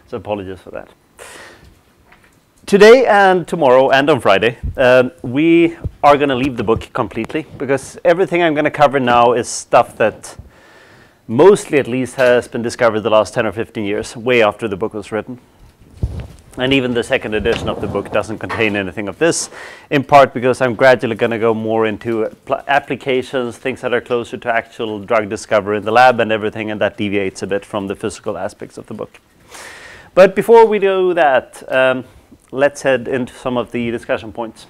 So apologies for that. Today and tomorrow and on Friday, we are going to leave the book completely, because everything I'm going to cover now is stuff that mostly at least has been discovered the last 10 or 15 years, way after the book was written. And even the second edition of the book doesn't contain anything of this, in part because I'm gradually going to go more into applications, things that are closer to actual drug discovery in the lab and everything, and that deviates a bit from the physical aspects of the book. But before we do that, let's head into some of the discussion points.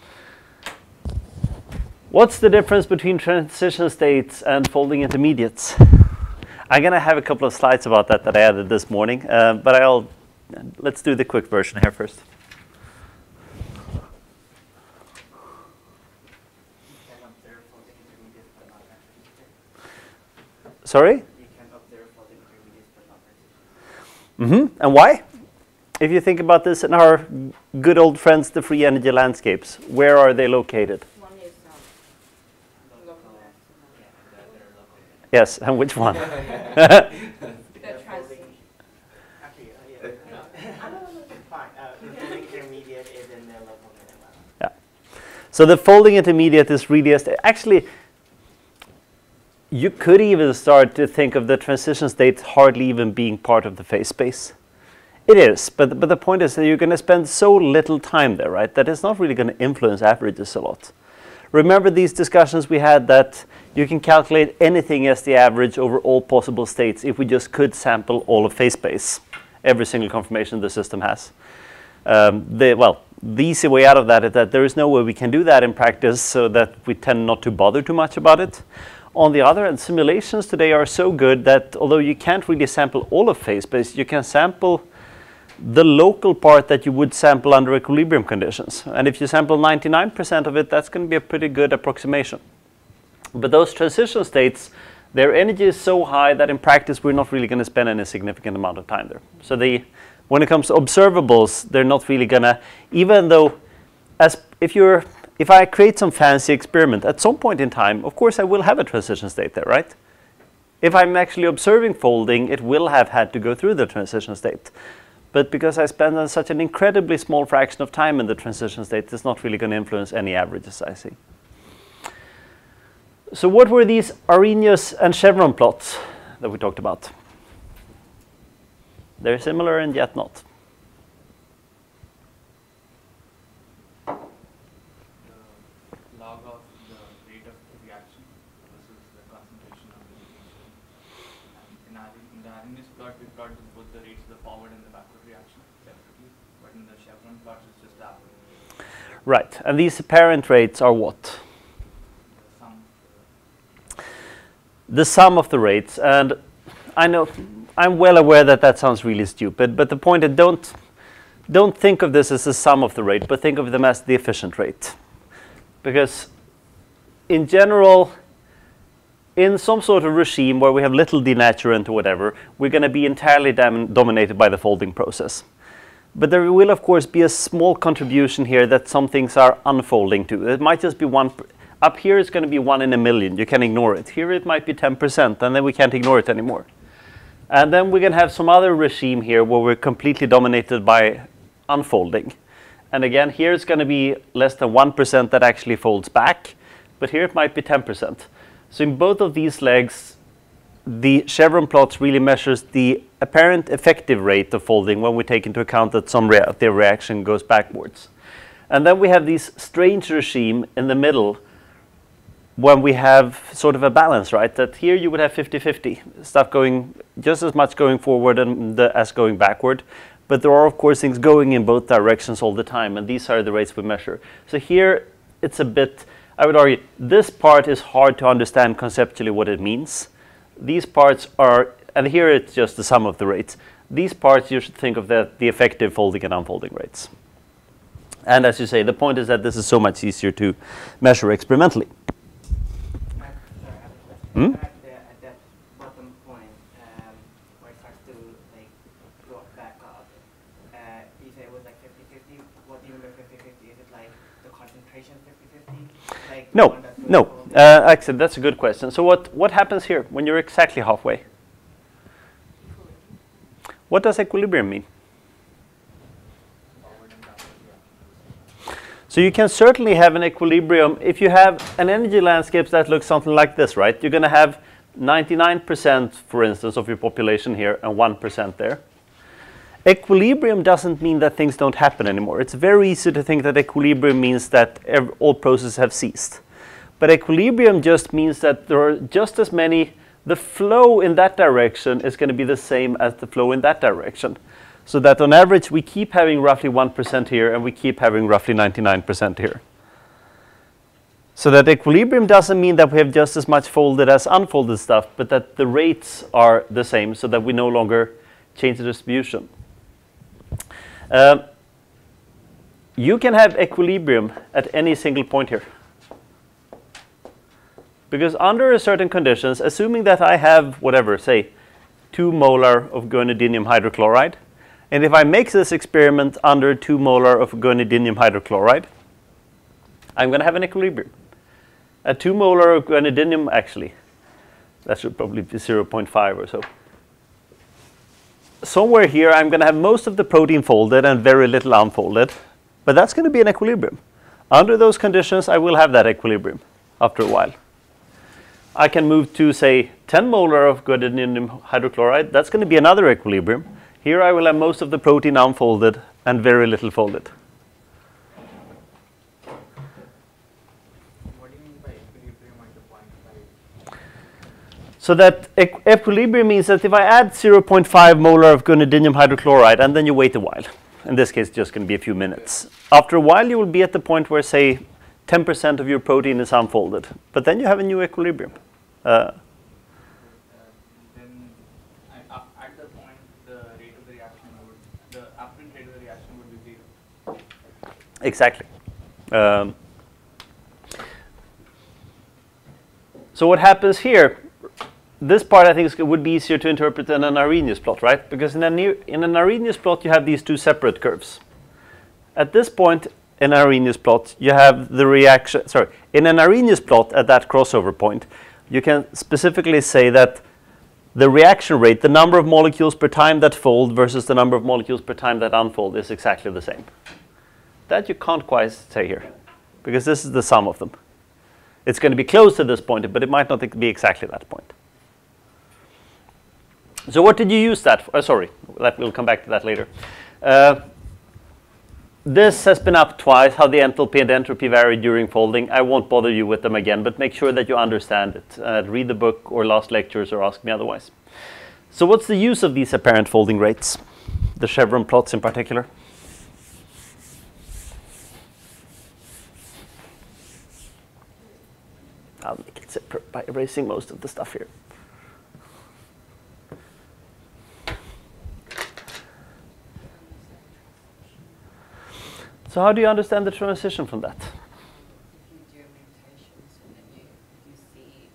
What's the difference between transition states and folding intermediates? I'm going to have a couple of slides about that I added this morning, but let's do the quick version here first. Sorry? And why? If you think about this in our good old friends, the free energy landscapes, where are they located? One is local. Yes, and which one? Yeah. So the folding intermediate is really actually. You could even start to think of the transition state hardly even being part of the phase space. It is, but the point is that you're going to spend so little time there, right, that it's not really going to influence averages a lot. Remember these discussions we had that you can calculate anything as the average over all possible states if we just could sample all of phase space, every single conformation the system has. The easy way out of that is that there is no way we can do that in practice, so that we tend not to bother too much about it. On the other hand, simulations today are so good that although you can't really sample all of phase space, you can sample the local part that you would sample under equilibrium conditions. And if you sample 99% of it, that's going to be a pretty good approximation. But those transition states, their energy is so high that in practice we're not really going to spend any significant amount of time there. So when it comes to observables, they're not really going to, even though if I create some fancy experiment, at some point in time, of course I will have a transition state there, right? If I'm actually observing folding, it will have had to go through the transition state. But because I spend such an incredibly small fraction of time in the transition state, it's not really going to influence any averages I see. So what were these Arrhenius and chevron plots that we talked about? They're similar and yet not. Right, and these apparent rates are what? The sum of the rates, and I know I'm well aware that that sounds really stupid, but the point is don't think of this as the sum of the rate, but think of them as the efficient rate. Because in general, in some sort of regime where we have little denaturant or whatever, we're going to be entirely dominated by the folding process. But there will, of course, be a small contribution here that some things are unfolding to. It might just be one. Up here, it's going to be 1 in a million. You can ignore it. Here, it might be 10%, and then we can't ignore it anymore. And then we're going to have some other regime here where we're completely dominated by unfolding. And again, here it's going to be less than 1% that actually folds back. But here, it might be 10%. So in both of these legs, the chevron plots really measures the apparent effective rate of folding when we take into account that some the reaction goes backwards. And then we have this strange regime in the middle when we have sort of a balance, right? That here you would have 50-50, stuff going just as much going forward as going backward. But there are, of course, things going in both directions all the time, and these are the rates we measure. So here it's a bit, I would argue, this part is hard to understand conceptually what it means. These parts are, and here it's just the sum of the rates. These parts you should think of the effective folding and unfolding rates. And as you say, the point is that this is so much easier to measure experimentally. At that bottom point, where it starts to go back up, you say it was like 50-50. What do you mean by 50-50? Is it like the concentration 50-50? No. Actually, that's a good question. So what happens here when you're exactly halfway? What does equilibrium mean? So you can certainly have an equilibrium if you have an energy landscape that looks something like this, right? You're going to have 99%, for instance, of your population here and 1% there. Equilibrium doesn't mean that things don't happen anymore. It's very easy to think that equilibrium means that all processes have ceased. But equilibrium just means that there are just as many, the flow in that direction is going to be the same as the flow in that direction. So that on average we keep having roughly 1% here and we keep having roughly 99% here. So that equilibrium doesn't mean that we have just as much folded as unfolded stuff, but that the rates are the same so that we no longer change the distribution. You can have equilibrium at any single point here. Because under a certain conditions, assuming that I have whatever, say 2 molar of guanidinium hydrochloride, and if I make this experiment under 2 molar of guanidinium hydrochloride, I'm going to have an equilibrium. At 2 molar of guanidinium, actually, that should probably be 0.5 or so. Somewhere here, I'm going to have most of the protein folded and very little unfolded, but that's going to be an equilibrium. Under those conditions, I will have that equilibrium after a while. I can move to, say, 10 molar of guanidinium hydrochloride. That's going to be another equilibrium. Here I will have most of the protein unfolded and very little folded. What do you mean by equilibrium at the point 5? So that equilibrium means that if I add 0.5 molar of guanidinium hydrochloride and then you wait a while, in this case it's just going to be a few minutes. After a while you will be at the point where, say, 10% of your protein is unfolded, but then you have a new equilibrium. Then at the point the rate of the reaction would, the apparent rate of the reaction would be 0. Exactly. So what happens here, this part I think would be easier to interpret than an Arrhenius plot, right? Because in an Arrhenius plot you have these two separate curves. At this point in an Arrhenius plot you have the reaction, in an Arrhenius plot at that crossover point, you can specifically say that the reaction rate, the number of molecules per time that fold versus the number of molecules per time that unfold, is exactly the same. That you can't quite say here, because this is the sum of them. It's going to be close to this point, but it might not be exactly that point. So what did you use that for? We'll come back to that later. This has been up twice, how the enthalpy and entropy vary during folding. I won't bother you with them again, but make sure that you understand it. Read the book or last lectures or ask me otherwise. So what's the use of these apparent folding rates? The chevron plots in particular? I'll make it simpler by erasing most of the stuff here. So how do you understand the transition from that? If you do mutations and then you see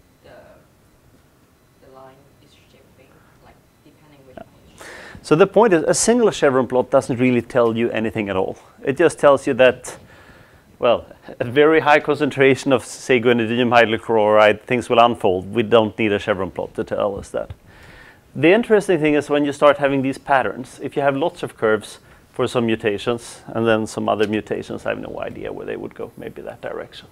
the line is shifting, like depending which mutation. So the point is, a single chevron plot doesn't really tell you anything at all. It just tells you that, well, at very high concentration of, say, guanidinium hydrochloride, things will unfold. We don't need a chevron plot to tell us that. The interesting thing is when you start having these patterns, if you have lots of curves for some mutations and then some other mutations, I have no idea where they would go, maybe that direction.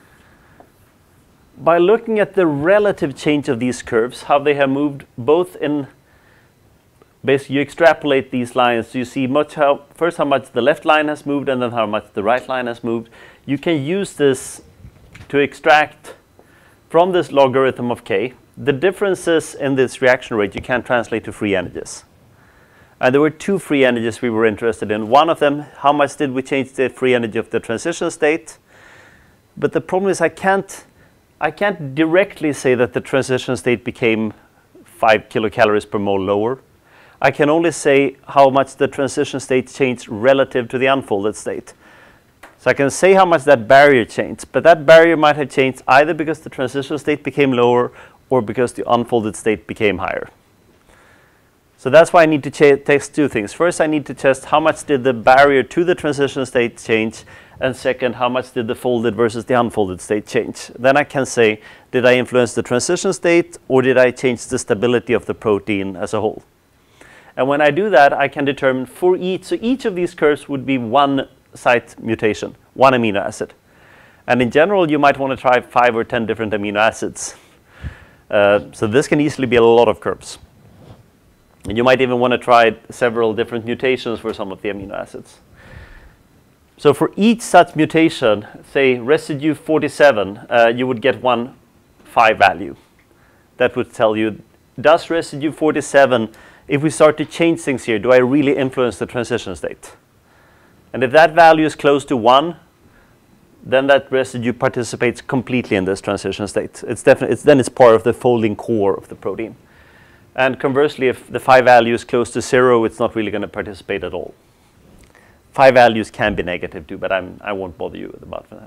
By looking at the relative change of these curves, how they have moved both in, basically you extrapolate these lines, so you see first how much the left line has moved and then how much the right line has moved. You can use this to extract from this logarithm of k, the differences in this reaction rate you can translate to free energies. And there were two free energies we were interested in. One of them, how much did we change the free energy of the transition state? But the problem is I can't directly say that the transition state became 5 kilocalories per mole lower. I can only say how much the transition state changed relative to the unfolded state. So I can say how much that barrier changed, but that barrier might have changed either because the transition state became lower or because the unfolded state became higher. So that's why I need to test two things. First, I need to test how much did the barrier to the transition state change, and second, how much did the folded versus the unfolded state change. Then I can say, did I influence the transition state or did I change the stability of the protein as a whole? And when I do that, I can determine for each, so each of these curves would be one site mutation, one amino acid. And in general, you might want to try 5 or 10 different amino acids. So this can easily be a lot of curves. And you might even want to try several different mutations for some of the amino acids. So for each such mutation, say residue 47, you would get one phi value. That would tell you, does residue 47, if we start to change things here, do I really influence the transition state? And if that value is close to 1, then that residue participates completely in this transition state. Then it's part of the folding core of the protein. And conversely, if the phi value is close to 0, it's not really going to participate at all. Phi values can be negative too, but I won't bother you about that.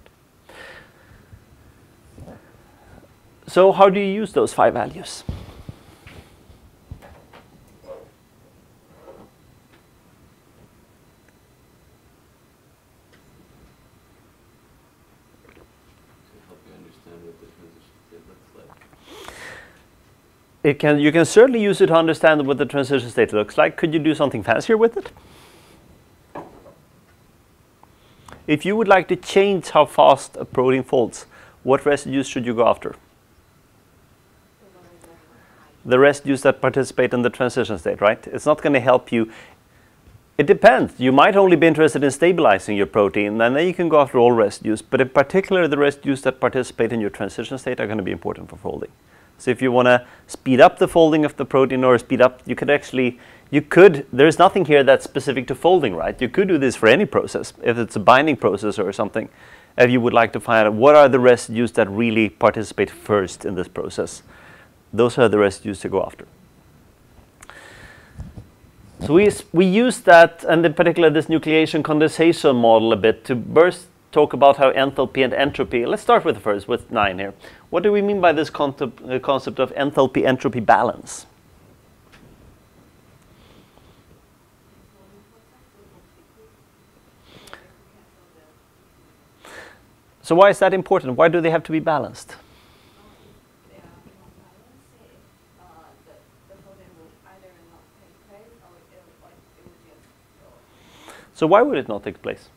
So how do you use those phi values? You can certainly use it to understand what the transition state looks like. Could you do something fancier with it? If you would like to change how fast a protein folds, what residues should you go after? The residues that participate in the transition state, right? It's not going to help you. It depends. You might only be interested in stabilizing your protein, and then you can go after all residues. But in particular, the residues that participate in your transition state are going to be important for folding. So if you want to speed up the folding of the protein or speed up, there's nothing here that's specific to folding, right? You could do this for any process, if it's a binding process or something. If you would like to find out what are the residues that really participate first in this process, those are the residues to go after. So we use that, and in particular this nucleation condensation model a bit, to first talk about how enthalpy and entropy. Let's start with the first, with 9 here. What do we mean by this concept of enthalpy-entropy balance? So why is that important? Why do they have to be balanced? So why would it not take place?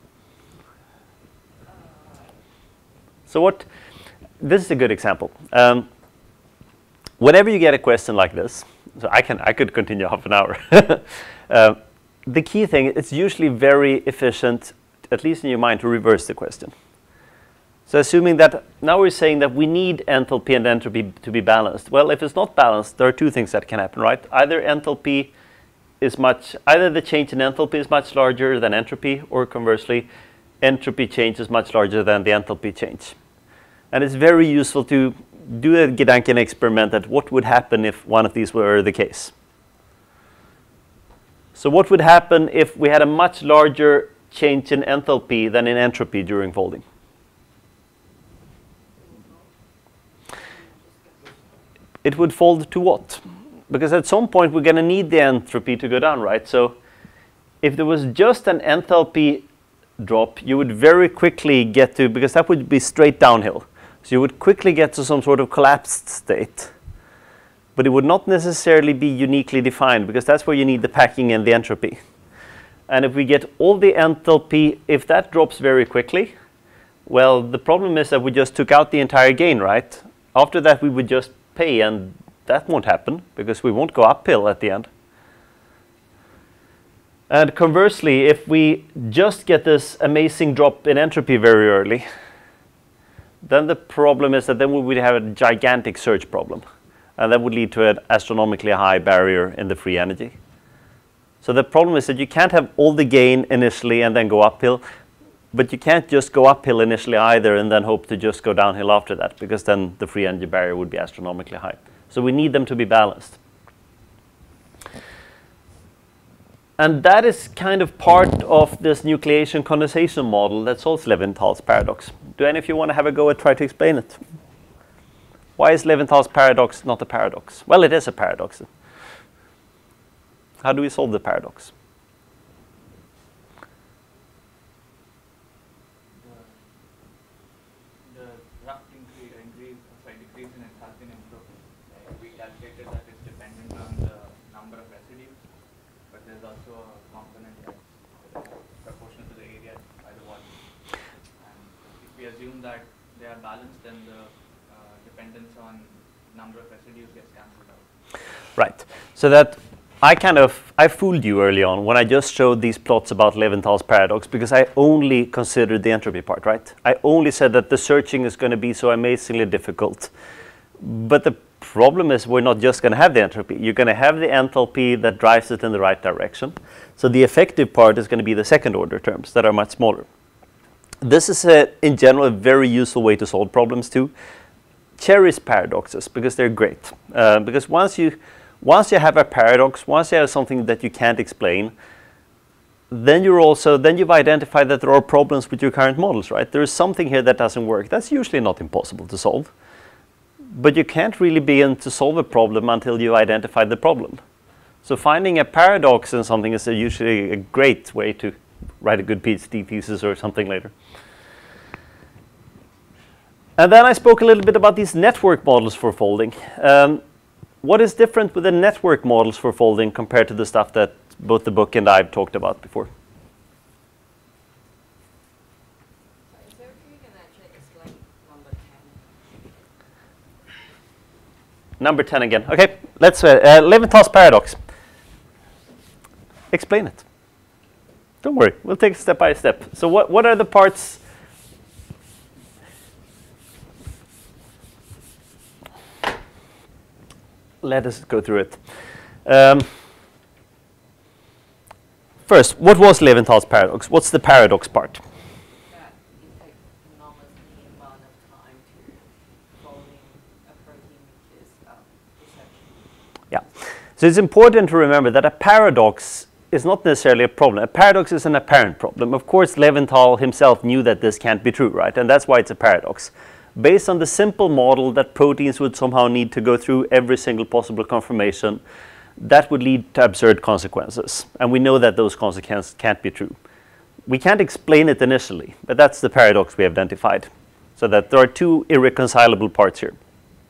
So this is a good example. Whenever you get a question like this, so I could continue half an hour. The key thing, it's usually very efficient, at least in your mind, to reverse the question. So assuming that now we're saying that we need enthalpy and entropy to be balanced. Well, if it's not balanced, there are two things that can happen, right? Either the change in enthalpy is much larger than entropy, or conversely, entropy change is much larger than the enthalpy change. And it's very useful to do a Gedanken experiment at what would happen if one of these were the case. So what would happen if we had a much larger change in enthalpy than in entropy during folding? It would fold to what? Because at some point we're going to need the entropy to go down, right? So if there was just an enthalpy drop, you would very quickly get to, because that would be straight downhill. So you would quickly get to some sort of collapsed state. But it would not necessarily be uniquely defined, because that's where you need the packing and the entropy. And if we get all the enthalpy, if that drops very quickly, well, the problem is that we just took out the entire gain, right? After that, we would just pay, and that won't happen, because we won't go uphill at the end. And conversely, if we just get this amazing drop in entropy very early, then the problem is that then we would have a gigantic surge problem. And that would lead to an astronomically high barrier in the free energy. So the problem is that you can't have all the gain initially and then go uphill, but you can't just go uphill initially either and then hope to just go downhill after that, because then the free energy barrier would be astronomically high. So we need them to be balanced. And that is kind of part of this nucleation condensation model that solves Levinthal's paradox. Do any of you want to have a go at try to explain it? Why is Levinthal's paradox not a paradox? Well, it is a paradox. How do we solve the paradox? The rough decrease in enthalpy and entropy. We calculated that it's dependent on the number of residues. assume that they are balanced, then the dependence on number of residues gets cancelled out. Right. So that I fooled you early on when I just showed these plots about Levinthal's paradox, because I only considered the entropy part, right? I only said that the searching is going to be so amazingly difficult. But the problem is we're not just going to have the entropy. You're going to have the enthalpy that drives it in the right direction. So the effective part is going to be the second order terms that are much smaller. This is, in general, a very useful way to solve problems too. Cherish paradoxes because they're great. Because once you have a paradox, once you have something that you can't explain, then you've identified that there are problems with your current models, right? There is something here that doesn't work. That's usually not impossible to solve. But you can't really begin to solve a problem until you identify the problem. So finding a paradox in something is usually a great way to write a good PhD thesis or something later. And then I spoke a little bit about these network models for folding. What is different with the network models for folding compared to the stuff that both the book and I've talked about before? So is there if you can actually explain number 10? Number 10 again. Okay, let's Levinthal's paradox. Explain it. Don't worry, we'll take it step by step. So what are the parts? Let us go through it. First, what was Levinthal's paradox? What's the paradox part? That it takes enormously amount of time to folding a protein because reception. Yeah. So it's important to remember that a paradox is not necessarily a problem. A paradox is an apparent problem. Of course, Levinthal himself knew that this can't be true, right? And that's why it's a paradox. Based on the simple model that proteins would somehow need to go through every single possible conformation, that would lead to absurd consequences. And we know that those consequences can't be true. We can't explain it initially, but that's the paradox we identified. So that there are two irreconcilable parts here.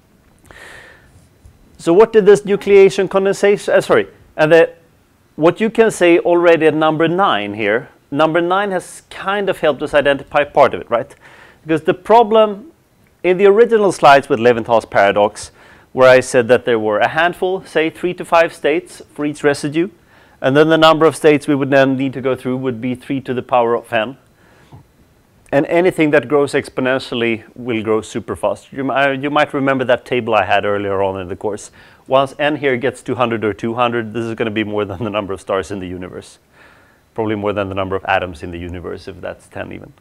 So what did this nucleation condensation, what you can say already at number 9 here, number 9 has kind of helped us identify part of it, right? Because the problem in the original slides with Levinthal's paradox, where I said that there were a handful, say 3 to 5 states for each residue, and then the number of states we would then need to go through would be 3 to the power of n. And anything that grows exponentially will grow super fast. You might remember that table I had earlier on in the course. Once n here gets 200 or 200, this is going to be more than the number of stars in the universe. Probably more than the number of atoms in the universe, if that's 10 even.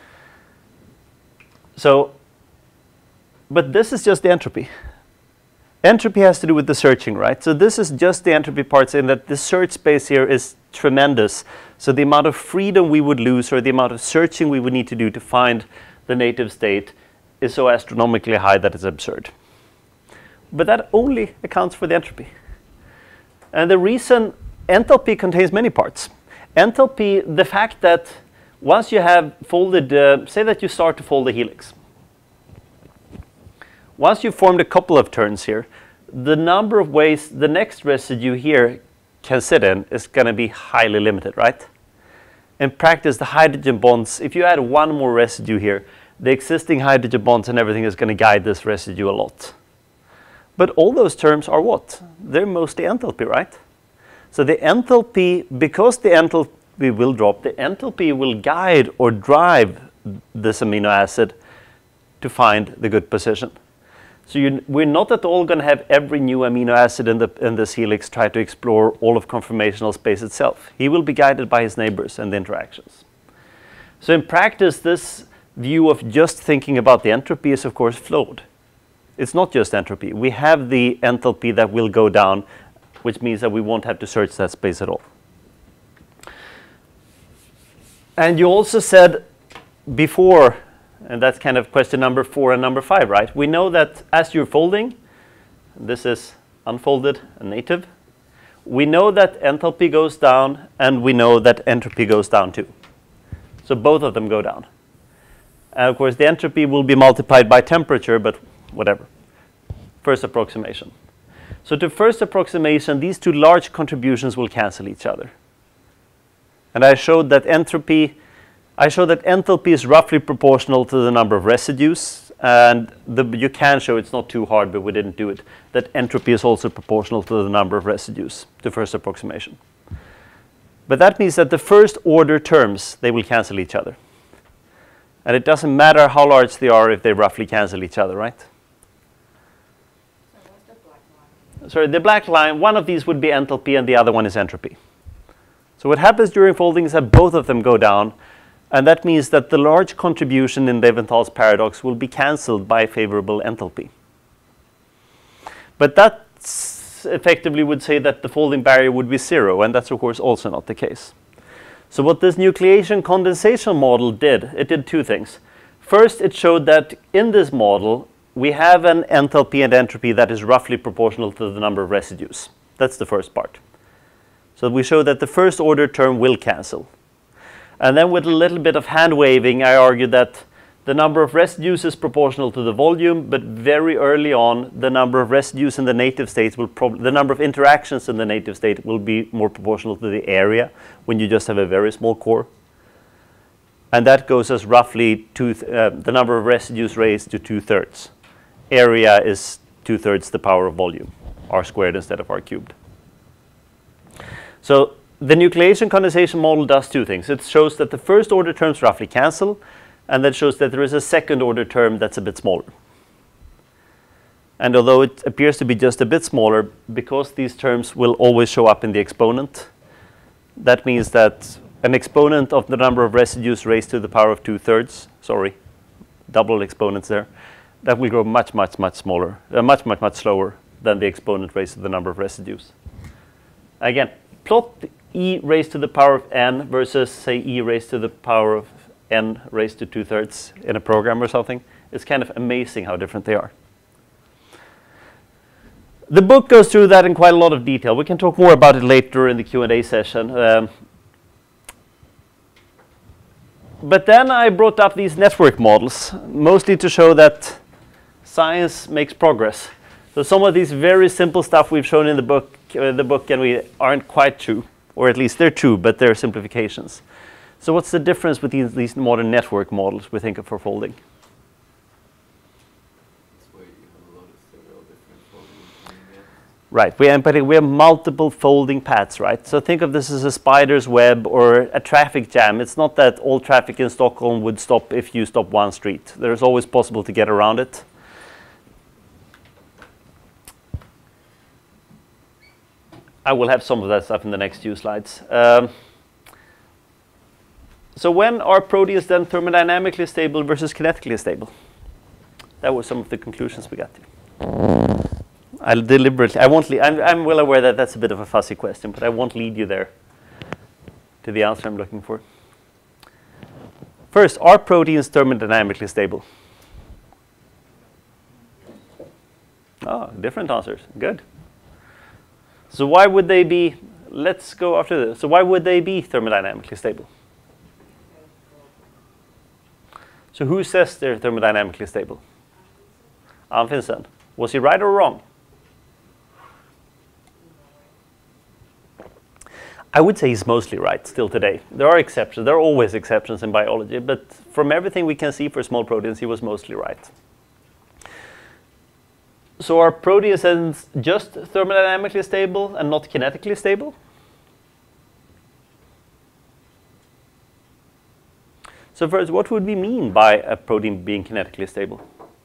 So, but this is just the entropy. Entropy has to do with the searching, right? So this is just the entropy parts in that the search space here is tremendous. So the amount of freedom we would lose or the amount of searching we would need to do to find the native state is so astronomically high that it's absurd. But that only accounts for the entropy. And the reason enthalpy contains many parts. Enthalpy, the fact that once you have folded, say that you start to fold a helix. Once you've formed a couple of turns here, the number of ways the next residue here can sit in is going to be highly limited, right? In practice, the hydrogen bonds, if you add one more residue here, the existing hydrogen bonds and everything is going to guide this residue a lot. But all those terms are what? They're mostly enthalpy, right? So the enthalpy, because the enthalpy will drop, the enthalpy will guide or drive this amino acid to find the good position. So we're not at all going to have every new amino acid in this helix try to explore all of conformational space itself. He will be guided by his neighbors and the interactions. So in practice, this view of just thinking about the entropy is of course flawed. It's not just entropy. We have the enthalpy that will go down, which means that we won't have to search that space at all. And you also said before, and that's kind of question number 4 and number 5, right? We know that as you're folding, this is unfolded and native. We know that enthalpy goes down, and we know that entropy goes down too. So both of them go down. And of course, the entropy will be multiplied by temperature, but whatever. First approximation. So to first approximation, these two large contributions will cancel each other. And I showed that entropy I show that enthalpy is roughly proportional to the number of residues, and you can show, it's not too hard, but we didn't do it, that entropy is also proportional to the number of residues, the first approximation. But that means that the first order terms, they will cancel each other. And it doesn't matter how large they are if they roughly cancel each other, right? So what's the black line? Sorry, the black line, one of these would be enthalpy and the other one is entropy. So what happens during folding is that both of them go down, and that means that the large contribution in Leventhal's paradox will be cancelled by favorable enthalpy. But that effectively would say that the folding barrier would be 0, and that's of course also not the case. So what this nucleation condensation model did, it did two things. First, it showed that in this model, we have an enthalpy and entropy that is roughly proportional to the number of residues. That's the first part. So we show that the first order term will cancel. And then with a little bit of hand waving, I argued that the number of residues is proportional to the volume, but very early on, the number of residues in the native state will the number of interactions in the native state will be more proportional to the area when you just have a very small core. And that goes as roughly the number of residues raised to 2/3. Area is 2/3 the power of volume, r squared instead of r cubed. So the nucleation condensation model does two things. It shows that the first order terms roughly cancel, and that shows that there is a second order term that's a bit smaller. And although it appears to be just a bit smaller, because these terms will always show up in the exponent, that means that an exponent of the number of residues raised to the power of 2/3, sorry, double exponents there, that will grow much, much, much smaller, much slower than the exponent raised to the number of residues. Again, plot e raised to the power of n versus, say, e raised to the power of n raised to 2/3 in a program or something. It's kind of amazing how different they are. The book goes through that in quite a lot of detail. We can talk more about it later in the Q&A session. But then I brought up these network models, mostly to show that science makes progress. So some of these very simple stuff we've shown in the book and we aren't quite true, or at least they're true, but they're simplifications. So what's the difference between these modern network models we think of for folding? That's why you have a lot of several different folding methods. Right, we have multiple folding paths, right? So think of this as a spider's web or a traffic jam. It's not that all traffic in Stockholm would stop if you stop one street. There's always possible to get around it. I will have some of that stuff in the next few slides. So when are proteins then thermodynamically stable versus kinetically stable? That was some of the conclusions we got to. I'll deliberately, I'm well aware that that's a bit of a fuzzy question, but I won't lead you there to the answer I'm looking for. First, are proteins thermodynamically stable? Oh, different answers. Good. So why would they be, let's go after this. So why would they be thermodynamically stable? So who says they're thermodynamically stable? Amundsen. Was he right or wrong? I would say he's mostly right still today. There are exceptions. There are always exceptions in biology, but from everything we can see for small proteins, he was mostly right. So are proteins just thermodynamically stable and not kinetically stable? So first, what would we mean by a protein being kinetically stable?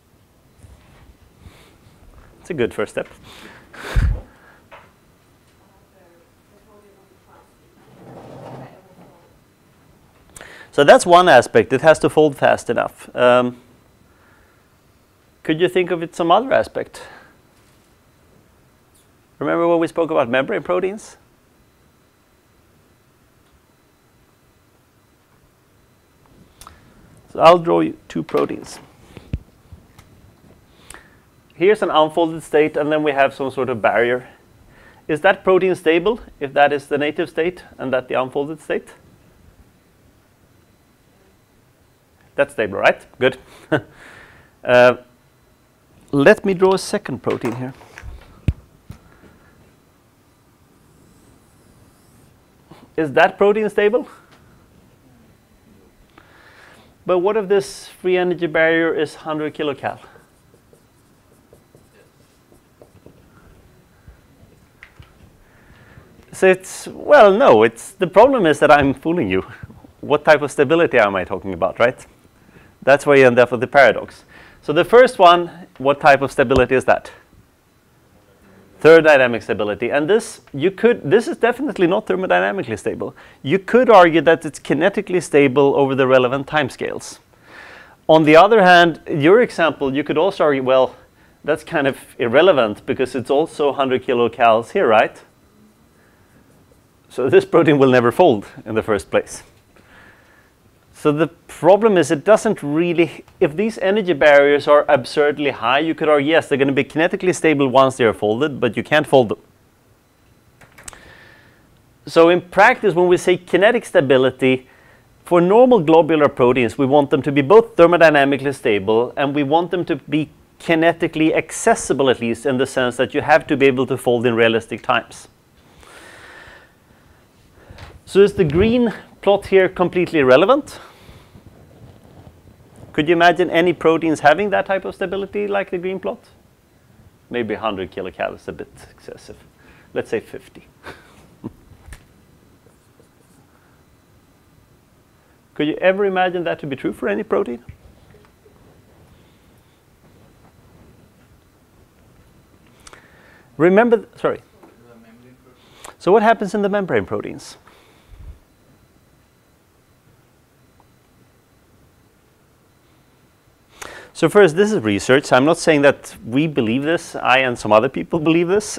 It's a good first step. So that's one aspect. It has to fold fast enough. Could you think of it some other aspect? Remember when we spoke about membrane proteins? So I'll draw you two proteins. Here's an unfolded state, and then we have some sort of barrier. Is that protein stable if that is the native state and that the unfolded state? That's stable, right? Good. Let me draw a second protein here. Is that protein stable? But what if this free energy barrier is 100 kilocal? So it's, well, no, it's, the problem is that I'm fooling you. What type of stability am I talking about, right? That's where you end up with the paradox. So the first one, what type of stability is that? Thermodynamic stability. And this, this is definitely not thermodynamically stable. You could argue that it's kinetically stable over the relevant timescales. On the other hand, your example, you could also argue, well, that's kind of irrelevant because it's also 100 kilocals here, right? So this protein will never fold in the first place. So the problem is it doesn't really, if these energy barriers are absurdly high, you could argue, yes, they're going to be kinetically stable once they are folded, but you can't fold them. So in practice, when we say kinetic stability, for normal globular proteins, we want them to be both thermodynamically stable and we want them to be kinetically accessible, at least in the sense that you have to be able to fold in realistic times. So is the green plot here completely irrelevant? Could you imagine any proteins having that type of stability like the green plot? Maybe 100 kilocalories is a bit excessive. Let's say 50. Could you ever imagine that to be true for any protein? Remember, sorry. So what happens in the membrane proteins? So first, this is research. I'm not saying that we believe this. I and some other people believe this.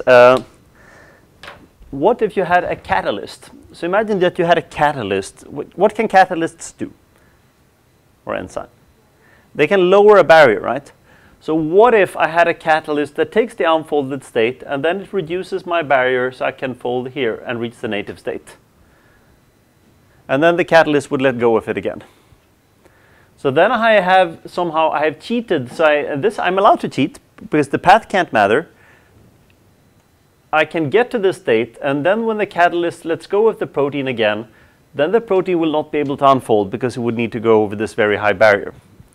What if you had a catalyst? So imagine that you had a catalyst. What can catalysts do? Or enzyme? They can lower a barrier, right? So what if I had a catalyst that takes the unfolded state and then it reduces my barrier so I can fold here and reach the native state? And then the catalyst would let go of it again. So then I have cheated. So I'm allowed to cheat because the path can't matter. I can get to this state, and then when the catalyst lets go of the protein again, then the protein will not be able to unfold because it would need to go over this very high barrier.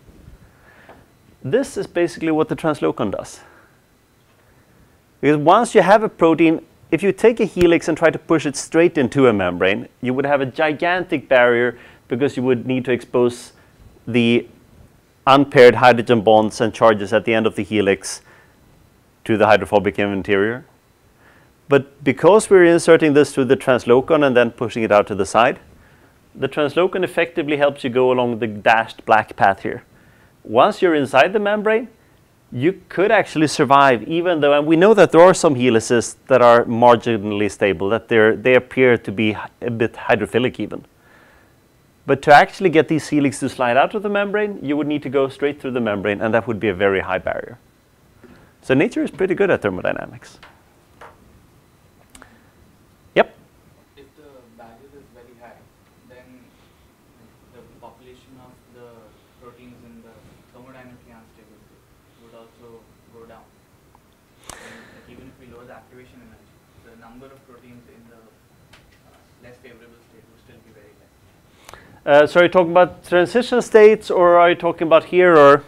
This is basically what the translocon does. Because once you have a protein, if you take a helix and try to push it straight into a membrane, you would have a gigantic barrier because you would need to expose the unpaired hydrogen bonds and charges at the end of the helix to the hydrophobic interior. But because we're inserting this through the translocon and then pushing it out to the side, the translocon effectively helps you go along the dashed black path here. Once you're inside the membrane, you could actually survive, even though, and we know that there are some helices that are marginally stable, that they appear to be a bit hydrophilic even. But to actually get these helix to slide out of the membrane, you would need to go straight through the membrane, and that would be a very high barrier. So nature is pretty good at thermodynamics. Yep? If the barrier is very high, then the population of the proteins in the thermodynamically unstable state would also go down. And even if we lower the activation energy, the number of proteins in the less favorable state would still be very less. So are you talking about transition states, or are you talking about here, or?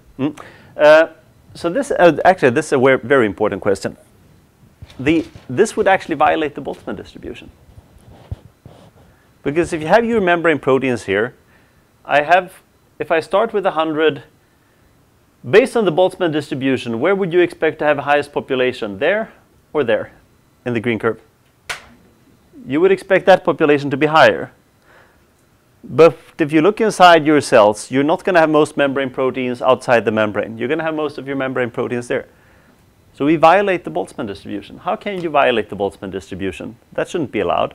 So this, actually, this is a very important question. This would actually violate the Boltzmann distribution. Because if you have your membrane proteins here, if I start with 100, based on the Boltzmann distribution, where would you expect to have the highest population? There or there in the green curve? You would expect that population to be higher. But if you look inside your cells, you're not going to have most membrane proteins outside the membrane. You're going to have most of your membrane proteins there. So we violate the Boltzmann distribution. How can you violate the Boltzmann distribution? That shouldn't be allowed.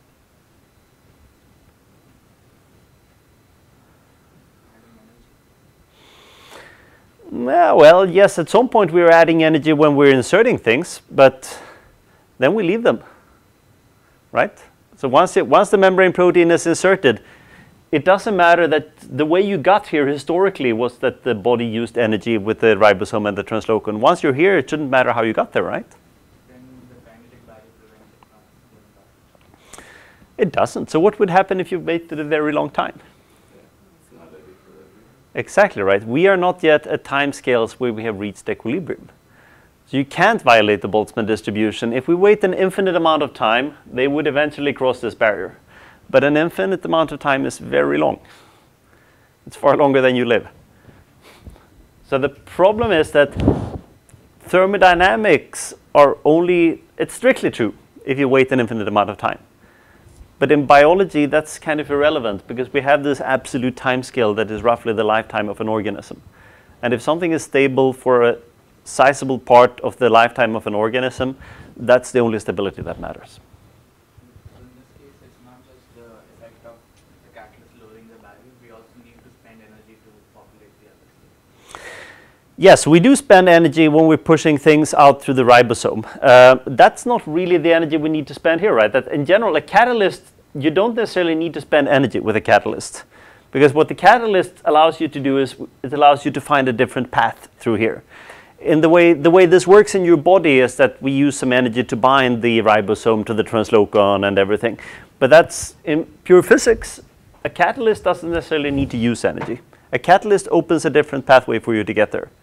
Well, yes, at some point we're adding energy when we're inserting things, but then we leave them, right? So once the membrane protein is inserted, it doesn't matter that the way you got here historically was that the body used energy with the ribosome and the translocon. Once you're here, it shouldn't matter how you got there, right? Then the kinetic barrier prevents it from going back. It doesn't. So what would happen if you waited a very long time? Yeah, it's not ready for that. Exactly right. We are not yet at time scales where we have reached equilibrium. So you can't violate the Boltzmann distribution. If we wait an infinite amount of time, they would eventually cross this barrier. But an infinite amount of time is very long. It's far longer than you live. So the problem is that thermodynamics are only, it's strictly true if you wait an infinite amount of time. But in biology, that's kind of irrelevant because we have this absolute time scale that is roughly the lifetime of an organism. And if something is stable for a sizable part of the lifetime of an organism, that's the only stability that matters. So in this case, it's not just the effect of the catalyst lowering the value, we also need to spend energy to populate the other state. Yes, we do spend energy when we're pushing things out through the ribosome. That's not really the energy we need to spend here, right? That in general, a catalyst, you don't necessarily need to spend energy with a catalyst. Because what the catalyst allows you to do is it allows you to find a different path through here. In the way this works in your body is that we use some energy to bind the ribosome to the translocon and everything. But that's in pure physics. A catalyst doesn't necessarily need to use energy. A catalyst opens a different pathway for you to get there.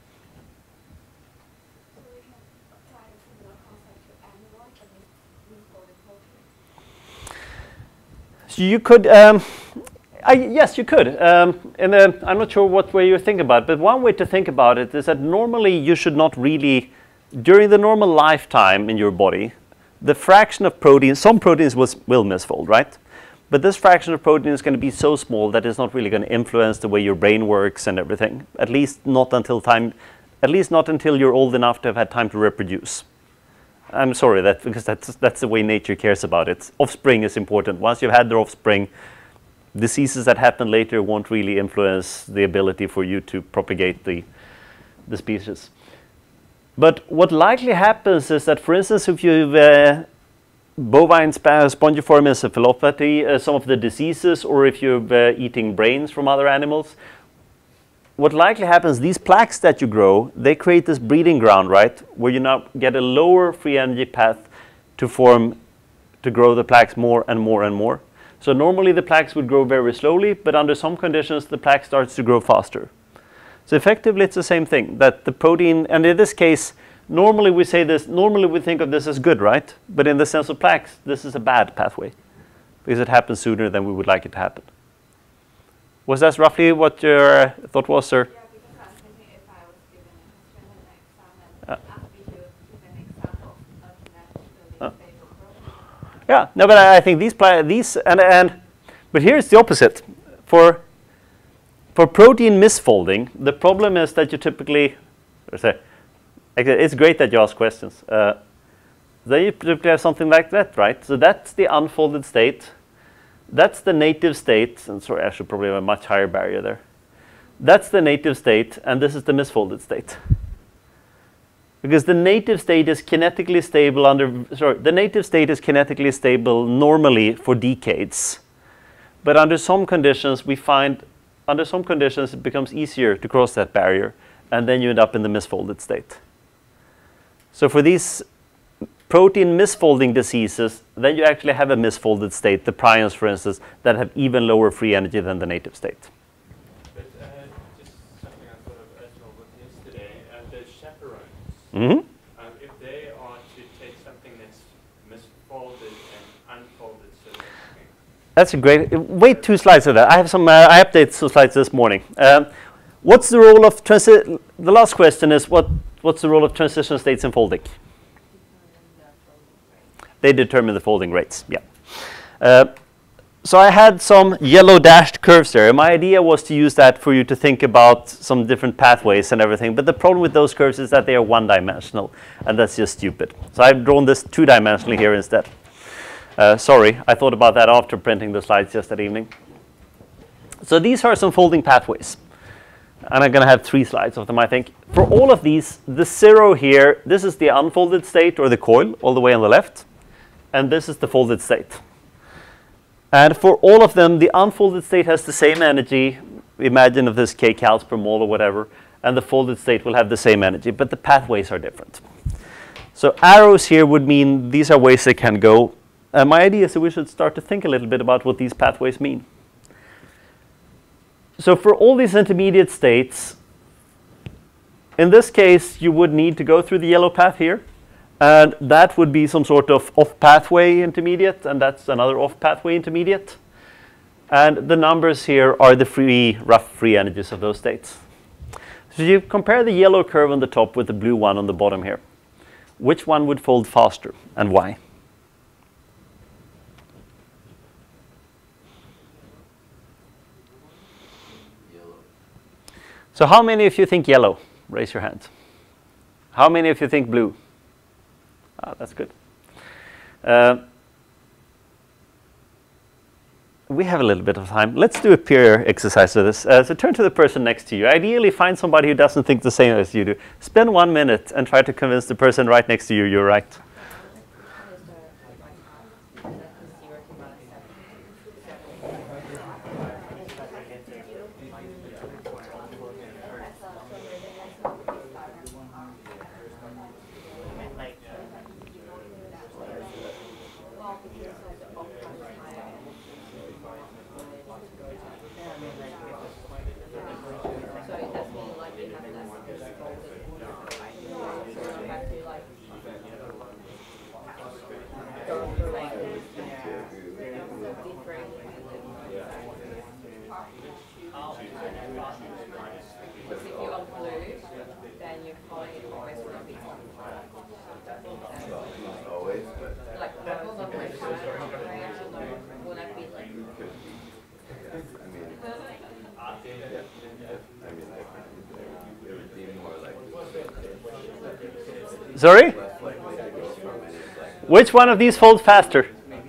So we can apply a similar concept to amyloid and misfolded protein. So you could, yes, you could. I'm not sure what way you're thinking about, but one way to think about it is that normally you should not really, during the normal lifetime in your body, the fraction of proteins, some proteins will misfold, right? But this fraction of protein is going to be so small that it's not really going to influence the way your brain works and everything. At least not until you're old enough to have had time to reproduce. I'm sorry, because that's the way nature cares about it. Offspring is important. Once you've had their offspring, diseases that happen later won't really influence the ability for you to propagate the species. But what likely happens is that, for instance, if you've bovine spongiform encephalopathy, some of the diseases, or if you're eating brains from other animals, what likely happens, these plaques that you grow, they create this breeding ground, right, where you now get a lower free energy path to grow the plaques more and more and more. So normally the plaques would grow very slowly, but under some conditions the plaque starts to grow faster. So effectively it's the same thing, that the protein, and in this case, normally we think of this as good, right? But in the sense of plaques, this is a bad pathway because it happens sooner than we would like it to happen. Was that roughly what your thought was, sir? Yeah, because I was thinking if I was given an exam and asked me to give an example of naturally stable protein. Yeah, no, but I think but here's the opposite. For protein misfolding, the problem is that you typically, it's great that you ask questions. Then you typically have something like that, right? So that's the unfolded state. That's the native state. And sorry, I should probably have a much higher barrier there. That's the native state, and this is the misfolded state. Because the native state is kinetically stable normally for decades. But under some conditions, it becomes easier to cross that barrier, and then you end up in the misfolded state. So for these protein misfolding diseases, then you actually have a misfolded state, the prions, for instance, that have even lower free energy than the native state. But just something I thought of as well with yesterday, the chaperones, Mm-hmm. if they are to take something that's misfolded and unfolded, so that That's a great. Wait 2 slides of that. I have some. I updated some slides this morning. What's the role of the last question is what's the role of transition states in folding? They determine the folding rates. Yeah. So I had some yellow dashed curves there. My idea was to use that for you to think about some different pathways and everything. But the problem with those curves is that they are one-dimensional, and that's just stupid. So I've drawn this 2-dimensionally here instead. Sorry, I thought about that after printing the slides yesterday evening. So these are some folding pathways. And I'm going to have 3 slides of them, I think. For all of these, the 0 here, this is the unfolded state, or the coil, all the way on the left. And this is the folded state. And for all of them, the unfolded state has the same energy. Imagine if this kcals per mole or whatever. And the folded state will have the same energy, but the pathways are different. So arrows here would mean these are ways they can go. And my idea is that we should start to think a little bit about what these pathways mean. So for all these intermediate states, in this case, you would need to go through the yellow path here. And that would be some sort of off-pathway intermediate, and that's another off-pathway intermediate. And the numbers here are the rough free energies of those states. So you compare the yellow curve on the top with the blue one on the bottom here. Which one would fold faster, and why? Yellow. So how many of you think yellow? Raise your hand. How many of you think blue? Ah, that's good. We have a little bit of time. Let's do a peer exercise with this. So turn to the person next to you. Ideally, find somebody who doesn't think the same as you do. Spend 1 minute and try to convince the person right next to you you're right. Sorry? Which one of these folds faster?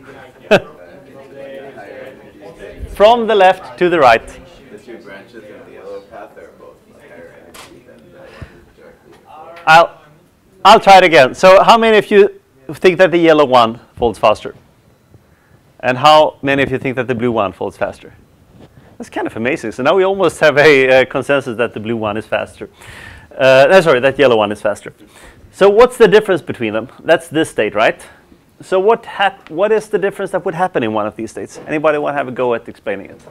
From the left to the right. The two branches of the yellow path are both higher energy than the one directly. I'll try it again. So how many of you think that the yellow one folds faster? And how many of you think that the blue one folds faster? That's kind of amazing. So now we almost have a consensus that the blue one is faster. Sorry, that yellow one is faster. So what's the difference between them? That's this state, right? So what is the difference that would happen in one of these states? Anybody want to have a go at explaining it?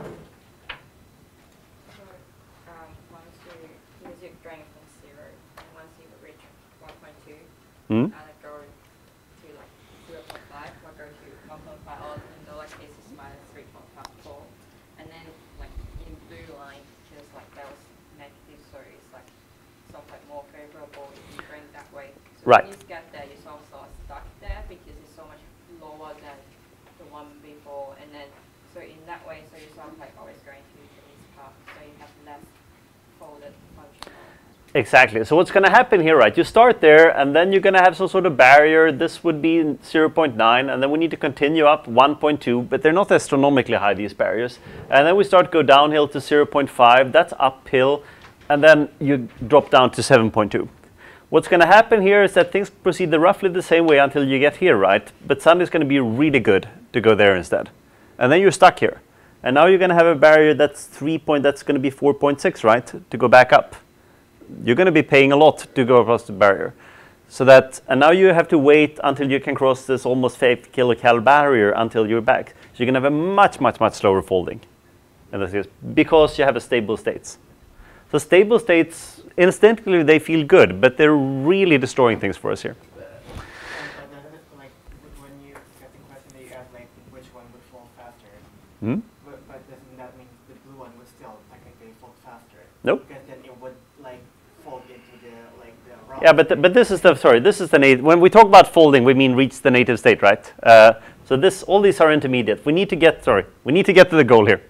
Once you drain from 0, and once you reach 1.2, Hmm? and it goes to like 0.5, or go to 1.5, or in the like case is minus 3.4, and then like in blue line, just like that was negative, so it's like somewhat more favorable if you drain that way. So Right. when you get there, you're sort of stuck there because it's so much lower than the one before, and then so in that way, so you're sort of like always going to this path, so you have less folded functional. Exactly. So what's going to happen here, right? You start there, and then you're going to have some sort of barrier. This would be 0.9, and then we need to continue up 1.2, but they're not astronomically high, these barriers. And then we start to go downhill to 0.5. That's uphill, and then you drop down to 7.2. What's going to happen here is that things proceed roughly the same way until you get here, right? But suddenly it's going to be really good to go there instead. And then you're stuck here. And now you're going to have a barrier that's that's going to be 4.6, right? To go back up. You're going to be paying a lot to go across the barrier. So that, and now you have to wait until you can cross this almost 5 kilocal barrier until you're back. So you're going to have a much, much, much slower folding in this case because you have a stable states. So stable states, instinctively they feel good, but they're really destroying things for us here. Like when you get the question that you asked, like which one would fall faster? Hmm? But doesn't that mean the blue one would still technically fold faster? Nope. Because then it would like fold into the rock. Yeah, but this is the native. When we talk about folding, we mean reach the native state, right? So all these are intermediate. We need to get to the goal here.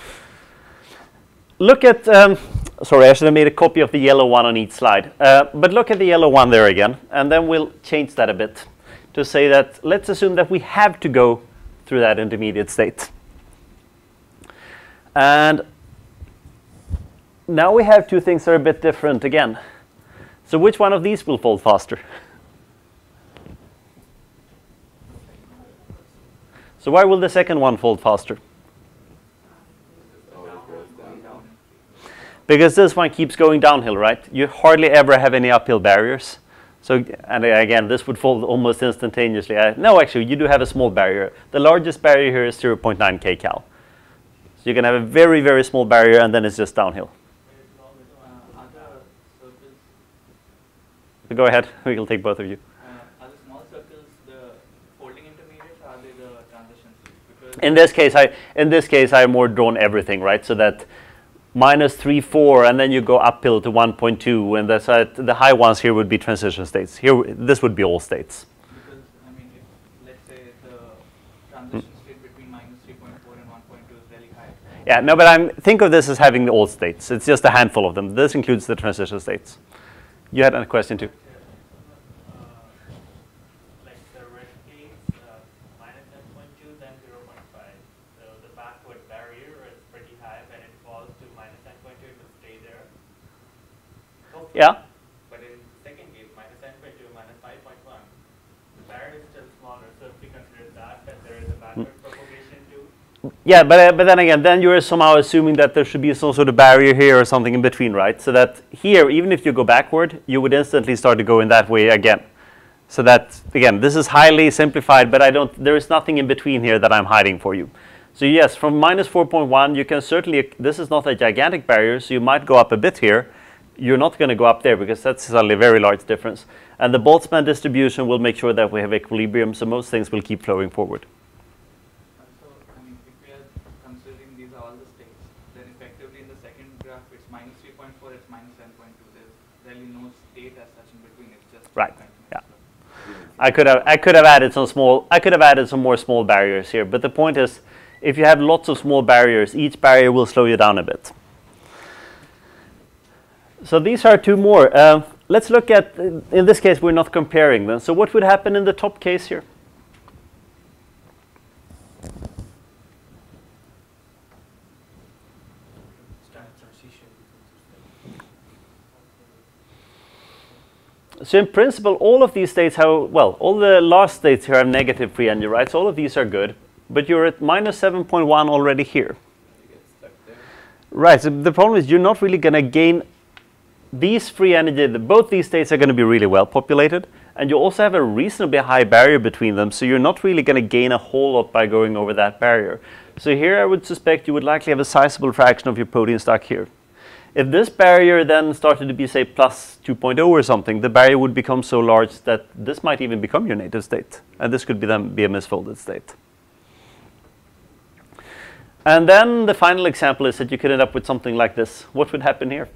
Look at, sorry, I should have made a copy of the yellow one on each slide. But look at the yellow one there again, and then we'll change that a bit to say that let's assume that we have to go through that intermediate state. And now we have two things that are a bit different again. So which one of these will fold faster? So why will the second one fold faster? Because this one keeps going downhill, right? You hardly ever have any uphill barriers. So, and again, this would fold almost instantaneously. No, actually, you do have a small barrier. The largest barrier here is 0.9 kcal. So So you can have a very, very small barrier, and then it's just downhill. Other circles, Go ahead. We will take both of you. are the small circles the folding intermediates, or are they the transition states? Because In this case, I more drawn everything, right? So that -3, 4, and then you go uphill to 1.2, and that's the high ones here would be transition states. Here, this would be all states. because I mean, if let's say the transition state between -3.4 and 1.2 is really high. Yeah, no, but think of this as having the all states. It's just a handful of them. This includes the transition states. You had a question too. Like the red case, -10.2, then 0.5. So the backward barrier is pretty high. When it falls to -10.2, it will stay there. Hopefully. Yeah. But in the second case, -10.2, -5.1, the barrier is still smaller. So if we consider that there is a backward propagation too. Yeah, but then again, then you're somehow assuming that there should be some sort of barrier here or something in between, right? So that here, even if you go backward, you would instantly start to go in that way again. So that, again, this is highly simplified, but there is nothing in between here that I'm hiding for you. So yes, from -4.1, you can certainly, this is not a gigantic barrier, so you might go up a bit here. You're not going to go up there because that's suddenly a very large difference. And the Boltzmann distribution will make sure that we have equilibrium, so most things will keep flowing forward. So I mean, if we are considering these are all the states, then effectively in the second graph it's -3.4, it's -10.2. There's really no state as such in between. It's just Right. continuous Yeah. flow. I could have added some more small barriers here, but the point is, if you have lots of small barriers, each barrier will slow you down a bit. So these are two more. Let's look at, in this case, we're not comparing them. So what would happen in the top case here? So in principle, all of these states have, well, all the last states here have negative free energy, right? So all of these are good, but you're at -7.1 already here. You get stuck there. Right, so the problem is you're not really going to gain these free energy. Both these states are going to be really well populated, and you also have a reasonably high barrier between them, so you're not really going to gain a whole lot by going over that barrier. So here I would suspect you would likely have a sizable fraction of your protein stuck here. If this barrier then started to be, say, +2.0 or something, the barrier would become so large that this might even become your native state, and this could then be a misfolded state. And then the final example is that you could end up with something like this. What would happen here?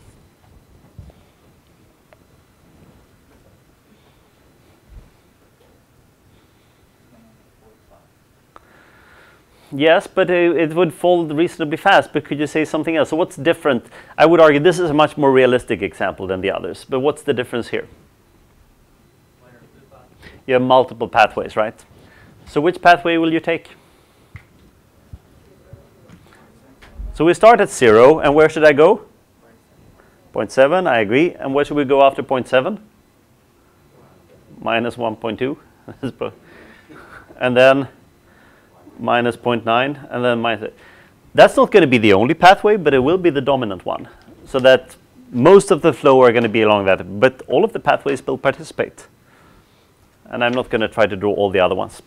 Yes, but it would fold reasonably fast. But could you say something else? So what's different? I would argue this is a much more realistic example than the others. But what's the difference here? You have multiple pathways, right? So which pathway will you take? So we start at 0, and where should I go? 0.7, I agree. And where should we go after 0.7? -1.2. And then -0.9, and then -. That's not going to be the only pathway, but it will be the dominant one. So that most of the flow are going to be along that, but all of the pathways will participate. And I'm not going to try to draw all the other ones.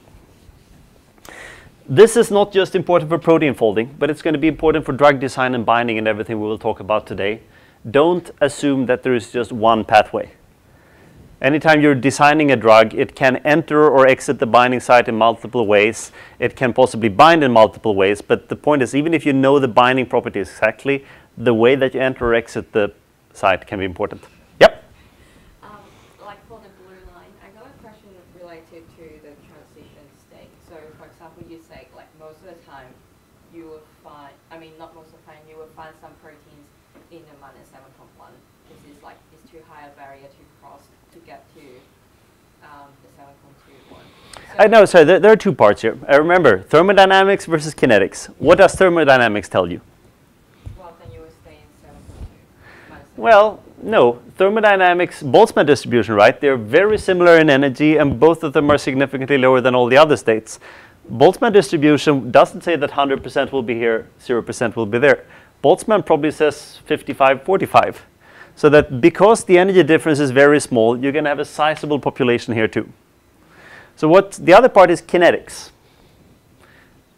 This is not just important for protein folding, but it's going to be important for drug design and binding and everything we will talk about today. Don't assume that there is just one pathway. Anytime you're designing a drug, it can enter or exit the binding site in multiple ways. It can possibly bind in multiple ways, but the point is, even if you know the binding properties exactly, the way that you enter or exit the site can be important. Yep? Like for the blue line, I got a question related to the transition state. So for example, you say like most of the time you will find, I mean not most of the time, you will find some proteins in the -7.1 because it's like it's too high a barrier to cross to get to the 7.21. I know, sorry, there are two parts here. Remember, thermodynamics versus kinetics. What does thermodynamics tell you? Well, then you will stay in 7.2. Well, no. Thermodynamics, Boltzmann distribution, right? They're very similar in energy, and both of them are significantly lower than all the other states. Boltzmann distribution doesn't say that 100% will be here, 0% will be there. Boltzmann probably says 55-45. So that because the energy difference is very small, you're going to have a sizable population here too. So what the other part is kinetics.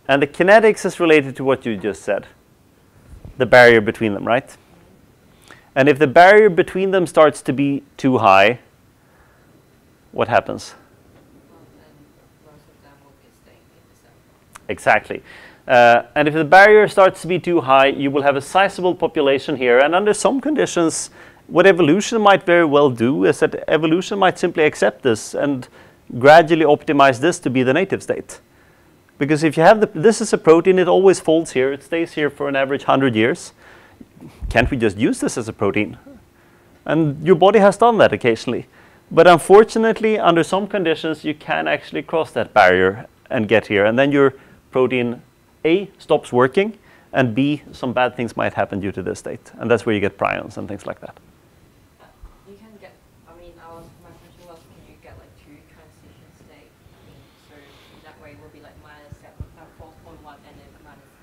And the kinetics is related to what you just said, the barrier between them, right? And if the barrier between them starts to be too high, what happens? Well, then most of them will be staying in the cell. Exactly. And if the barrier starts to be too high, you will have a sizable population here. And under some conditions, what evolution might very well do is that evolution might simply accept this and gradually optimize this to be the native state. Because if you have this is a protein, it always folds here. It stays here for an average 100 years. Can't we just use this as a protein? And your body has done that occasionally. But unfortunately, under some conditions, you can actually cross that barrier and get here. And then your protein A stops working, and B, some bad things might happen due to this state. And that's where you get prions and things like that. You can get, I mean, my question was, can you get like two transition states? I mean, so that way it will be like -4.1 and then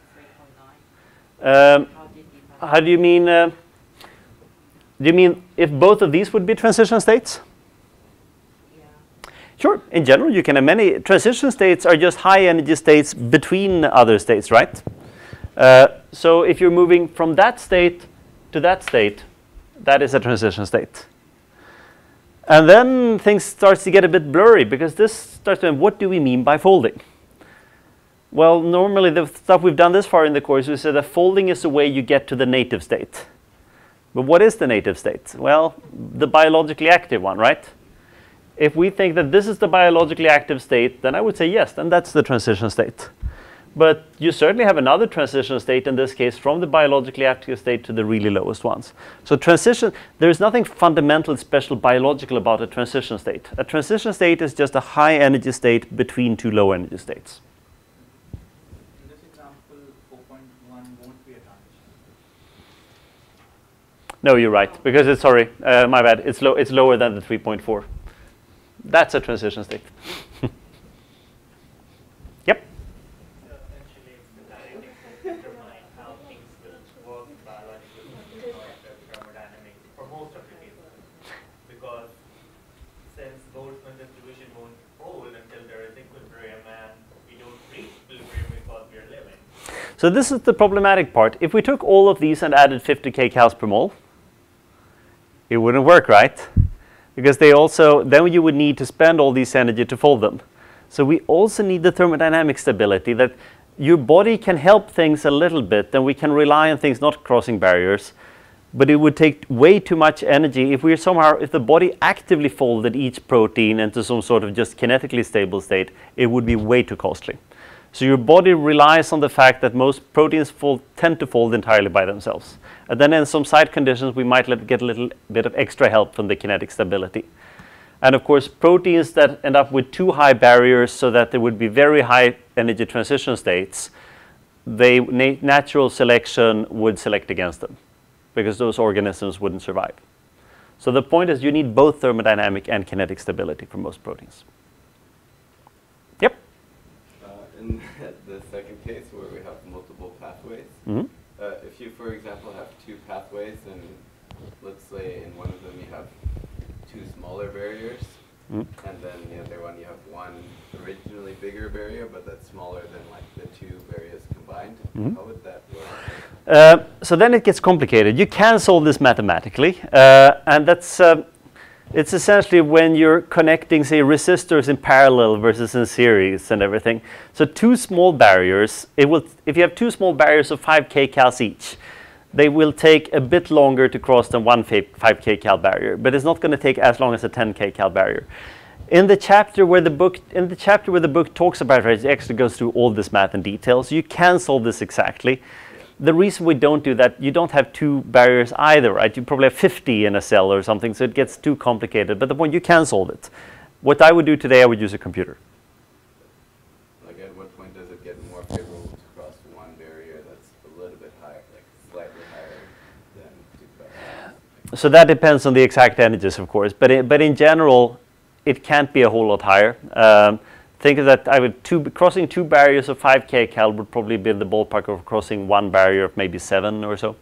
-3.9. How do you mean? Do you mean if both of these would be transition states? Yeah. Sure. In general, you can have many. Transition states are just high energy states between other states, right? So if you're moving from that state to that state, that is a transition state. And then things starts to get a bit blurry because this starts to, what do we mean by folding? Well, normally the stuff we've done this far in the course, we said that folding is the way you get to the native state. But what is the native state? Well, the biologically active one, right? If we think that this is the biologically active state, then I would say yes, then that's the transition state. But you certainly have another transition state in this case from the biologically active state to the really lowest ones. So transition, there's nothing fundamental special biological about a transition state. A transition state is just a high energy state between two low energy states. In this example, 4.1 won't be a transition. No, you're right, because it's, sorry, my bad, it's lower than the 3.4. That's a transition state. Yep. So essentially, the kinetics determine how things will work biologically or the thermodynamics for most of the cases. Because since Boltzmann distribution won't hold until there is equilibrium and we don't reach equilibrium because we are living. So this is the problematic part. If we took all of these and added 50 kcals per mole, it wouldn't work, right? Because they also, then you would need to spend all this energy to fold them. So we also need the thermodynamic stability that your body can help things a little bit, and we can rely on things not crossing barriers. But it would take way too much energy if if the body actively folded each protein into some sort of just kinetically stable state, it would be way too costly. So your body relies on the fact that most proteins tend to fold entirely by themselves. And then in some side conditions, we might get a little bit of extra help from the kinetic stability. And of course, proteins that end up with too high barriers so that there would be very high energy transition states, natural selection would select against them because those organisms wouldn't survive. So the point is you need both thermodynamic and kinetic stability for most proteins. Yep. In the second case where we have multiple pathways, if you, for example, have two pathways and let's say in one of them you have two smaller barriers and then the other one you have one originally bigger barrier but that's smaller than like the two barriers combined, how would that work? So then it gets complicated. You can solve this mathematically and that's it's essentially when you're connecting, say, resistors in parallel versus in series and everything. So two small barriers, if you have two small barriers of 5 kcals each, they will take a bit longer to cross than one 5 kcal barrier, but it's not going to take as long as a 10 kcal barrier. In the chapter where the book talks about it, it actually goes through all this math in detail, so you can solve this exactly. The reason we don't do that, you don't have two barriers either, right? You probably have 50 in a cell or something, so it gets too complicated. But the point, you can solve it. What I would do today, I would use a computer. Like at what point does it get more favorable to cross one barrier that's a little bit higher, like slightly higher than to cross? So that depends on the exact energies, of course. But in general, it can't be a whole lot higher. Think of that, crossing two barriers of 5 kcal would probably be in the ballpark of crossing one barrier of maybe 7 or so. Okay.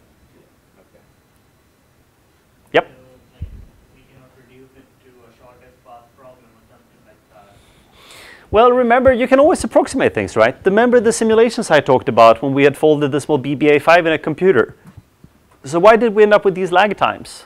Yep. So like, we cannot reduce it to a shortest path problem or something like that. Well, remember, you can always approximate things, right? Remember the simulations I talked about when we had folded the small BBA5 in a computer. So why did we end up with these lag times?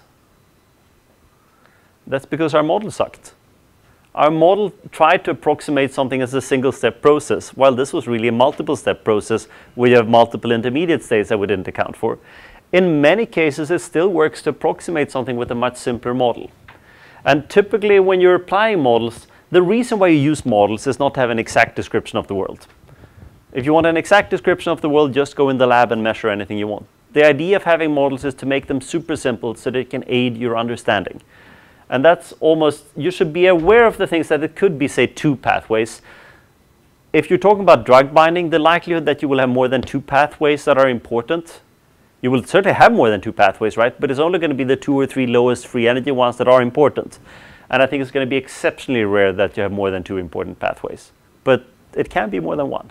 That's because our model sucked. Our model tried to approximate something as a single-step process, while this was really a multiple-step process where you have multiple intermediate states that we didn't account for. In many cases, it still works to approximate something with a much simpler model. And typically, when you're applying models, the reason why you use models is not to have an exact description of the world. If you want an exact description of the world, just go in the lab and measure anything you want. The idea of having models is to make them super simple so they can aid your understanding. And that's almost, you should be aware of the things that it could be, say, 2 pathways. If you're talking about drug binding, the likelihood that you will have more than 2 pathways that are important, you will certainly have more than 2 pathways, right? But it's only going to be the 2 or 3 lowest free energy ones that are important. And I think it's going to be exceptionally rare that you have more than 2 important pathways. But it can be more than 1.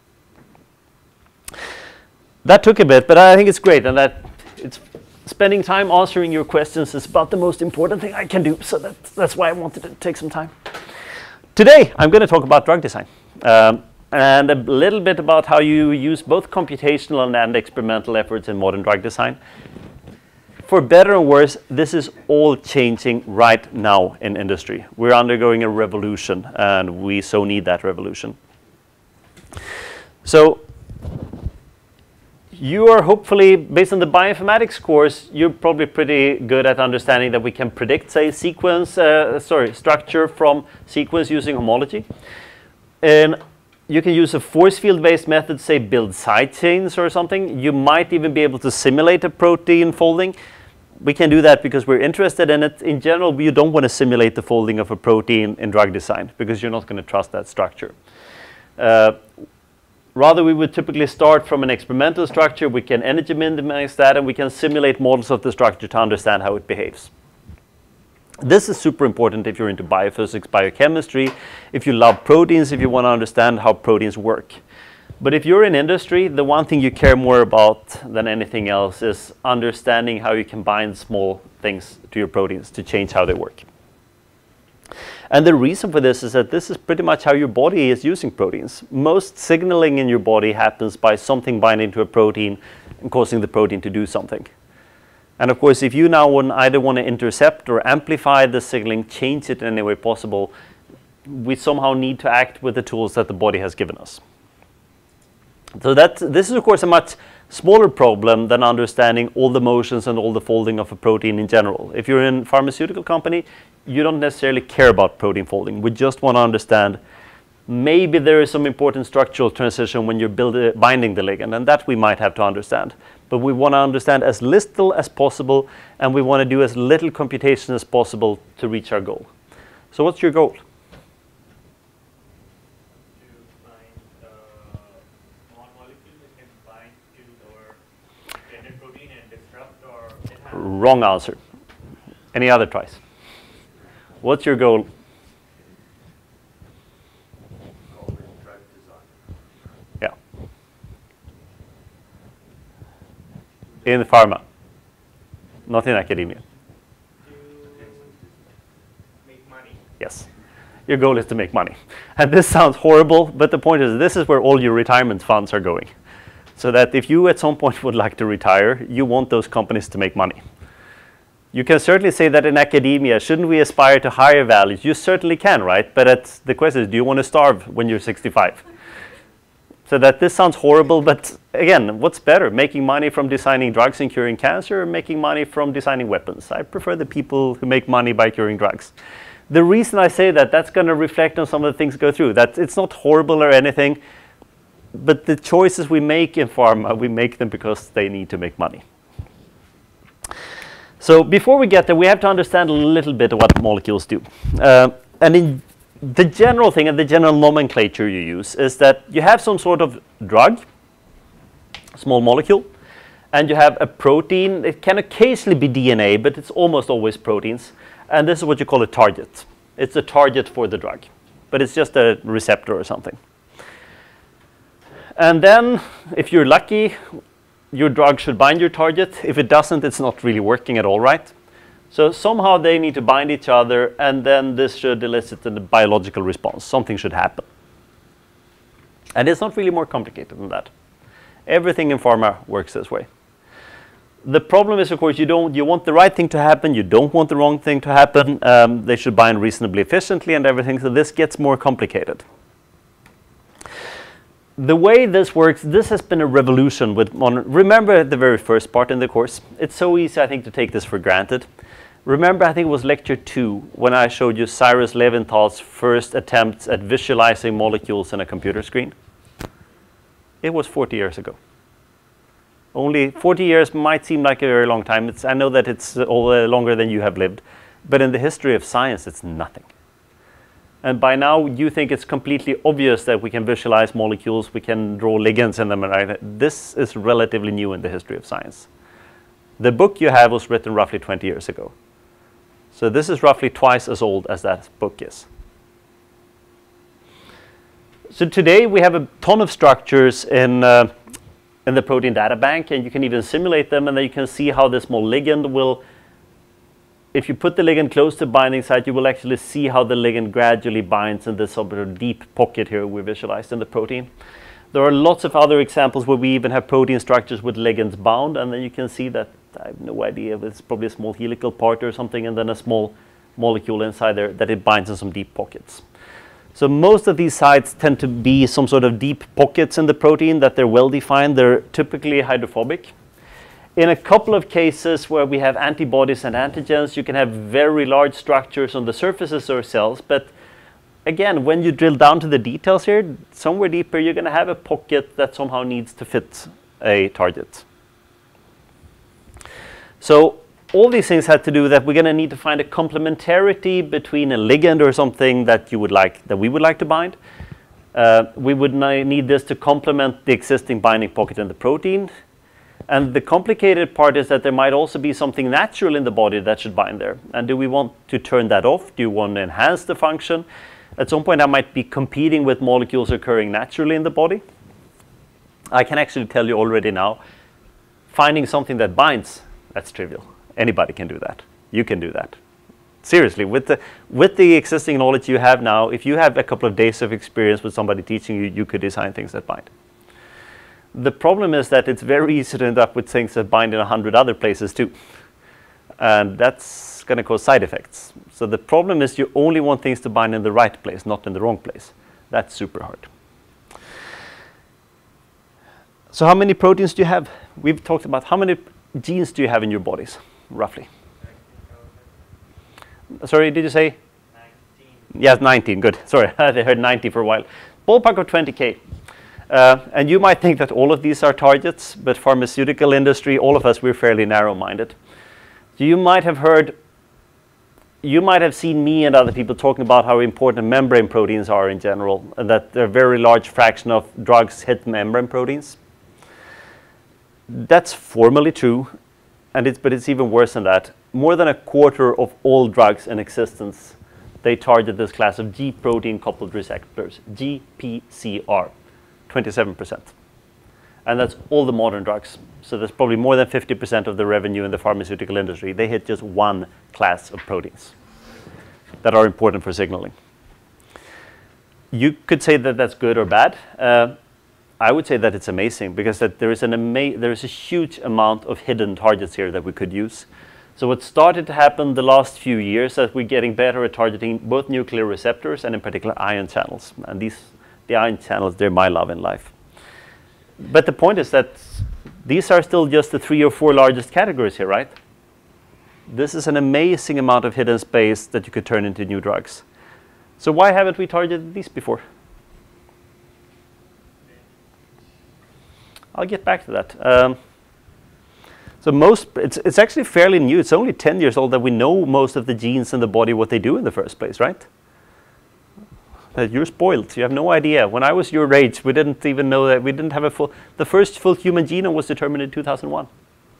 That took a bit, but I think it's great. And that it's spending time answering your questions is about the most important thing I can do. So that's why I wanted to take some time. Today, I'm going to talk about drug design. And a little bit about how you use both computational and experimental efforts in modern drug design. For better or worse, this is all changing right now in industry. We're undergoing a revolution, and we so need that revolution. So you are hopefully, based on the bioinformatics course, you're probably pretty good at understanding that we can predict, say, structure from sequence using homology. And you can use a force field-based method, say, build side chains or something. You might even be able to simulate a protein folding. We can do that because we're interested in it. In general, you don't want to simulate the folding of a protein in drug design because you're not going to trust that structure. Rather, we would typically start from an experimental structure. We can energy minimize that, and we can simulate models of the structure to understand how it behaves. This is super important if you're into biophysics, biochemistry, if you love proteins, if you want to understand how proteins work. But if you're in industry, the one thing you care more about than anything else is understanding how you combine small things to your proteins to change how they work. And the reason for this is that this is pretty much how your body is using proteins. Most signaling in your body happens by something binding to a protein and causing the protein to do something. And of course, if you now either want to intercept or amplify the signaling, change it in any way possible, we somehow need to act with the tools that the body has given us. So this is, of course, a much smaller problem than understanding all the motions and all the folding of a protein in general. If you're in a pharmaceutical company, you don't necessarily care about protein folding. We just want to understand maybe there is some important structural transition when you're binding the ligand, and that we might have to understand. But we want to understand as little as possible, and we want to do as little computation as possible to reach our goal. So what's your goal? Wrong answer. Any other tries? What's your goal? Yeah. In pharma, not in academia. Make money. Yes. Your goal is to make money. And this sounds horrible, but the point is this is where all your retirement funds are going. So that if you at some point would like to retire, you want those companies to make money. You can certainly say that in academia, shouldn't we aspire to higher values? You certainly can, right? But the question is, do you want to starve when you're 65? So that this sounds horrible, but again, what's better? Making money from designing drugs and curing cancer, or making money from designing weapons? I prefer the people who make money by curing drugs. The reason I say that, that's going to reflect on some of the things go through. That it's not horrible or anything, but the choices we make in pharma, we make them because they need to make money. So before we get there, we have to understand a little bit of what molecules do. And in the general thing and the general nomenclature you use is that you have some sort of drug, small molecule, and you have a protein. It can occasionally be DNA, but it's almost always proteins. And this is what you call a target. It's a target for the drug, but it's just a receptor or something. And then, if you're lucky, your drug should bind your target. If it doesn't, it's not really working at all, right? So somehow they need to bind each other, and then this should elicit a biological response. Something should happen. And it's not really more complicated than that. Everything in pharma works this way. The problem is, of course, you want the right thing to happen, you don't want the wrong thing to happen. They should bind reasonably efficiently and everything, so this gets more complicated. The way this works, this has been a revolution with remember the very first part in the course? It's so easy, I think, to take this for granted. Remember, I think it was lecture 2 when I showed you Cyrus Levinthal's first attempts at visualizing molecules in a computer screen? It was 40 years ago. Only 40 years might seem like a very long time. I know that it's all longer than you have lived, but in the history of science, it's nothing. And by now, you think it's completely obvious that we can visualize molecules, we can draw ligands in them. And this is relatively new in the history of science. The book you have was written roughly 20 years ago. So this is roughly twice as old as that book is. So today we have a ton of structures in the protein data bank, and you can even simulate them, and then you can see how this small ligand will, if you put the ligand close to binding site, you will actually see how the ligand gradually binds in this sort of deep pocket here we visualized in the protein. There are lots of other examples where we even have protein structures with ligands bound, and then you can see that, I have no idea, if it's probably a small helical part or something, and then a small molecule inside there that it binds in some deep pockets. So most of these sites tend to be some sort of deep pockets in the protein that they're well defined. They're typically hydrophobic. In a couple of cases where we have antibodies and antigens, you can have very large structures on the surfaces of cells, but again, when you drill down to the details here, somewhere deeper, you're going to have a pocket that somehow needs to fit a target. So all these things have to do with that we're going to need to find a complementarity between a ligand or something that we would like to bind. We would need this to complement the existing binding pocket in the protein. And the complicated part is that there might also be something natural in the body that should bind there. And do we want to turn that off? Do you want to enhance the function? At some point, I might be competing with molecules occurring naturally in the body. I can actually tell you already now, finding something that binds, that's trivial. Anybody can do that. You can do that. Seriously, with the existing knowledge you have now, if you have a couple of days of experience with somebody teaching you, you could design things that bind. The problem is that it's very easy to end up with things that bind in 100 other places too. And that's going to cause side effects. So the problem is you only want things to bind in the right place, not in the wrong place. That's super hard. So how many proteins do you have? We've talked about how many genes do you have in your bodies, roughly? Sorry, did you say? 19. Yes, 19, good. Sorry, I heard 90 for a while. Ballpark of 20K. And you might think that all of these are targets, but pharmaceutical industry, all of us, we're fairly narrow-minded. So you might have seen me and other people talking about how important membrane proteins are in general, and that a very large fraction of drugs hit membrane proteins. That's formally true, but it's even worse than that. More than a quarter of all drugs in existence, they target this class of G protein coupled receptors, GPCR. 27%. And that's all the modern drugs. So there's probably more than 50% of the revenue in the pharmaceutical industry. They hit just one class of proteins that are important for signaling. You could say that that's good or bad. I would say that it's amazing because that there is a huge amount of hidden targets here that we could use. So what started to happen the last few years is we're getting better at targeting both nuclear receptors and in particular ion channels. And the ion channels, they're my love in life. But the point is that these are still just the 3 or 4 largest categories here, right? This is an amazing amount of hidden space that you could turn into new drugs. So why haven't we targeted these before? I'll get back to that. It's actually fairly new. It's only 10 years old that we know most of the genes in the body, what they do in the first place, right? You're spoiled. You have no idea. When I was your age, we didn't even know that we didn't have the first full human genome was determined in 2001.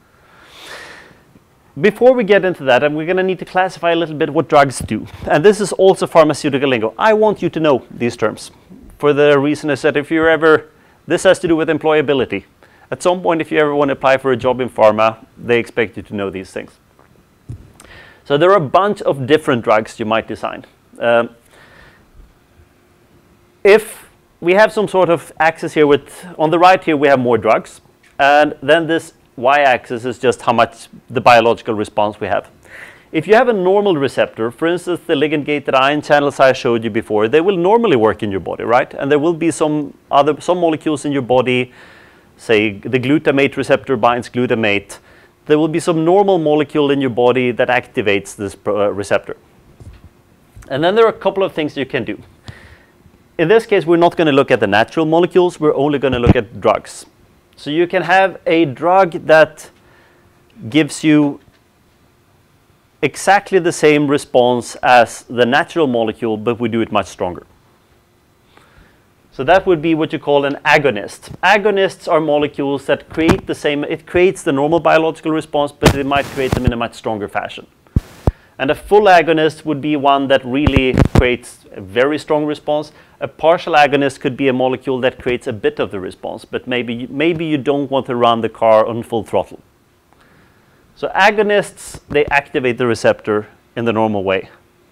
Before we get into that, we're going to need to classify a little bit what drugs do. And this is also pharmaceutical lingo. I want you to know these terms for the reason is that this has to do with employability. At some point, if you ever want to apply for a job in pharma, they expect you to know these things. So there are a bunch of different drugs you might design. If we have some sort of axis here with, on the right here we have more drugs, and then this y-axis is just how much the biological response we have. If you have a normal receptor, for instance, the ligand-gated ion channels I showed you before, they will normally work in your body, right? And there will be some molecules in your body, say the glutamate receptor binds glutamate. There will be some normal molecule in your body that activates this receptor. And then there are a couple of things you can do. In this case, we're not going to look at the natural molecules, we're only going to look at drugs. So you can have a drug that gives you exactly the same response as the natural molecule, but we do it much stronger. So that would be what you call an agonist. Agonists are molecules that create the same, it creates the normal biological response, but it might create them in a much stronger fashion. And a full agonist would be one that really creates a very strong response. A partial agonist could be a molecule that creates a bit of the response, but maybe you don't want to run the car on full throttle. So agonists, they activate the receptor in the normal way.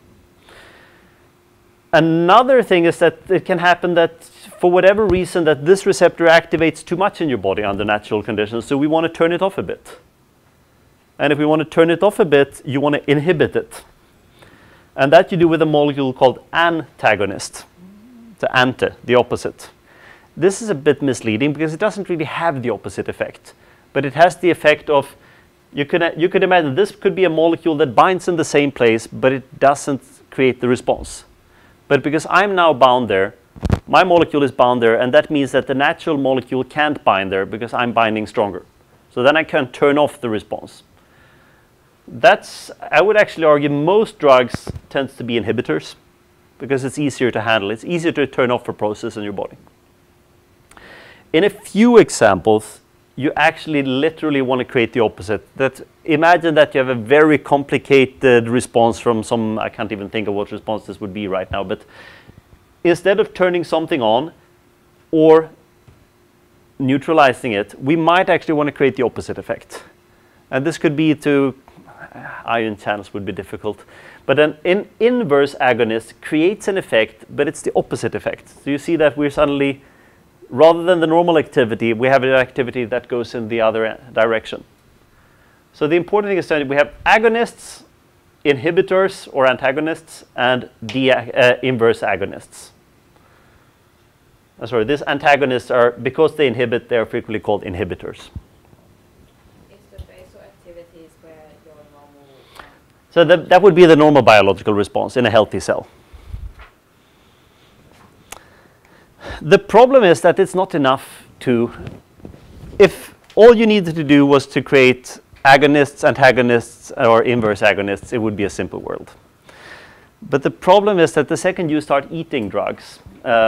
Another thing is that it can happen that for whatever reason that this receptor activates too much in your body under natural conditions, so we want to turn it off a bit. And if we want to turn it off a bit, you want to inhibit it. And that you do with a molecule called antagonist. The the opposite. This is a bit misleading because it doesn't really have the opposite effect. But it has the effect of, you could imagine this could be a molecule that binds in the same place, but it doesn't create the response. But because I'm now bound there, my molecule is bound there, and that means that the natural molecule can't bind there because I'm binding stronger. So then I can turn off the response. I would actually argue most drugs tend to be inhibitors because it's easier to handle. It's easier to turn off a process in your body. In a few examples, you actually literally want to create the opposite. Imagine that you have a very complicated response from some, I can't even think of what response this would be right now, but instead of turning something on or neutralizing it, we might actually want to create the opposite effect. And this could be to, ion channels would be difficult, but an inverse agonist creates an effect, but it's the opposite effect. So you see that we're suddenly, rather than the normal activity, we have an activity that goes in the other direction. So the important thing is that we have agonists, inhibitors or antagonists, and inverse agonists. Sorry, these antagonists are, because they inhibit, they're frequently called inhibitors. Is the vasoactivity where your normal... So that would be the normal biological response in a healthy cell. The problem is that it's not enough to, if all you needed to do was to create agonists, antagonists, or inverse agonists, it would be a simple world. But the problem is that the second you start eating drugs,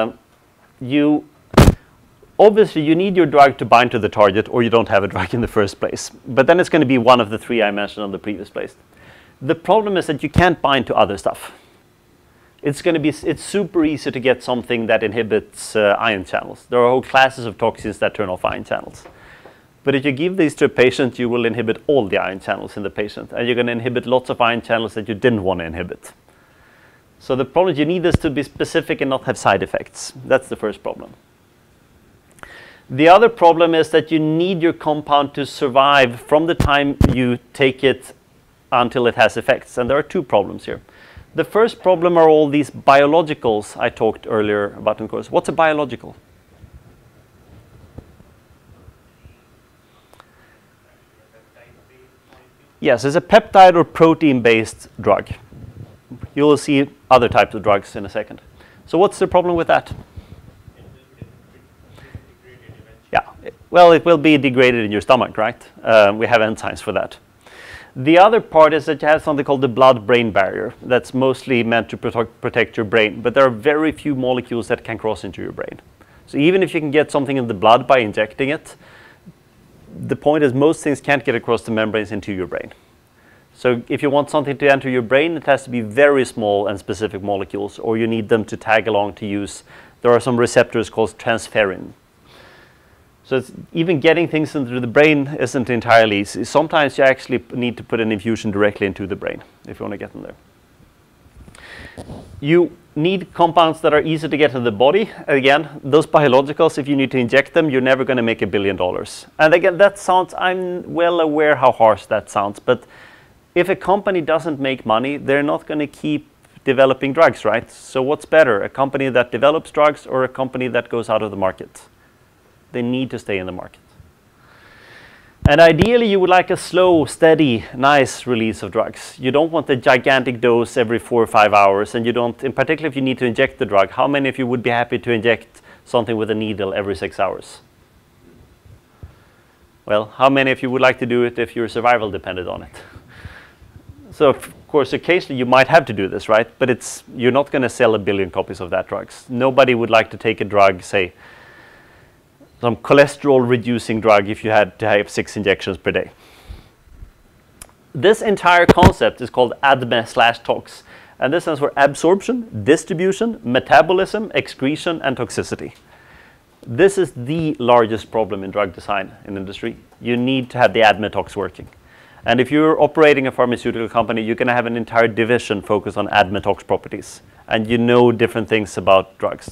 obviously you need your drug to bind to the target or you don't have a drug in the first place. But then it's going to be one of the three I mentioned on the previous place. The problem is that you can't bind to other stuff. It's super easy to get something that inhibits ion channels. There are whole classes of toxins that turn off ion channels. But if you give these to a patient, you will inhibit all the ion channels in the patient. And you're going to inhibit lots of ion channels that you didn't want to inhibit. So the problem is you need this to be specific and not have side effects. That's the first problem. The other problem is that you need your compound to survive from the time you take it until it has effects. And there are two problems here. The first problem are all these biologicals I talked earlier about in the course. What's a biological? Yes, it's a peptide or protein-based drug. You will see other types of drugs in a second. So what's the problem with that? Yeah, well, it will be degraded in your stomach, right? We have enzymes for that. The other part is that you have something called the blood-brain barrier that's mostly meant to protect your brain, but there are very few molecules that can cross into your brain. So even if you can get something in the blood by injecting it, the point is most things can't get across the membranes into your brain. So if you want something to enter your brain, it has to be very small and specific molecules, or you need them to tag along to use. There are some receptors called transferrin. So even getting things into the brain isn't entirely easy. Sometimes you actually need to put an infusion directly into the brain if you want to get them there. You need compounds that are easy to get into the body. Again, those biologicals, if you need to inject them, you're never going to make $1 billion. And again, that sounds, I'm well aware how harsh that sounds, but if a company doesn't make money, they're not going to keep developing drugs, right? So what's better, a company that develops drugs or a company that goes out of the market? They need to stay in the market. And ideally, you would like a slow, steady, nice release of drugs. You don't want a gigantic dose every 4 or 5 hours, and you don't, in particular if you need to inject the drug, how many of you would be happy to inject something with a needle every 6 hours? Well, how many of you would like to do it if your survival depended on it? So, of course, occasionally you might have to do this, right? But you're not going to sell 1 billion copies of that drugs. Nobody would like to take a drug, say, some cholesterol-reducing drug if you had to have 6 injections per day. This entire concept is called ADME/tox. And this stands for absorption, distribution, metabolism, excretion, and toxicity. This is the largest problem in drug design in industry. You need to have the ADME/tox working. And if you're operating a pharmaceutical company, you're going to have an entire division focused on ADME/tox properties. And you know different things about drugs.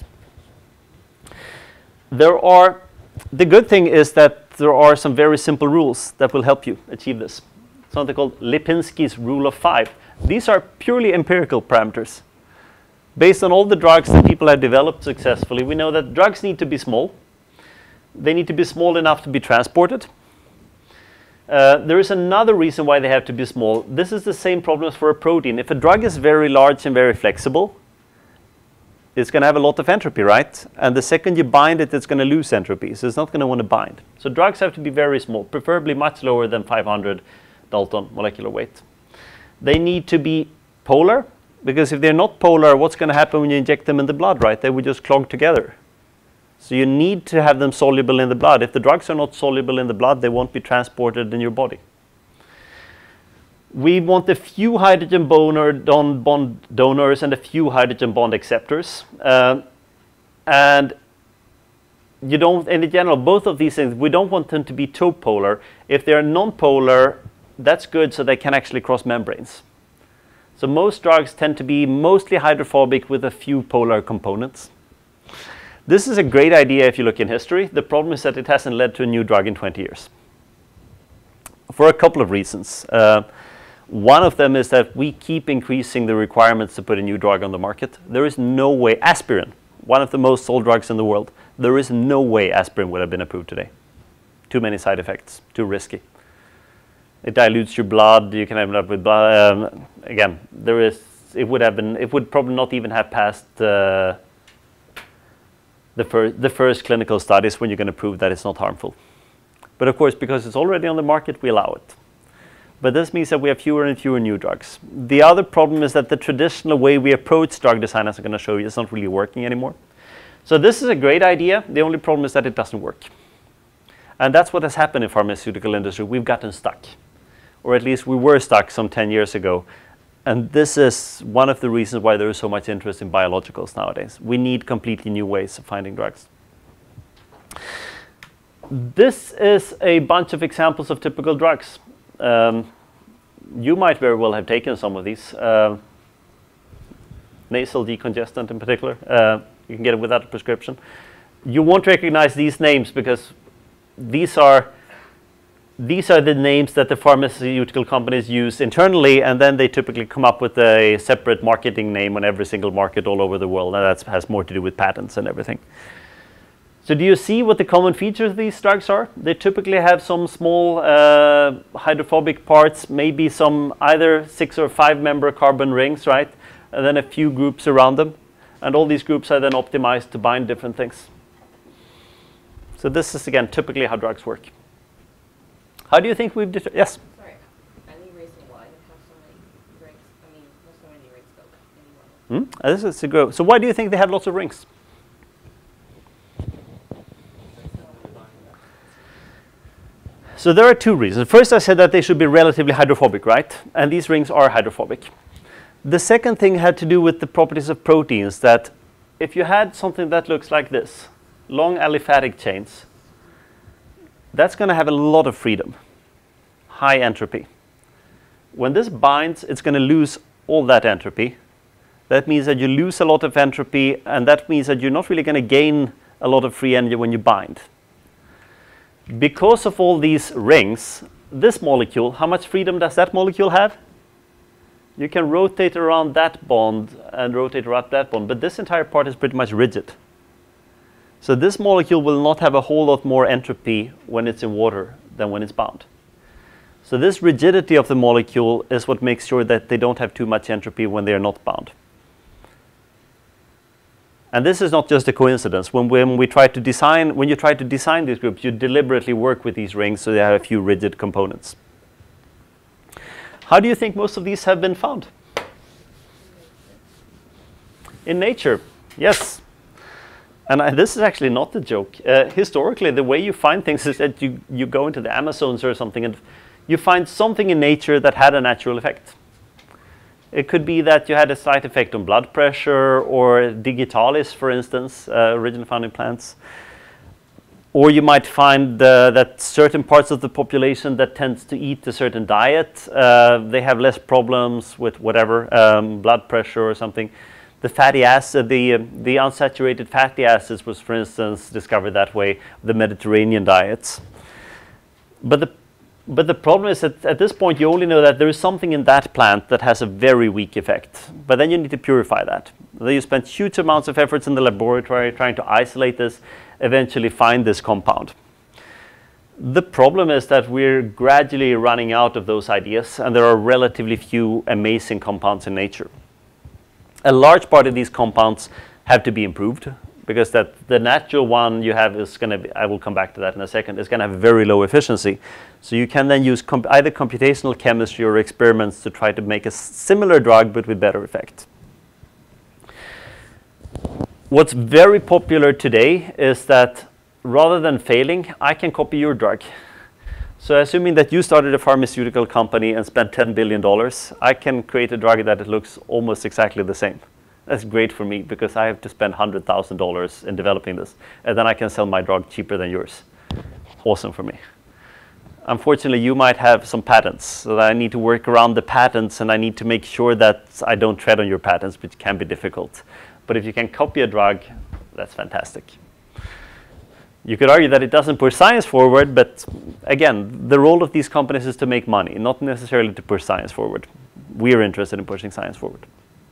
The good thing is that there are some very simple rules that will help you achieve this. Something called Lipinski's rule of 5. These are purely empirical parameters. Based on all the drugs that people have developed successfully, we know that drugs need to be small. They need to be small enough to be transported. There is another reason why they have to be small. This is the same problem as for a protein. If a drug is very large and very flexible, it's going to have a lot of entropy, right? And the second you bind it, it's going to lose entropy. So it's not going to want to bind. So drugs have to be very small, preferably much lower than 500 Dalton molecular weight. They need to be polar, because if they're not polar, what's going to happen when you inject them in the blood, right? They would just clog together. So you need to have them soluble in the blood. If the drugs are not soluble in the blood, they won't be transported in your body. We want a few hydrogen bond donors and a few hydrogen bond acceptors. And you don't, in general, both of these things, we don't want them to be too polar. If they're non-polar, that's good, so they can actually cross membranes. So most drugs tend to be mostly hydrophobic with a few polar components. This is a great idea if you look in history. The problem is that it hasn't led to a new drug in 20 years. For a couple of reasons. One of them is that we keep increasing the requirements to put a new drug on the market. There is no way, aspirin, one of the most sold drugs in the world, there is no way aspirin would have been approved today. Too many side effects, too risky. It dilutes your blood, you can end up with blood. Again, it would probably not even have passed the first clinical studies when you're going to prove that it's not harmful. But of course, because it's already on the market, we allow it. But this means that we have fewer and fewer new drugs. The other problem is that the traditional way we approach drug design, as I'm going to show you, is not really working anymore. So this is a great idea. The only problem is that it doesn't work. And that's what has happened in pharmaceutical industry. We've gotten stuck. Or at least we were stuck some 10 years ago. And this is one of the reasons why there is so much interest in biologicals nowadays. We need completely new ways of finding drugs. This is a bunch of examples of typical drugs. You might very well have taken some of these. Nasal decongestant in particular. You can get it without a prescription. You won't recognize these names because these are the names that the pharmaceutical companies use internally, and then they typically come up with a separate marketing name on every single market all over the world, and that has more to do with patents and everything. So do you see what the common features of these drugs are? They typically have some small hydrophobic parts, maybe some either 6 or 5 member carbon rings, right? And then a few groups around them. And all these groups are then optimized to bind different things. So this is, again, typically how drugs work. How do you think we've... Yes? Sorry, any reason why they have so many rings? I mean, there's so many rings though. This is a good. So why do you think they have lots of rings? So there are 2 reasons. First, I said that they should be relatively hydrophobic, right? And these rings are hydrophobic. The second thing had to do with the properties of proteins, that if you had something that looks like this, long aliphatic chains, that's going to have a lot of freedom, high entropy. When this binds, it's going to lose all that entropy, That means that you lose a lot of entropy, and that means that you're not really going to gain a lot of free energy when you bind. Because of all these rings, this molecule, how much freedom does that molecule have? You can rotate around that bond and rotate around that bond, but this entire part is pretty much rigid. So this molecule will not have a whole lot more entropy when it's in water than when it's bound. So this rigidity of the molecule is what makes sure that they don't have too much entropy when they are not bound. And this is not just a coincidence. When you try to design these groups, you deliberately work with these rings so they have a few rigid components. How do you think most of these have been found? In nature, yes. And this is actually not a joke. Historically, the way you find things is that you go into the Amazons or something and you find something in nature that had a natural effect. It could be that you had a slight effect on blood pressure, or digitalis, for instance, originally found in plants. Or you might find that certain parts of the population that tends to eat a certain diet, they have less problems with whatever, blood pressure or something. The fatty acid, the unsaturated fatty acids was, for instance, discovered that way, the Mediterranean diets. But the problem is that at this point you only know that there is something in that plant that has a very weak effect. But then you need to purify that. Then you spend huge amounts of efforts in the laboratory trying to isolate this, eventually find this compound. The problem is that we're gradually running out of those ideas, and there are relatively few amazing compounds in nature. A large part of these compounds have to be improved, because the natural one you have is going to be, I will come back to that in a second, is going to have very low efficiency. So you can then use either computational chemistry or experiments to try to make a similar drug but with better effect. What's very popular today is that rather than failing, I can copy your drug. So assuming that you started a pharmaceutical company and spent $10 billion, I can create a drug that looks almost exactly the same. That's great for me because I have to spend $100,000 in developing this, and then I can sell my drug cheaper than yours. Awesome for me. Unfortunately, you might have some patents, so that I need to work around the patents, and I need to make sure that I don't tread on your patents, which can be difficult. But if you can copy a drug, that's fantastic. You could argue that it doesn't push science forward, but again, the role of these companies is to make money, not necessarily to push science forward. We're interested in pushing science forward.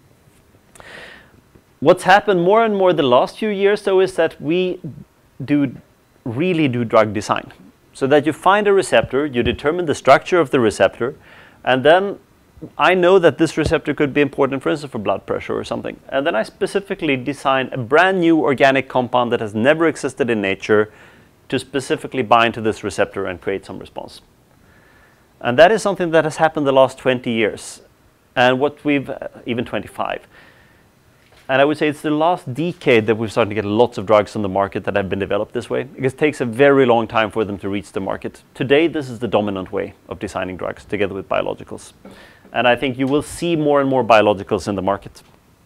What's happened more and more the last few years, though, is that we really do drug design. So that you find a receptor, you determine the structure of the receptor, and then I know that this receptor could be important, for instance, for blood pressure or something. And then I specifically design a brand new organic compound that has never existed in nature to specifically bind to this receptor and create some response. And that is something that has happened the last 20 years, and even 25. And I would say it's the last decade that we're starting to get lots of drugs on the market that have been developed this way. Because it takes a very long time for them to reach the market. Today, this is the dominant way of designing drugs together with biologicals. And I think you will see more and more biologicals in the market.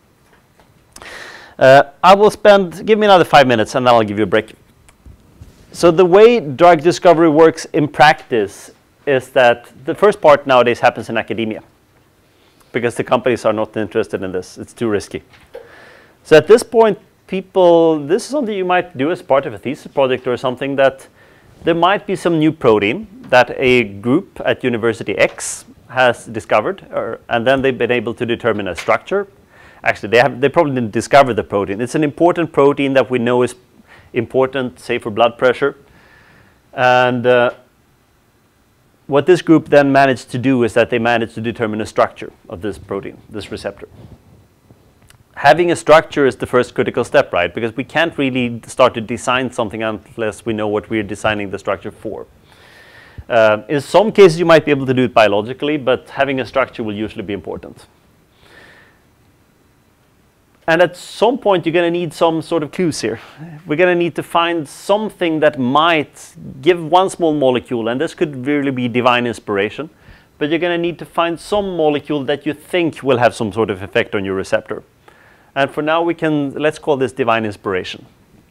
Give me another 5 minutes and then I'll give you a break. So the way drug discovery works in practice is that the first part nowadays happens in academia. Because the companies are not interested in this. It's too risky. So at this point, this is something you might do as part of a thesis project or something, that there might be some new protein that a group at University X has discovered, and then they've been able to determine a structure. Actually, they probably didn't discover the protein. It's an important protein that we know is important, say, for blood pressure. And what this group then managed to do is that they managed to determine a structure of this protein, this receptor. Having a structure is the first critical step, right? Because we can't really start to design something unless we know what we're designing the structure for. In some cases, you might be able to do it biologically, but having a structure will usually be important. And at some point, you're going to need some sort of clues here. We're going to need to find something that might give one small molecule, and this could really be divine inspiration, but you're going to need to find some molecule that you think will have some sort of effect on your receptor. And for now, let's call this divine inspiration.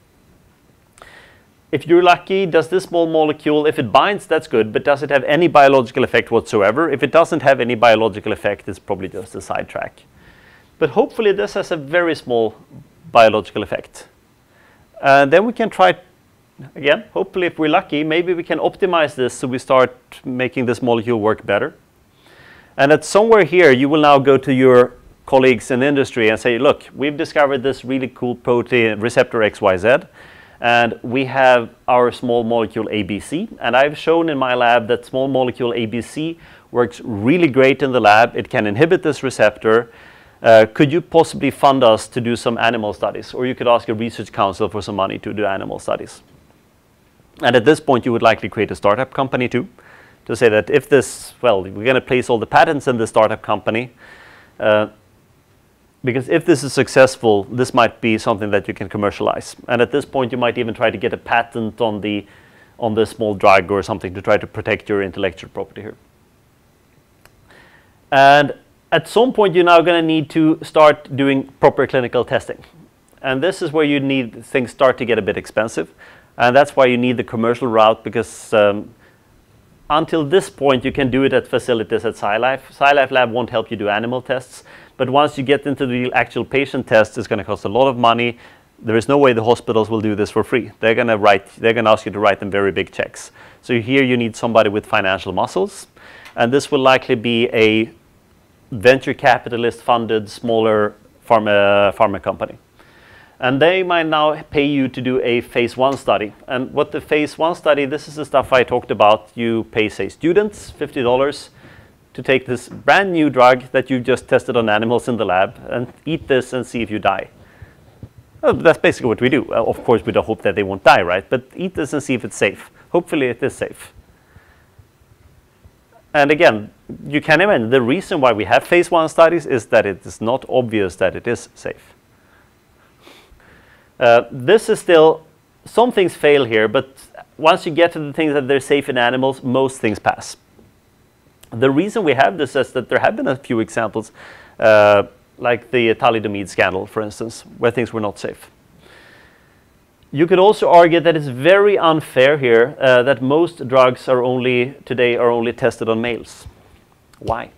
If you're lucky, does this small molecule, if it binds, that's good, but does it have any biological effect whatsoever? If it doesn't have any biological effect, it's probably just a sidetrack. But hopefully this has a very small biological effect. And then we can try, again, hopefully if we're lucky, maybe we can optimize this so we start making this molecule work better. And at somewhere here, you will now go to your colleagues in industry and say, look, we've discovered this really cool protein receptor XYZ, and we have our small molecule ABC. And I've shown in my lab that small molecule ABC works really great in the lab. It can inhibit this receptor. Could you possibly fund us to do some animal studies? Or you could ask a research council for some money to do animal studies. And at this point, you would likely create a startup company too, to say that if this, well, we're going to place all the patents in the startup company, because if this is successful, this might be something that you can commercialize. And at this point, you might even try to get a patent on the small drug or something to try to protect your intellectual property here. And at some point, you're now going to need to start doing proper clinical testing. And this is where you need things start to get a bit expensive. And that's why you need the commercial route, because until this point, you can do it at facilities at SciLife. SciLife Lab won't help you do animal tests. But once you get into the actual patient test, it's going to cost a lot of money. There is no way the hospitals will do this for free. They're going to ask you to write them very big checks. So here you need somebody with financial muscles. And this will likely be a venture capitalist funded smaller pharma company. And they might now pay you to do a phase 1 study. And what the phase 1 study, this is the stuff I talked about. You pay, say, students $50 to take this brand new drug that you just tested on animals in the lab and eat this and see if you die. Well, that's basically what we do. Of course, we don't hope that they won't die, right? But eat this and see if it's safe. Hopefully it is safe. And again, you can imagine the reason why we have phase 1 studies is that it is not obvious that it is safe. This is still, some things fail here, but once you get to the things that they're safe in animals, most things pass. The reason we have this is that there have been a few examples, like the thalidomide scandal, for instance, where things were not safe. You could also argue that it's very unfair here that most drugs today are only tested on males. Why?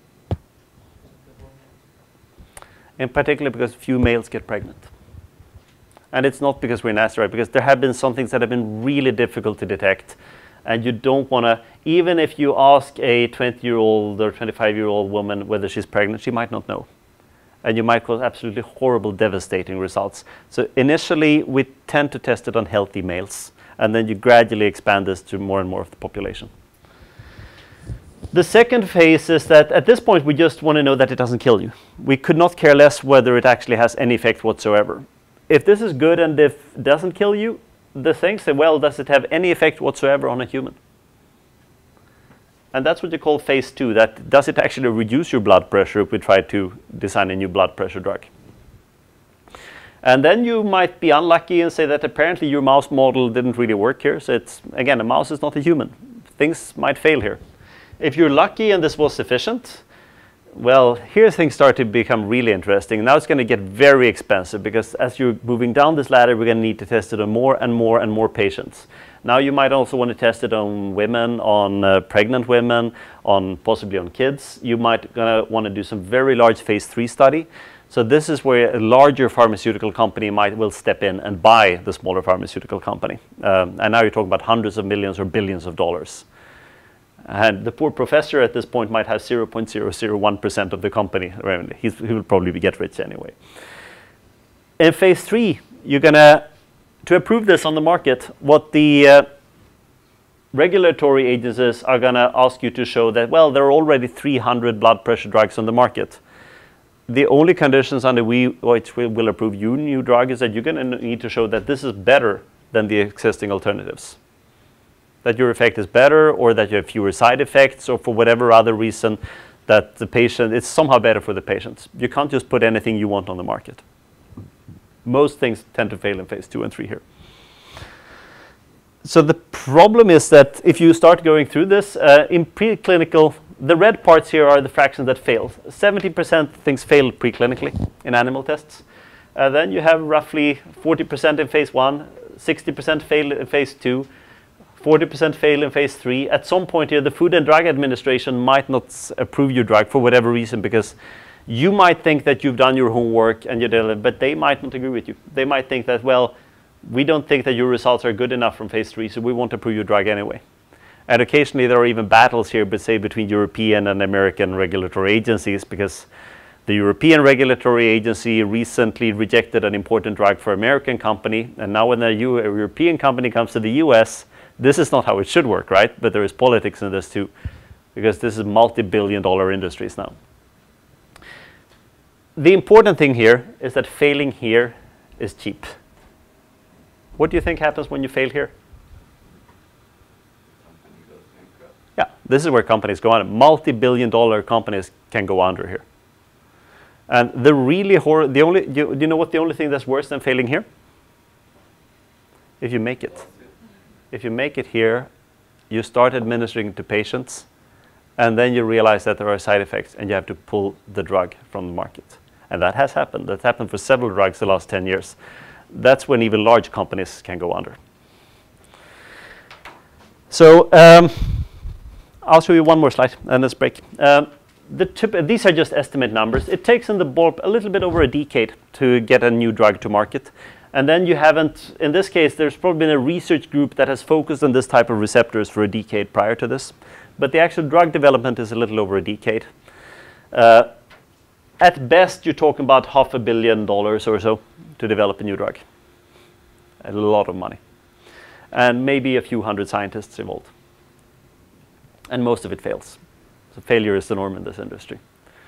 In particular because few males get pregnant. And it's not because we're nasty, right? Because there have been some things that have been really difficult to detect. And you don't want to, even if you ask a 20-year-old or 25-year-old woman whether she's pregnant, she might not know. And you might cause absolutely horrible, devastating results. So initially, we tend to test it on healthy males. And then you gradually expand this to more and more of the population. The second phase is that at this point, we just want to know that it doesn't kill you. We could not care less whether it actually has any effect whatsoever. If this is good and if it doesn't kill you, the thing say, well, does it have any effect whatsoever on a human? And that's what you call phase 2. That does it actually reduce your blood pressure if we try to design a new blood pressure drug? And then you might be unlucky and say that apparently your mouse model didn't really work here. So it's, again, a mouse is not a human. Things might fail here. If you're lucky and this was sufficient, well, here things start to become really interesting. Now it's going to get very expensive because as you're moving down this ladder, we're going to need to test it on more and more and more patients. Now you might also want to test it on women, on pregnant women, on possibly on kids. You might want to do some very large phase 3 study. So this is where a larger pharmaceutical company will step in and buy the smaller pharmaceutical company. And now you're talking about hundreds of millions or billions of dollars. And the poor professor at this point might have 0.001% of the company. He will probably get rich anyway. In phase 3, you're going to approve this on the market, what the regulatory agencies are going to ask you to show that, well, there are already 300 blood pressure drugs on the market. The only conditions under which we will approve your new drug is that you're going to need to show that this is better than the existing alternatives. That your effect is better, or that you have fewer side effects, or for whatever other reason that the patient, it's somehow better for the patients. You can't just put anything you want on the market. Most things tend to fail in phase 2 and 3 here. So the problem is that if you start going through this, in preclinical, the red parts here are the fractions that fail. 70% things fail preclinically in animal tests. Then you have roughly 40% in phase 1, 60% fail in phase 2, 40% fail in phase 3. At some point here, the Food and Drug Administration might not approve your drug for whatever reason, because You might think that you've done your homework and but they might not agree with you. They might think that, well, we don't think that your results are good enough from phase 3, so we want to approve your drug anyway. And occasionally there are even battles here, but say between European and American regulatory agencies, because the European regulatory agency recently rejected an important drug for an American company, and now when a European company comes to the US, this is not how it should work, right? But there is politics in this too, because this is multi-billion-dollar industries now. The important thing here is that failing here is cheap. What do you think happens when you fail here? Company goes bankrupt. Yeah, this is where companies go under. Multi-billion-dollar companies can go under here. And the really do you know what the only thing that's worse than failing here? If you make it. If you make it here, you start administering to patients, and then you realize that there are side effects, and you have to pull the drug from the market. And that has happened. That's happened for several drugs the last 10 years. That's when even large companies can go under. So I'll show you one more slide, and let's break. These are just estimate numbers. It takes in the ballpark a little bit over a decade to get a new drug to market. And then you haven't, in this case, there's probably been a research group that has focused on this type of receptors for a decade prior to this. But the actual drug development is a little over a decade. At best, you're talking about $500 million or so to develop a new drug. A lot of money. And maybe a few hundred scientists involved. And most of it fails. So failure is the norm in this industry.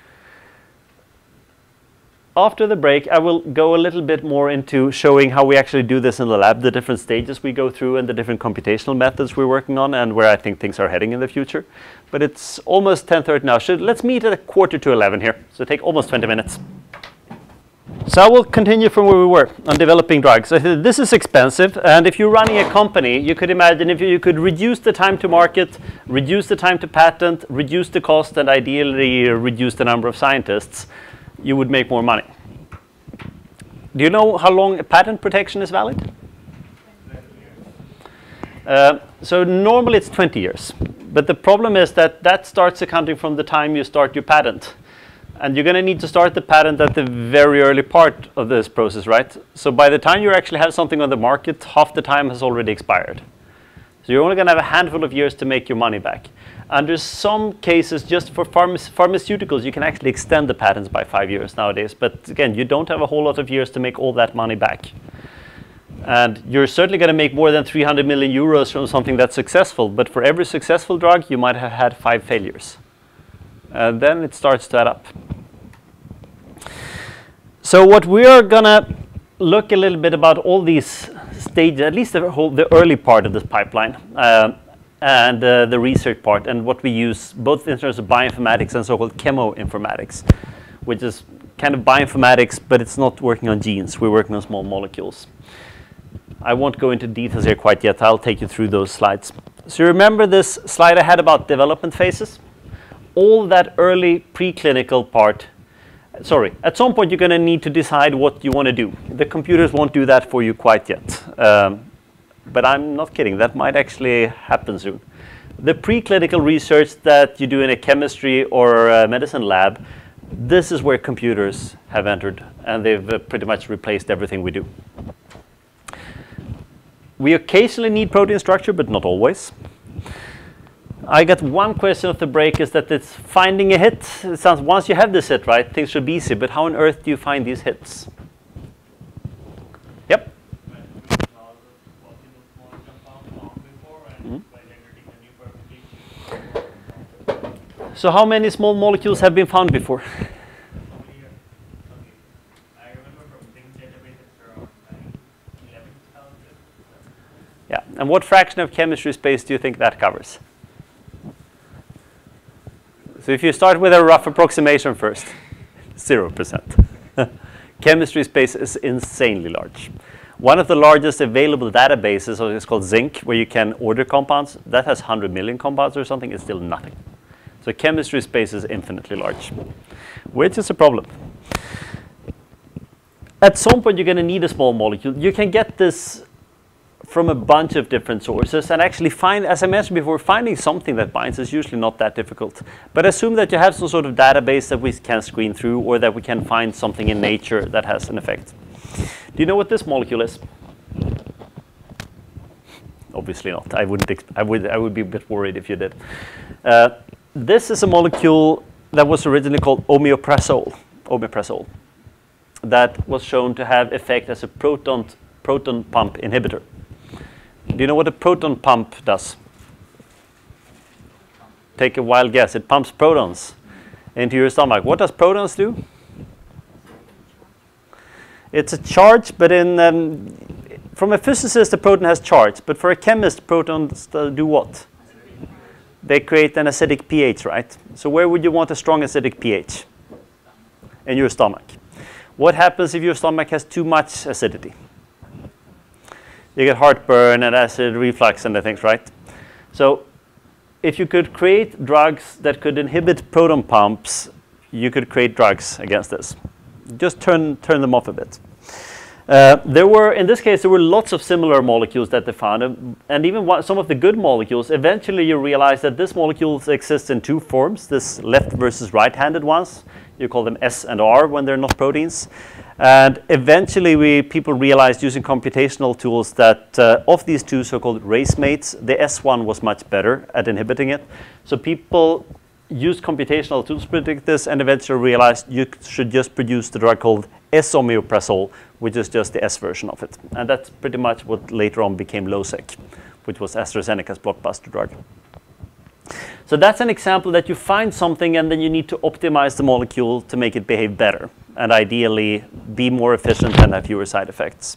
After the break, I will go a little bit more into showing how we actually do this in the lab, the different stages we go through and the different computational methods we're working on, and where I think things are heading in the future. But it's almost 10:30 now. Let's meet at 10:45 here. So take almost 20 minutes. So I will continue from where we were on developing drugs. This is expensive, and if you're running a company, you could imagine if you could reduce the time to market, reduce the time to patent, reduce the cost, and ideally reduce the number of scientists, you would make more money. Do you know how long patent protection is valid? So normally it's 20 years. But the problem is that that starts accounting from the time you start your patent. And you're going to need to start the patent at the very early part of this process, right? So by the time you actually have something on the market, half the time has already expired. So you're only going to have a handful of years to make your money back. Under some cases, just for pharmaceuticals, you can actually extend the patents by 5 years nowadays. But again, you don't have a whole lot of years to make all that money back. And you're certainly going to make more than 300 million euros from something that's successful. But for every successful drug, you might have had 5 failures. And then it starts to add up. So what we are going to look a little bit about all these stages, at least the early part of this pipeline, and the research part, and what we use both in terms of bioinformatics and so-called chemoinformatics, which is kind of bioinformatics, but it's not working on genes. We're working on small molecules. I won't go into details here quite yet. I'll take you through those slides. So you remember this slide I had about development phases? All that early preclinical part, sorry, at some point you're going to need to decide what you want to do. The computers won't do that for you quite yet. But I'm not kidding, that might actually happen soon. The preclinical research that you do in a chemistry or a medicine lab, this is where computers have entered, and they've pretty much replaced everything we do. We occasionally need protein structure, but not always. I got one question at the break, is that it's finding a hit. It sounds, once you have this hit, right, things should be easy, but how on earth do you find these hits? Yep. So how many small molecules have been found before? Yeah, and what fraction of chemistry space do you think that covers? So if you start with a rough approximation first, 0%. Chemistry space is insanely large. One of the largest available databases is called Zinc, where you can order compounds. That has 100 million compounds or something. It's still nothing. So chemistry space is infinitely large, which is a problem. At some point, you're going to need a small molecule. You can get this from a bunch of different sources, and actually find, as I mentioned before, finding something that binds is usually not that difficult. But assume that you have some sort of database that we can screen through, or that we can find something in nature that has an effect. Do you know what this molecule is? Obviously not. I would be a bit worried if you did. This is a molecule that was originally called omeprazole. Omeprazole. That was shown to have effect as a proton pump inhibitor. Do you know what a proton pump does? Take a wild guess. It pumps protons into your stomach. What does protons do? It's a charge, but from a physicist, a proton has charge. But for a chemist, protons do what? They create an acidic pH, right? So where would you want a strong acidic pH? In your stomach. What happens if your stomach has too much acidity? You get heartburn and acid reflux and the things, right? So if you could create drugs that could inhibit proton pumps, you could create drugs against this. Just turn them off a bit. In this case, there were lots of similar molecules that they found, and even some of the good molecules. Eventually, you realize that this molecule exists in two forms, this left versus right-handed ones. You call them S and R when they're not proteins. And eventually, people realized using computational tools that of these two so-called race mates, the S one was much better at inhibiting it. So people used computational tools to predict this, and eventually realized you should just produce the drug called S-omeprazole, which is just the S version of it. And that's pretty much what later on became Losec, which was AstraZeneca's blockbuster drug. So that's an example that you find something and then you need to optimize the molecule to make it behave better and ideally be more efficient and have fewer side effects.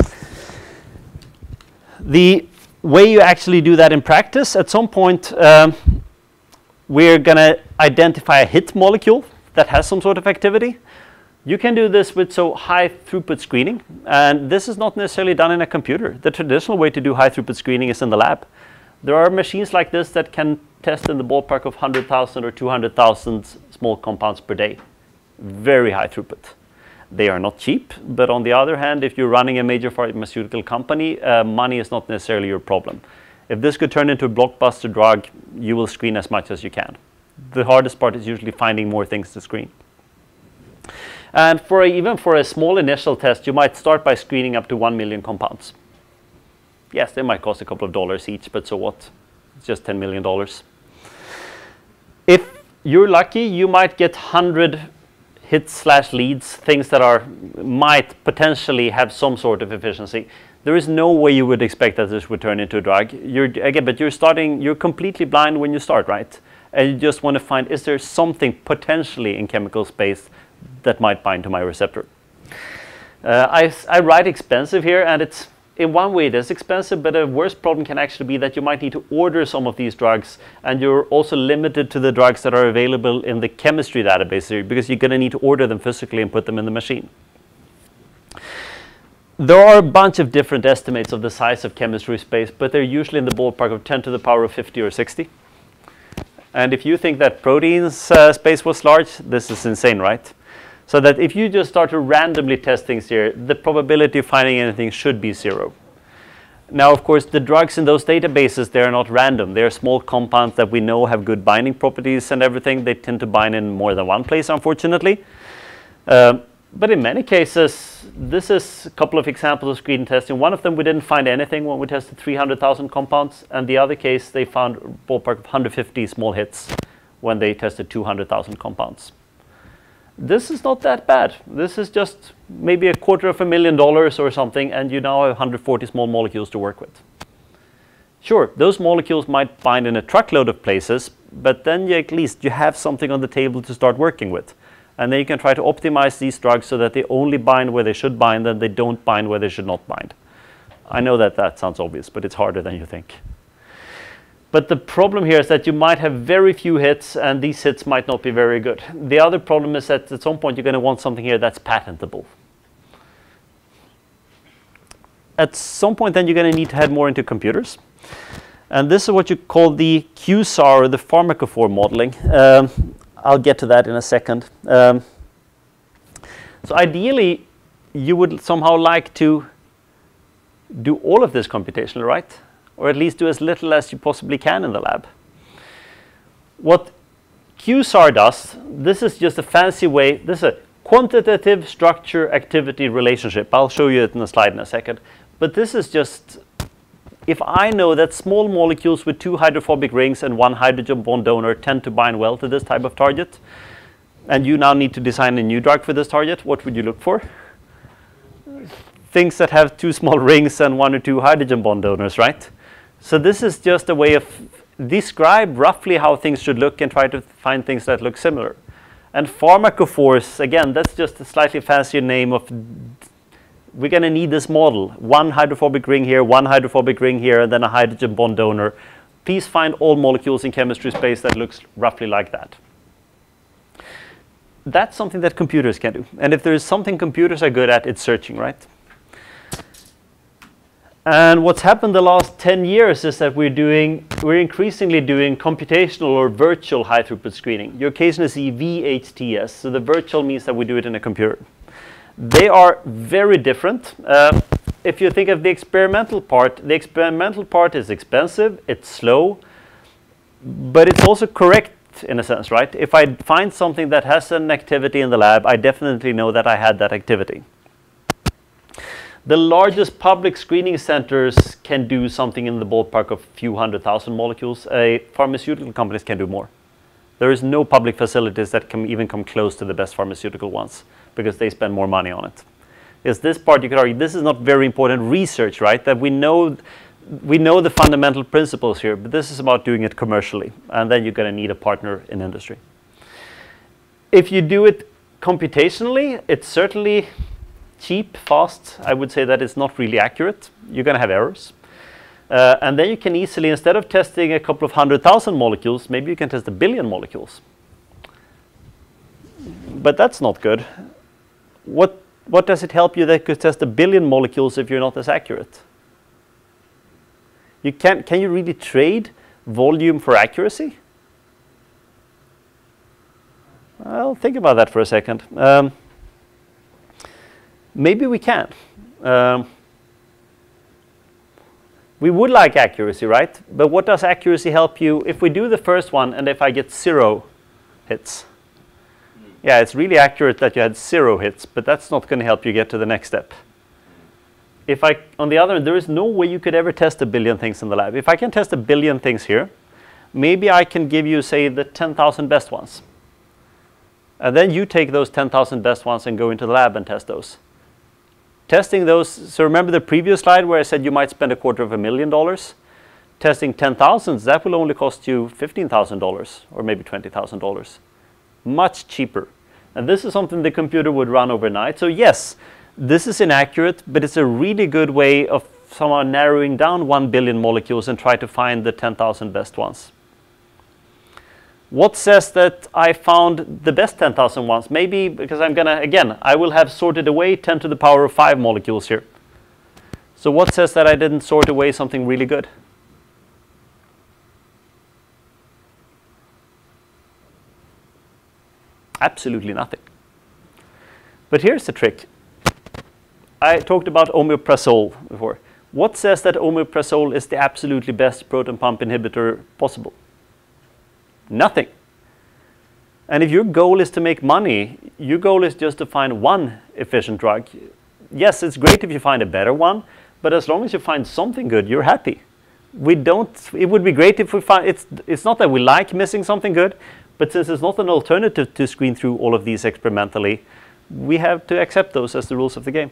The way you actually do that in practice, at some point, we're going to identify a hit molecule that has some sort of activity. You can do this with high throughput screening, and this is not necessarily done in a computer. The traditional way to do high throughput screening is in the lab. There are machines like this that can test in the ballpark of 100,000 or 200,000 small compounds per day. Very high throughput. They are not cheap, but on the other hand, if you're running a major pharmaceutical company, money is not necessarily your problem. If this could turn into a blockbuster drug, you will screen as much as you can. The hardest part is usually finding more things to screen. And even for a small initial test, you might start by screening up to 1 million compounds. Yes, they might cost a couple of dollars each, but so what? It's just $10 million. If you're lucky, you might get 100 hits/leads, things that might potentially have some sort of efficiency. There is no way you would expect that this would turn into a drug. But you're completely blind when you start, right? And you just want to find, is there something potentially in chemical space that might bind to my receptor? I write expensive here, and it's in one way it is expensive, but a worse problem can actually be that you might need to order some of these drugs, and you're also limited to the drugs that are available in the chemistry database here, because you're going to need to order them physically and put them in the machine. There are a bunch of different estimates of the size of chemistry space, but they're usually in the ballpark of 10 to the power of 50 or 60. And if you think that proteins space was large, this is insane, right? So that if you just start to randomly test things here, the probability of finding anything should be 0. Now, of course, the drugs in those databases, they're not random. They're small compounds that we know have good binding properties and everything. They tend to bind in more than one place, unfortunately. But in many cases, this is a couple of examples of screen testing. One of them, we didn't find anything when we tested 300,000 compounds. And the other case, they found a ballpark of 150 small hits when they tested 200,000 compounds. This is not that bad. This is just maybe $250,000 or something, and you now have 140 small molecules to work with. Sure, those molecules might bind in a truckload of places, but then at least you have something on the table to start working with. And then you can try to optimize these drugs so that they only bind where they should bind and they don't bind where they should not bind. I know that that sounds obvious, but it's harder than you think. But the problem here is that you might have very few hits, and these hits might not be very good. The other problem is that at some point you're going to want something here that's patentable. At some point then you're going to need to head more into computers. And this is what you call the QSAR, or the Pharmacophore modeling. I'll get to that in a second. So ideally, you would somehow like to do all of this computationally, right? Or at least do as little as you possibly can in the lab. What QSAR does, this is just a fancy way, this is a quantitative structure-activity relationship. I'll show you it in a slide in a second. But this is just, if I know that small molecules with 2 hydrophobic rings and 1 hydrogen bond donor tend to bind well to this type of target, and you now need to design a new drug for this target, what would you look for? Things that have 2 small rings and 1 or 2 hydrogen bond donors, right? So this is just a way of describe roughly how things should look and try to find things that look similar. And Pharmacophores, again, that's just a slightly fancier name of, we're going to need this model. 1 hydrophobic ring here, 1 hydrophobic ring here, and then a hydrogen bond donor. Please find all molecules in chemistry space that looks roughly like that. That's something that computers can do. And if there is something computers are good at, it's searching, right? And what's happened the last 10 years is that we're increasingly doing computational or virtual high throughput screening. You occasionally see VHTS, so the virtual means that we do it in a computer. They are very different. If you think of the experimental part is expensive, it's slow, but it's also correct in a sense, right? If I find something that has an activity in the lab, I definitely know that I had that activity. The largest public screening centers can do something in the ballpark of a few 100,000 molecules. Pharmaceutical companies can do more. There is no public facilities that can even come close to the best pharmaceutical ones because they spend more money on it. Is this part, you could argue, this is not very important research, right? That we know the fundamental principles here, but this is about doing it commercially. And then you're going to need a partner in industry. If you do it computationally, it's certainly cheap, fast. I would say that it's not really accurate. You're going to have errors. And then you can easily, instead of testing a couple of 100,000 molecules, maybe you can test 1 billion molecules. But that's not good. What does it help you that could test 1 billion molecules if you're not as accurate? Can you really trade volume for accuracy? Well, think about that for a second. Maybe we can. We would like accuracy, right? But what does accuracy help you? If we do the first one and if I get 0 hits. Yeah, it's really accurate that you had 0 hits, but that's not going to help you get to the next step. On the other hand, there is no way you could ever test 1 billion things in the lab. If I can test 1 billion things here, maybe I can give you, say, the 10,000 best ones. And then you take those 10,000 best ones and go into the lab and test those. Testing those, so remember the previous slide where I said you might spend $250,000? Testing 10,000s, that will only cost you $15,000 or maybe $20,000. Much cheaper. And this is something the computer would run overnight. So yes, this is inaccurate, but it's a really good way of somehow narrowing down 1 billion molecules and try to find the 10,000 best ones. What says that I found the best 10,000 ones? Maybe because I'm going to, again, I will have sorted away 10 to the power of 5 molecules here. So what says that I didn't sort away something really good? Absolutely nothing. But here's the trick. I talked about omeprazole before. What says that omeprazole is the absolutely best proton pump inhibitor possible? Nothing. And if your goal is to make money, your goal is just to find one efficient drug. Yes, it's great if you find a better one, but as long as you find something good, you're happy. It would be great if we find, it's not that we like missing something good, but since it's not an alternative to screen through all of these experimentally, we have to accept those as the rules of the game.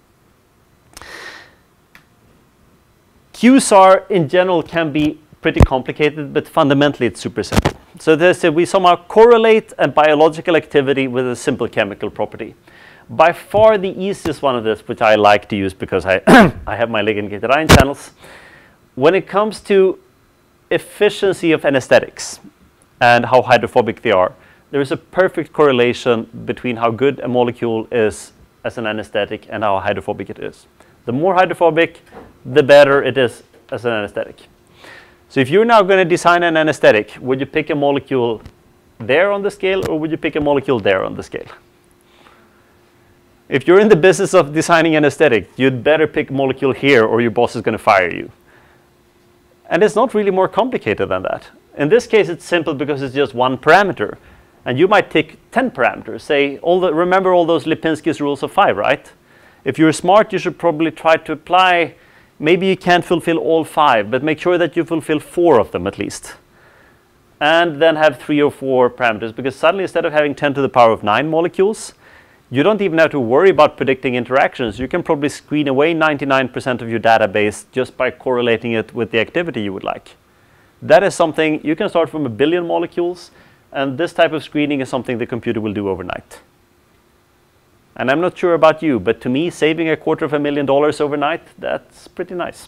QSAR in general can be pretty complicated, but fundamentally it's super simple. So we somehow correlate a biological activity with a simple chemical property. By far the easiest one of this, which I like to use because I have my ligand-gated ion channels, when it comes to efficiency of anesthetics and how hydrophobic they are, there is a perfect correlation between how good a molecule is as an anesthetic and how hydrophobic it is. The more hydrophobic, the better it is as an anesthetic. So if you're now going to design an anesthetic, would you pick a molecule there on the scale or would you pick a molecule there on the scale? If you're in the business of designing anesthetic, you'd better pick a molecule here or your boss is going to fire you. And it's not really more complicated than that. In this case, it's simple because it's just one parameter. And you might take 10 parameters. Say, remember all those Lipinski's rules of 5, right? If you're smart, you should probably try to apply. Maybe you can't fulfill all 5, but make sure that you fulfill 4 of them at least. And then have 3 or 4 parameters, because suddenly instead of having 10 to the power of 9 molecules, you don't even have to worry about predicting interactions. You can probably screen away 99% of your database just by correlating it with the activity you would like. That is something, you can start from 1 billion molecules, and this type of screening is something the computer will do overnight. And I'm not sure about you, but to me, saving $250,000 overnight, that's pretty nice.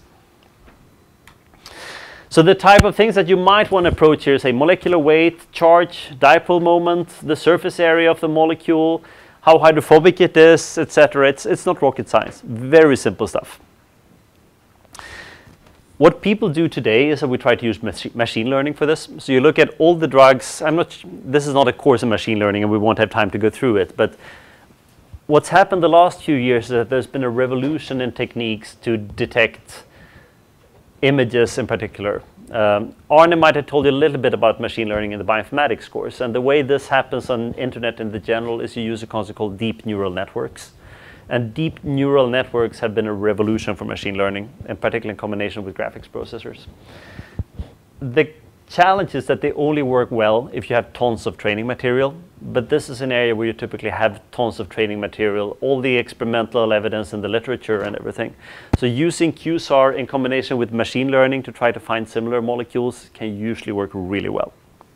So the type of things that you might want to approach here, say molecular weight, charge, dipole moment, the surface area of the molecule, how hydrophobic it is, etc. It's not rocket science. Very simple stuff. What people do today is that we try to use machine learning for this. So you look at all the drugs. This is not a course in machine learning, and we won't have time to go through it. But what's happened the last few years is that there's been a revolution in techniques to detect images in particular. Arne might have told you a little bit about machine learning in the bioinformatics course, and the way this happens on the internet in the general is you use a concept called deep neural networks. And deep neural networks have been a revolution for machine learning, in particular in combination with graphics processors. The challenge is that they only work well if you have tons of training material, but this is an area where you typically have tons of training material, all the experimental evidence in the literature and everything. So using QSAR in combination with machine learning to try to find similar molecules can usually work really well.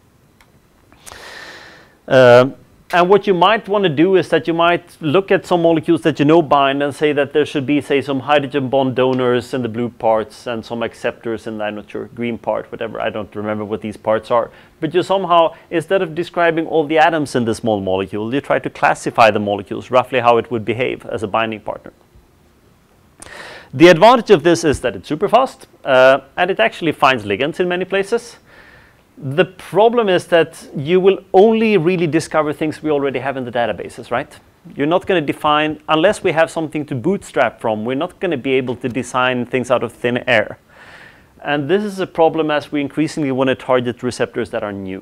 And what you might want to do is that you might look at some molecules that you know bind and say that there should be, say, some hydrogen bond donors in the blue parts and some acceptors in the, I'm not sure, green part, whatever. I don't remember what these parts are. But you somehow, instead of describing all the atoms in the small molecule, you try to classify the molecules, roughly how it would behave as a binding partner. The advantage of this is that it's super fast, and it actually finds ligands in many places. The problem is that you will only really discover things we already have in the databases, right? You're not going to define, unless we have something to bootstrap from, we're not going to be able to design things out of thin air. And this is a problem as we increasingly want to target receptors that are new.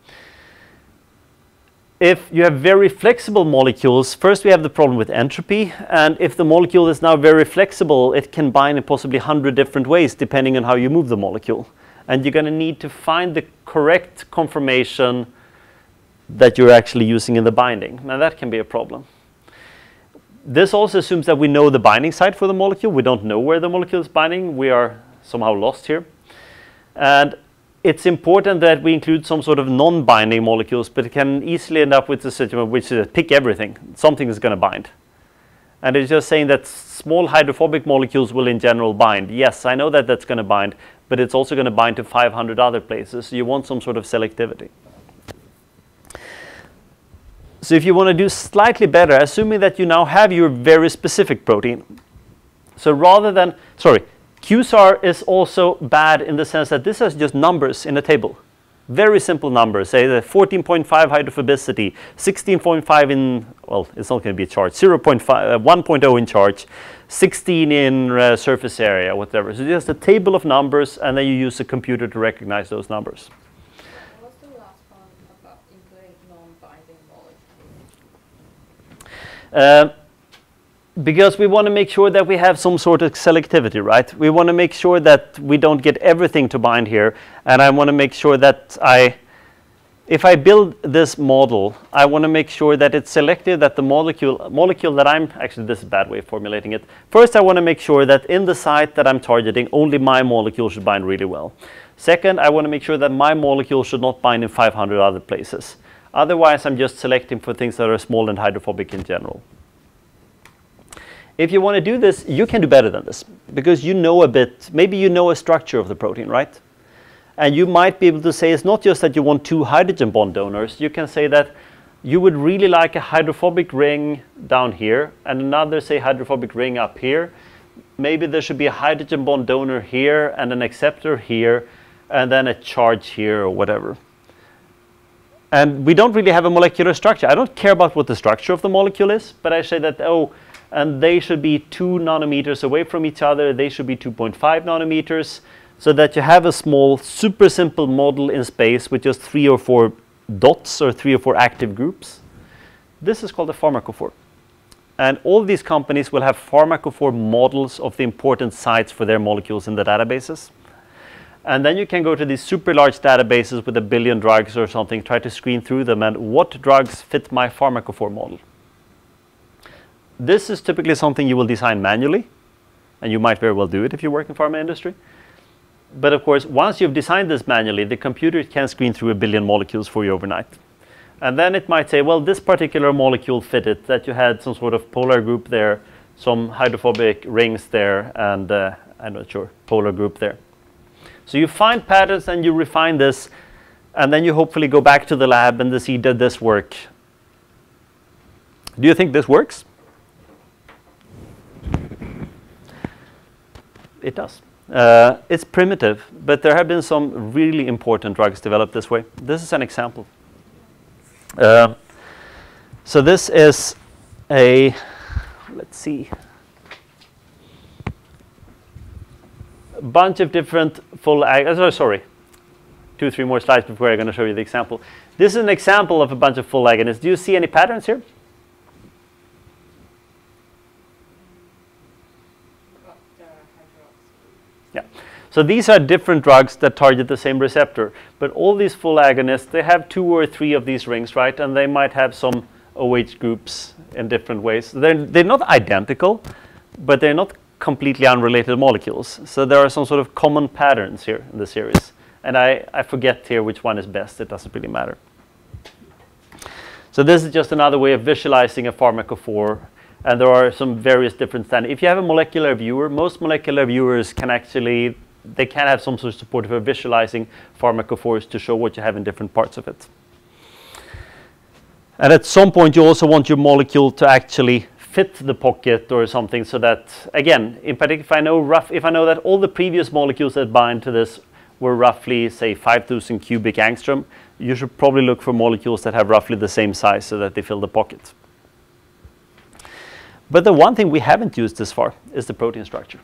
If you have very flexible molecules, first we have the problem with entropy, and if the molecule is now very flexible, it can bind in possibly 100 different ways depending on how you move the molecule. And you're going to need to find the correct conformation that you're actually using in the binding. Now that can be a problem. This also assumes that we know the binding site for the molecule. We don't know where the molecule is binding. We are somehow lost here. And it's important that we include some sort of non-binding molecules, but it can easily end up with a situation which is pick everything. Something is going to bind. And it's just saying that small hydrophobic molecules will in general bind. Yes, I know that that's going to bind, but it's also going to bind to 500 other places. So you want some sort of selectivity. So if you want to do slightly better, assuming that you now have your very specific protein. So rather than, QSAR is also bad in the sense that this is just numbers in a table. Very simple numbers, say the 14.5 hydrophobicity, 16.5 in, well, it's not going to be a charge, 1.0 in charge, 16 in surface area, whatever. So just a table of numbers, and then you use the computer to recognize those numbers. What's the last one about including non-binding molecules? Because we want to make sure that we have some sort of selectivity, right? We want to make sure that we don't get everything to bind here. And I want to make sure that if I build this model, I want to make sure that it's selective, that the molecule that I'm, actually this is a bad way of formulating it. First, I want to make sure that in the site that I'm targeting, only my molecule should bind really well. Second, I want to make sure that my molecule should not bind in 500 other places. Otherwise, I'm just selecting for things that are small and hydrophobic in general. If you want to do this, you can do better than this, because you know a bit, maybe you know a structure of the protein, right? And you might be able to say it's not just that you want 2 hydrogen bond donors. You can say that you would really like a hydrophobic ring down here and another, say, hydrophobic ring up here. Maybe there should be a hydrogen bond donor here and an acceptor here and then a charge here or whatever. And we don't really have a molecular structure. I don't care about what the structure of the molecule is, but I say that, oh, and they should be 2 nanometers away from each other. They should be 2.5 nanometers, so that you have a small, super simple model in space with just 3 or 4 dots or 3 or 4 active groups. This is called a pharmacophore. And all these companies will have pharmacophore models of the important sites for their molecules in the databases. And then you can go to these super large databases with 1 billion drugs or something, try to screen through them, and what drugs fit my pharmacophore model. This is typically something you will design manually, and you might very well do it if you work in pharma industry. But of course, once you've designed this manually, the computer can screen through 1 billion molecules for you overnight. And then it might say, well, this particular molecule fitted, that you had some sort of polar group there, some hydrophobic rings there, and I'm not sure, polar group there. So you find patterns and you refine this, and then you hopefully go back to the lab and see, did this work? Do you think this works? It does. It's primitive, but there have been some really important drugs developed this way. This is an example. So this is a, let's see, a bunch of different full, sorry, 2 or 3 more slides before I'm going to show you the example. This is an example of a bunch of full agonists. Do you see any patterns here? Yeah. So these are different drugs that target the same receptor, but all these full agonists, they have 2 or 3 of these rings, right? And they might have some OH groups in different ways. They're not identical, but they're not completely unrelated molecules. So there are some sort of common patterns here in the series. And I forget here which one is best. It doesn't really matter. So this is just another way of visualizing a pharmacophore. And there are some various different standards. If you have a molecular viewer, most molecular viewers can actually, they can have some sort of support for visualizing pharmacophores to show what you have in different parts of it. And at some point, you also want your molecule to actually fit the pocket or something, so that, again, in particular, if I know that all the previous molecules that bind to this were roughly, say, 5,000 cubic angstrom, you should probably look for molecules that have roughly the same size so that they fill the pocket. But the one thing we haven't used this far is the protein structure.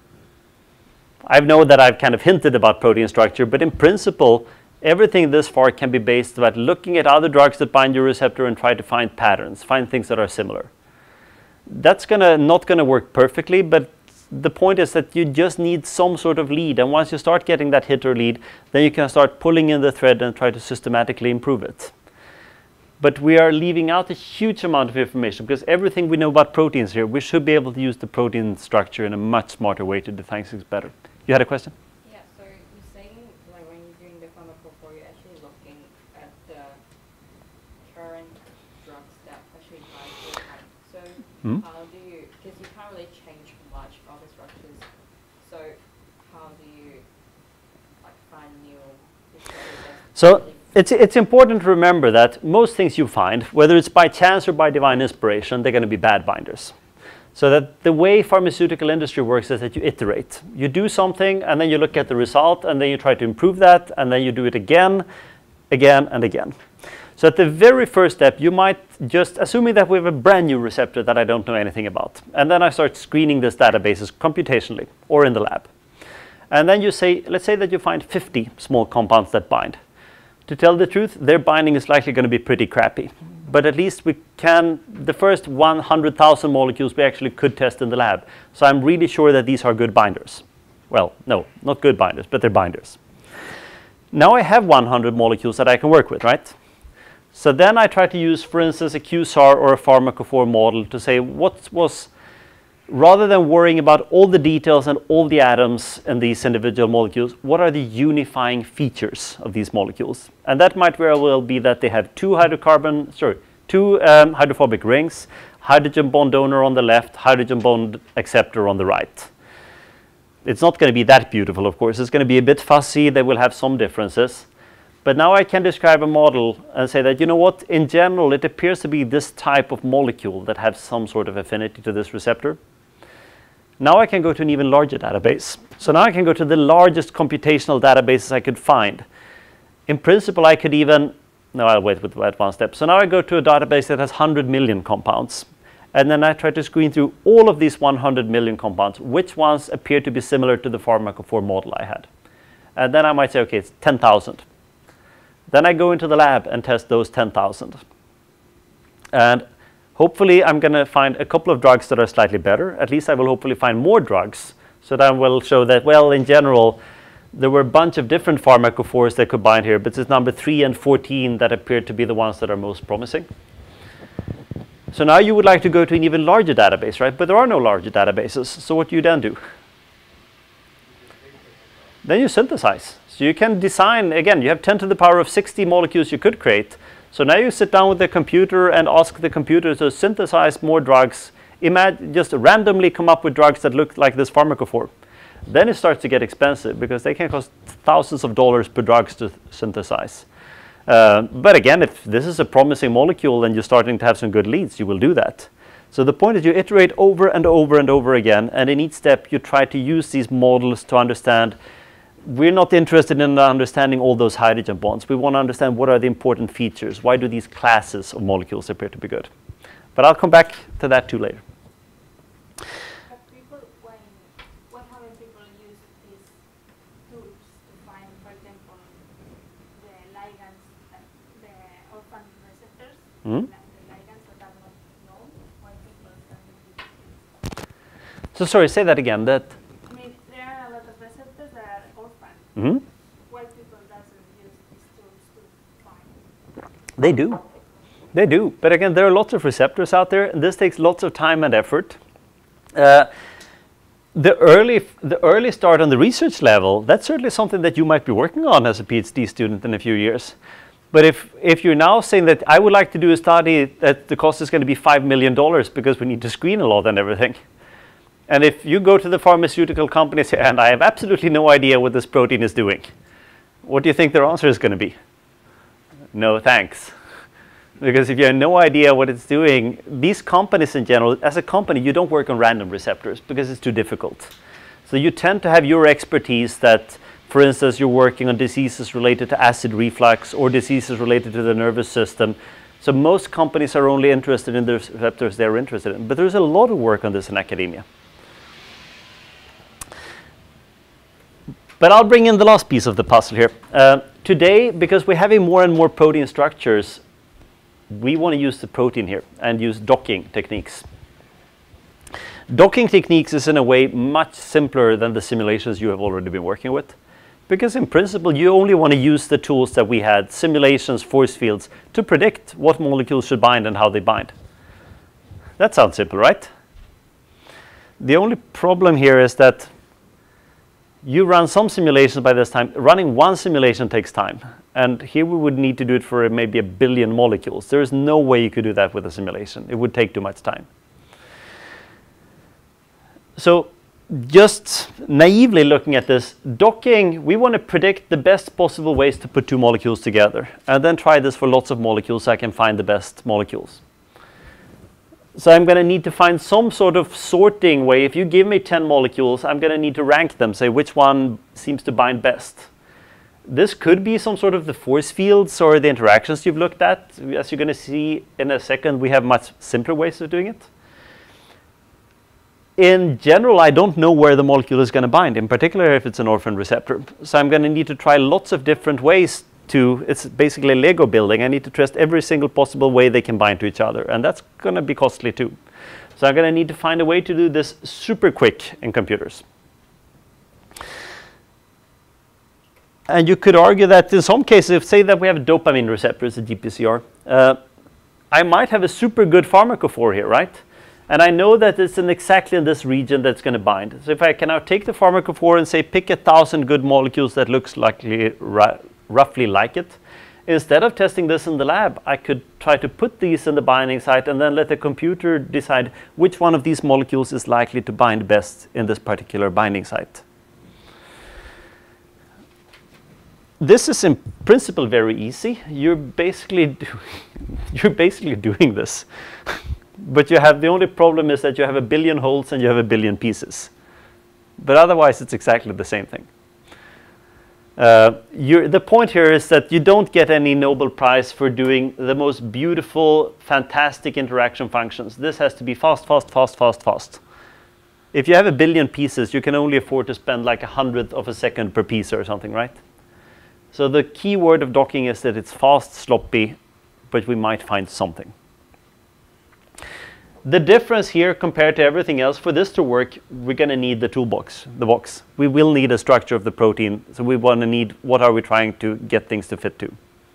I know that I've kind of hinted about protein structure, but in principle, everything this far can be based about looking at other drugs that bind your receptor and try to find patterns, find things that are similar. That's not going to work perfectly, but the point is that you just need some sort of lead. And once you start getting that hit or lead, then you can start pulling in the thread and try to systematically improve it. But we are leaving out a huge amount of information, because everything we know about proteins here, we should be able to use the protein structure in a much smarter way to define things better. You had a question? Yeah, so you're saying, like, when you're doing the pharmacophore, you're actually looking at the current drugs that actually bind to the type. So how do you, because you can't really change much of the structures, so how do you, like, find new discoveries? So it's important to remember that most things you find, whether it's by chance or by divine inspiration, they're going to be bad binders. So that the way pharmaceutical industry works is that you iterate. You do something, and then you look at the result, and then you try to improve that, and then you do it again, again, and again. So at the very first step, you might just, assuming that we have a brand new receptor that I don't know anything about, and then I start screening this databases computationally or in the lab. And then you say, let's say that you find 50 small compounds that bind. To tell the truth, their binding is likely going to be pretty crappy. But at least we can, the first 100,000 molecules we actually could test in the lab. So I'm really sure that these are good binders. Well, no, not good binders, but they're binders. Now I have 100 molecules that I can work with, right? So then I try to use, for instance, a QSAR or a pharmacophore model to say what was, rather than worrying about all the details and all the atoms in these individual molecules, what are the unifying features of these molecules? And that might very well be that they have two hydrophobic rings, hydrogen bond donor on the left, hydrogen bond acceptor on the right. It's not going to be that beautiful, of course. It's going to be a bit fussy. They will have some differences. But now I can describe a model and say that, you know what, in general, it appears to be this type of molecule that has some sort of affinity to this receptor. Now I can go to an even larger database. So now I can go to the largest computational databases I could find. In principle, I could even no, I'll wait with the advanced step. So now I go to a database that has 100 million compounds. And then I try to screen through all of these 100 million compounds, which ones appear to be similar to the pharmacophore model I had. And then I might say, okay, it's 10,000. Then I go into the lab and test those 10,000. And hopefully I'm going to find a couple of drugs that are slightly better. At least I will hopefully find more drugs. So that will show that, well, in general, there were a bunch of different pharmacophores that could bind here, but it's number 3 and 14 that appear to be the ones that are most promising. So now you would like to go to an even larger database, right? But there are no larger databases. So what do you then do? Then you synthesize. So you can design, again, you have 10 to the power of 60 molecules you could create. So now you sit down with the computer and ask the computer to synthesize more drugs. Imagine just randomly come up with drugs that look like this pharmacophore. Then it starts to get expensive because they can cost thousands of dollars per drugs to synthesize. But again, if this is a promising molecule and you're starting to have some good leads, you will do that. So the point is you iterate over and over and over again, and in each step you try to use these models to understand. We're not interested in understanding all those hydrogen bonds. We want to understand what are the important features. Why do these classes of molecules appear to be good? But I'll come back to that too later. But people, what haven't people used these tools to find, for example, the ligands, the orphan receptors, Mm-hmm. the ligands that are not known, why people can use these? So sorry, say that again. That. I mean, there are a lot of receptors that are orphan. Mm-hmm. Why people doesn't use these tools to find? They do. They do. But again, there are lots of receptors out there, and this takes lots of time and effort. The early start on the research level, that's certainly something that you might be working on as a PhD student in a few years. But if you're now saying that I would like to do a study that the cost is going to be $5 million because we need to screen a lot and everything, and if you go to the pharmaceutical companies and I have absolutely no idea what this protein is doing, what do you think their answer is going to be? No, thanks. Because if you have no idea what it's doing, these companies in general, as a company, you don't work on random receptors because it's too difficult. So you tend to have your expertise that, for instance, you're working on diseases related to acid reflux or diseases related to the nervous system. So most companies are only interested in the receptors they're interested in. But there's a lot of work on this in academia. But I'll bring in the last piece of the puzzle here. Today, because we're having more and more protein structures, we want to use the protein here and use docking techniques. Docking techniques is in a way much simpler than the simulations you have already been working with. Because in principle, you only want to use the tools that we had, simulations, force fields, to predict what molecules should bind and how they bind. That sounds simple, right? The only problem here is that you run some simulations by this time. Running one simulation takes time. And here we would need to do it for maybe 1 billion molecules. There is no way you could do that with a simulation. It would take too much time. So just naively looking at this, docking, we want to predict the best possible ways to put two molecules together. And then try this for lots of molecules so I can find the best molecules. So I'm going to need to find some sort of sorting way. If you give me 10 molecules, I'm going to need to rank them, say which one seems to bind best. This could be some sort of the force fields or the interactions you've looked at. As you're going to see in a second, we have much simpler ways of doing it. In general, I don't know where the molecule is going to bind, in particular if it's an orphan receptor. So I'm going to need to try lots of different ways to, it's basically a Lego building. I need to test every single possible way they can bind to each other, and that's going to be costly too. So I'm going to need to find a way to do this super quick in computers. And you could argue that in some cases, say that we have dopamine receptors, a GPCR, I might have a super good pharmacophore here, right? And I know that it's exactly in this region that's going to bind. So if I can now take the pharmacophore and say pick 1,000 good molecules that looks likely roughly like it, instead of testing this in the lab, I could try to put these in the binding site and then let the computer decide which one of these molecules is likely to bind best in this particular binding site. This is in principle very easy. You're basically doing this. But you have, the only problem is that you have 1 billion holes and you have 1 billion pieces. But otherwise, it's exactly the same thing. The point here is that you don't get any Nobel Prize for doing the most beautiful, fantastic interaction functions. This has to be fast, fast, fast, fast, fast. If you have 1 billion pieces, you can only afford to spend like 100th of a second per piece or something, right? So the key word of docking is that it's fast, sloppy, but we might find something. The difference here compared to everything else, for this to work, we're going to need the toolbox, the box. We will need a structure of the protein, so we want to need what are we trying to get things to fit to.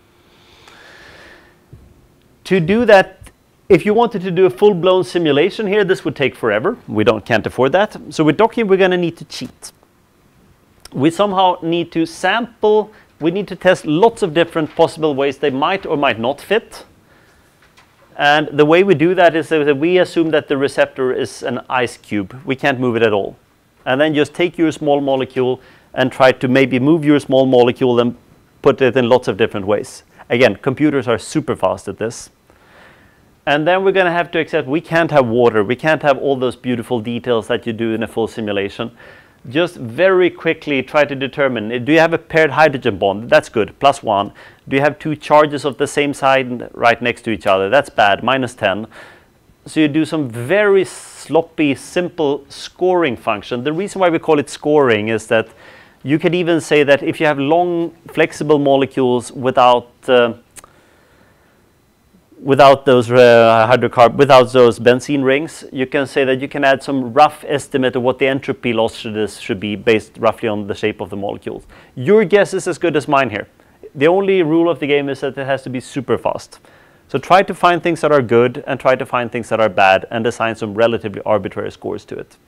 To do that, if you wanted to do a full-blown simulation here, this would take forever. We can't afford that. So with docking, we're going to need to cheat. We somehow need to sample. We need to test lots of different possible ways they might or might not fit. And the way we do that is that we assume that the receptor is an ice cube. We can't move it at all. And then just take your small molecule and try to maybe move your small molecule and put it in lots of different ways. Again, computers are super fast at this. And then we're going to have to accept we can't have water. We can't have all those beautiful details that you do in a full simulation. Just very quickly try to determine, do you have a paired hydrogen bond? That's good, +1. Do you have 2 charges of the same side right next to each other? That's bad, -10. So you do some very sloppy, simple scoring function. The reason why we call it scoring is that you could even say that if you have long, flexible molecules without those without those benzene rings, you can say that you can add some rough estimate of what the entropy loss should be based roughly on the shape of the molecules. Your guess is as good as mine here. The only rule of the game is that it has to be super fast. So try to find things that are good and try to find things that are bad and assign some relatively arbitrary scores to it.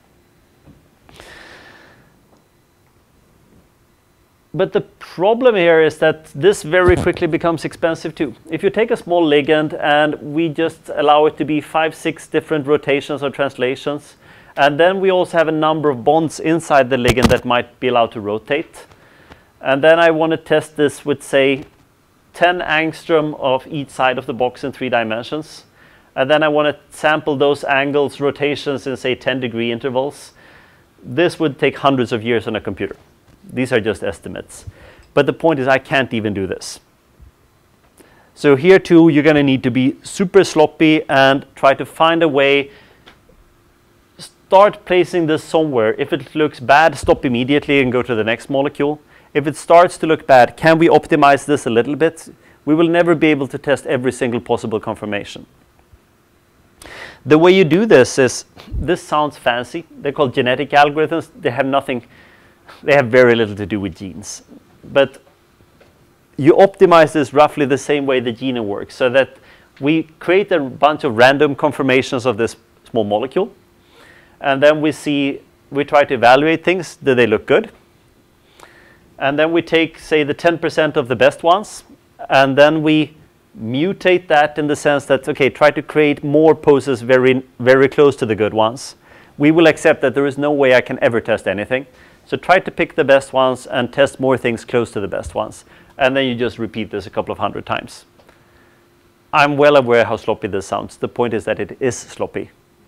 But the problem here is that this very quickly becomes expensive too. If you take a small ligand and we just allow it to be 5, 6 different rotations or translations, and then we also have a number of bonds inside the ligand that might be allowed to rotate. And then I want to test this with, say, 10 angstrom of each side of the box in 3 dimensions. And then I want to sample those angles, rotations in, say, 10-degree intervals. This would take hundreds of years on a computer. These are just estimates. But the point is I can't even do this. So here too, you're going to need to be super sloppy and try to find a way. Start placing this somewhere. If it looks bad, stop immediately and go to the next molecule. If it starts to look bad, can we optimize this a little bit? We will never be able to test every single possible conformation. The way you do this is, this sounds fancy. They're called genetic algorithms. They have very little to do with genes. But you optimize this roughly the same way the genome works, so that we create a bunch of random conformations of this small molecule. And then we try to evaluate things. Do they look good? And then we take, say, the 10% of the best ones, and then we mutate that in the sense that, okay, try to create more poses very, very close to the good ones. We will accept that there is no way I can ever test anything. So try to pick the best ones and test more things close to the best ones. And then you just repeat this a couple of 100 times. I'm well aware how sloppy this sounds. The point is that it is sloppy.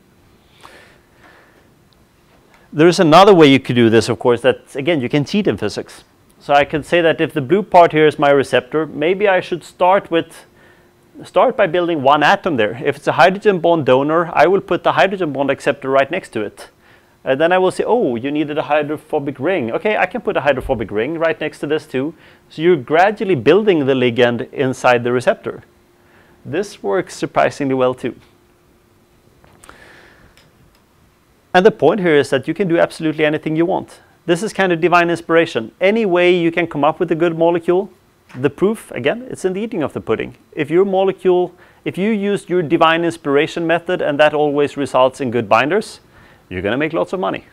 There is another way you could do this, of course, that, again, you can cheat in physics. So I could say that if the blue part here is my receptor, maybe I should start by building 1 atom there. If it's a hydrogen bond donor, I will put the hydrogen bond acceptor right next to it. And then I will say, oh, you needed a hydrophobic ring. Okay, I can put a hydrophobic ring right next to this too. So you're gradually building the ligand inside the receptor. This works surprisingly well too. And the point here is that you can do absolutely anything you want. This is kind of divine inspiration. Any way you can come up with a good molecule, the proof, again, it's in the eating of the pudding. If your molecule, if you use your divine inspiration method and that always results in good binders, you're going to make lots of money.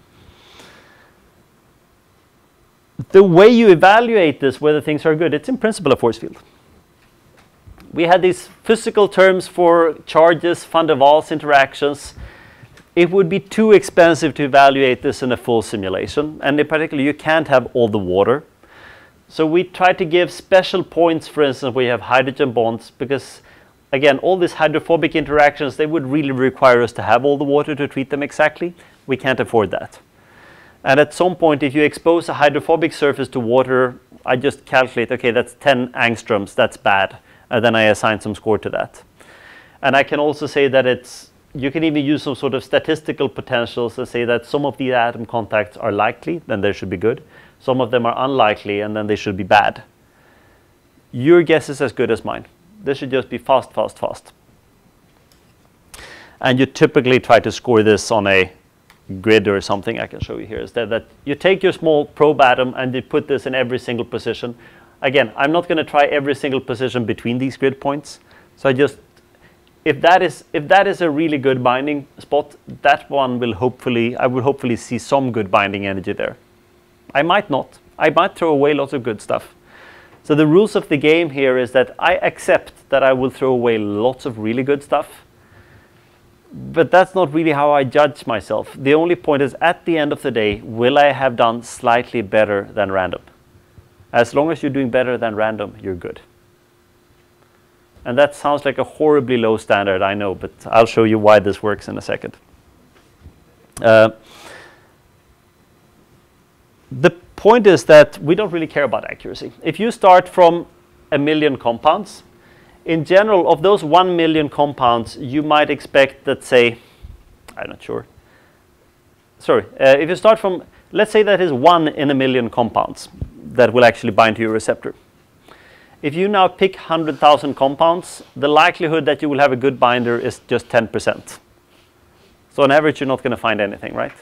The way you evaluate this, whether things are good, it's in principle a force field. We had these physical terms for charges, van der Waals interactions. It would be too expensive to evaluate this in a full simulation, and in particular you can't have all the water. So we try to give special points, for instance, where you have hydrogen bonds, because again, all these hydrophobic interactions, they would really require us to have all the water to treat them exactly. We can't afford that. And at some point, if you expose a hydrophobic surface to water, I just calculate, okay, that's 10 angstroms, that's bad. And then I assign some score to that. And I can also say that you can even use some sort of statistical potentials to say that some of the atom contacts are likely, then they should be good. Some of them are unlikely, and then they should be bad. Your guess is as good as mine. This should just be fast, fast, fast. And you typically try to score this on a grid or something. I can show you here is that you take your small probe atom and you put this in every single position. Again, I'm not going to try every single position between these grid points. So I just, if that is a really good binding spot, that one will I will hopefully see some good binding energy there. I might not. I might throw away lots of good stuff. So the rules of the game here is that I accept that I will throw away lots of really good stuff. But that's not really how I judge myself. The only point is, at the end of the day, will I have done slightly better than random? As long as you're doing better than random, you're good. And that sounds like a horribly low standard, I know, but I'll show you why this works in a second. The point is that we don't really care about accuracy. If you start from 1 million compounds, in general, of those 1 million compounds, you might expect that, say, I'm not sure. Sorry, if you start from, let's say that is 1 in 1 million compounds that will actually bind to your receptor. If you now pick 100,000 compounds, the likelihood that you will have a good binder is just 10%. So on average, you're not going to find anything, right?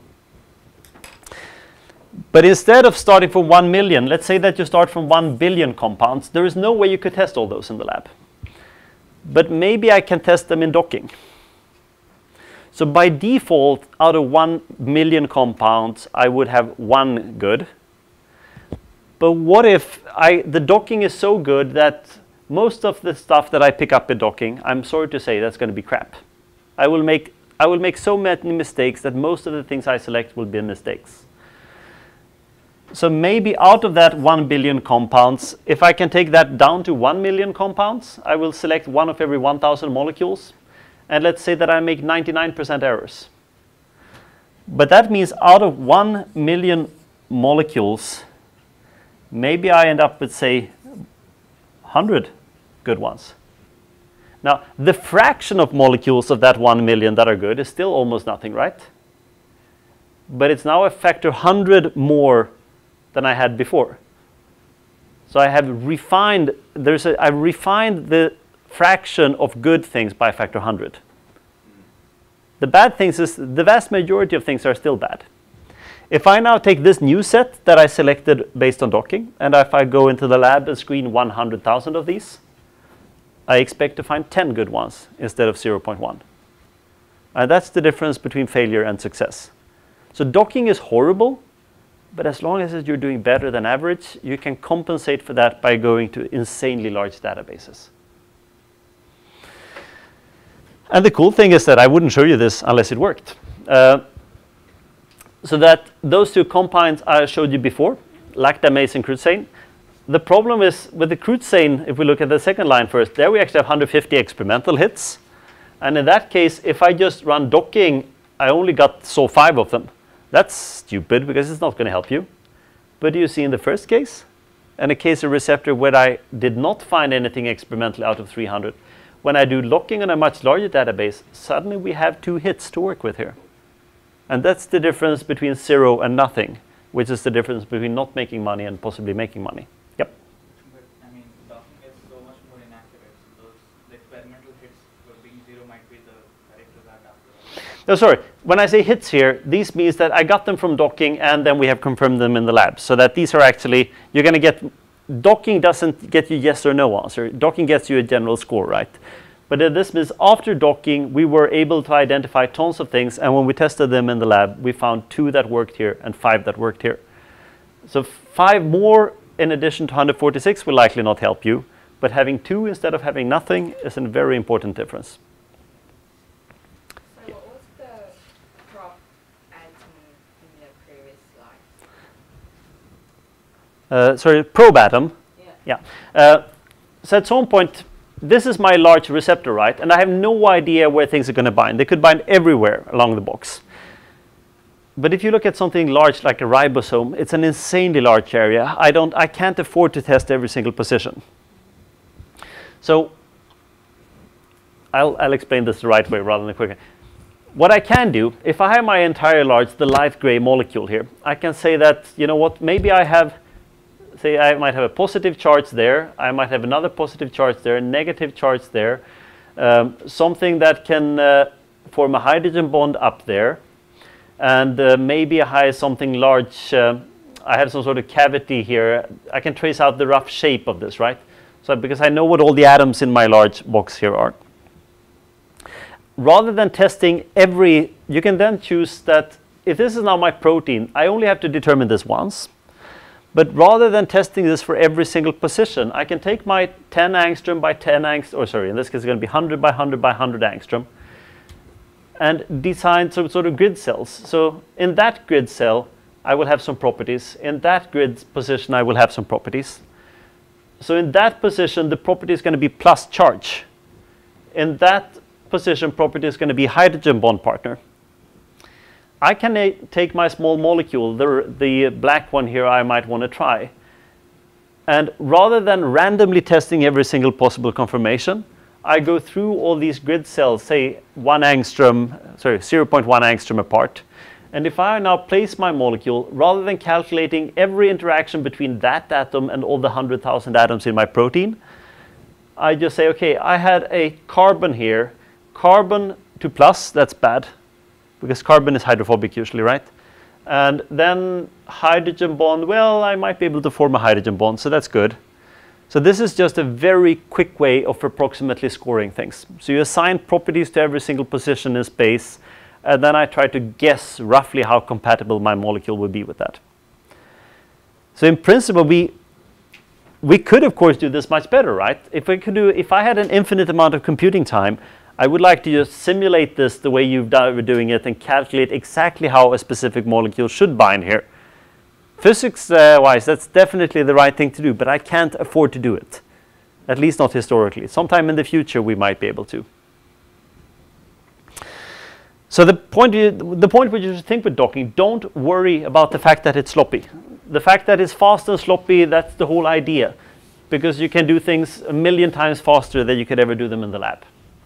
But instead of starting from 1 million, let's say that you start from 1 billion compounds, there is no way you could test all those in the lab. But maybe I can test them in docking. So by default, out of 1 million compounds, I would have 1 good. But what if the docking is so good that most of the stuff that I pick up in docking, I'm sorry to say, that's going to be crap. I will make so many mistakes that most of the things I select will be mistakes. So maybe out of that 1 billion compounds, if I can take that down to 1 million compounds, I will select 1 of every 1,000 molecules. And let's say that I make 99% errors. But that means out of 1 million molecules, maybe I end up with, say, 100 good ones. Now, the fraction of molecules of that 1 million that are good is still almost nothing, right? But it's now a factor 100 more than I had before. So I have refined, I've refined the fraction of good things by a factor 100. The bad things is the vast majority of things are still bad. If I now take this new set that I selected based on docking, and if I go into the lab and screen 100,000 of these, I expect to find 10 good ones instead of 0.1. And that's the difference between failure and success. So docking is horrible, but as long as you're doing better than average, you can compensate for that by going to insanely large databases. And the cool thing is that I wouldn't show you this unless it worked. So that those two compounds I showed you before, lactamase and crutzane. The problem is with the crutzane, if we look at the second line first, there we actually have 150 experimental hits. And in that case, if I just run docking, I only saw 5 of them. That's stupid because it's not going to help you. But do you see in the first case, and a case of receptor where I did not find anything experimentally out of 300, when I do locking on a much larger database, suddenly we have 2 hits to work with here. And that's the difference between 0 and nothing, which is the difference between not making money and possibly making money. Yep. But I mean, docking is so much more inaccurate. So the experimental hits for being 0 might be the correct result after that. No, sorry. When I say hits here, these means that I got them from docking and then we have confirmed them in the lab. So that these are actually, you're going to get, docking doesn't get you yes or no answer. Docking gets you a general score, right? But this means after docking, we were able to identify tons of things. And when we tested them in the lab, we found 2 that worked here and 5 that worked here. So 5 more in addition to 146 will likely not help you. But having 2 instead of having nothing is a very important difference. So what was the prop atom in the previous slide? Sorry, probe atom. Yeah. Yeah. So at some point, this is my large receptor, right? And I have no idea where things are going to bind. They could bind everywhere along the box. But if you look at something large like a ribosome, it's an insanely large area. I can't afford to test every single position. So I'll explain this the right way rather than quicker. What I can do, if I have my entire large, the light gray molecule here, I can say that, you know what, maybe I have, say I might have a positive charge there, I might have another positive charge there, a negative charge there, something that can form a hydrogen bond up there, and maybe I have something large, I have some sort of cavity here. I can trace out the rough shape of this, right? So because I know what all the atoms in my large box here are. Rather than testing every, you can then choose that if this is now my protein, I only have to determine this once. But rather than testing this for every single position, I can take my 10 angstrom by 10 angstrom, or sorry, in this case it's going to be 100 by 100 by 100 angstrom, and design some sort of grid cells. So in that grid cell, I will have some properties. In that grid position, I will have some properties. So in that position, the property is going to be plus charge. In that position, property is going to be hydrogen bond partner. I can take my small molecule, the black one here I might want to try. And rather than randomly testing every single possible conformation, I go through all these grid cells, say 1 angstrom, sorry, 0.1 angstrom apart. And if I now place my molecule, rather than calculating every interaction between that atom and all the 100,000 atoms in my protein, I just say, okay, I had a carbon here, carbon to plus, that's bad, because carbon is hydrophobic usually, right? And then hydrogen bond, well, I might be able to form a hydrogen bond, so that's good. So this is just a very quick way of approximately scoring things. So you assign properties to every single position in space, and then I try to guess roughly how compatible my molecule would be with that. So in principle, we could of course do this much better, right? If I had an infinite amount of computing time, I would like to just simulate this the way you've done doing it and calculate exactly how a specific molecule should bind here. Physics-wise, that's definitely the right thing to do, but I can't afford to do it. At least not historically. Sometime in the future, we might be able to. So the point which you should think with docking, don't worry about the fact that it's sloppy. The fact that it's fast and sloppy, that's the whole idea. Because you can do things 1,000,000 times faster than you could ever do them in the lab.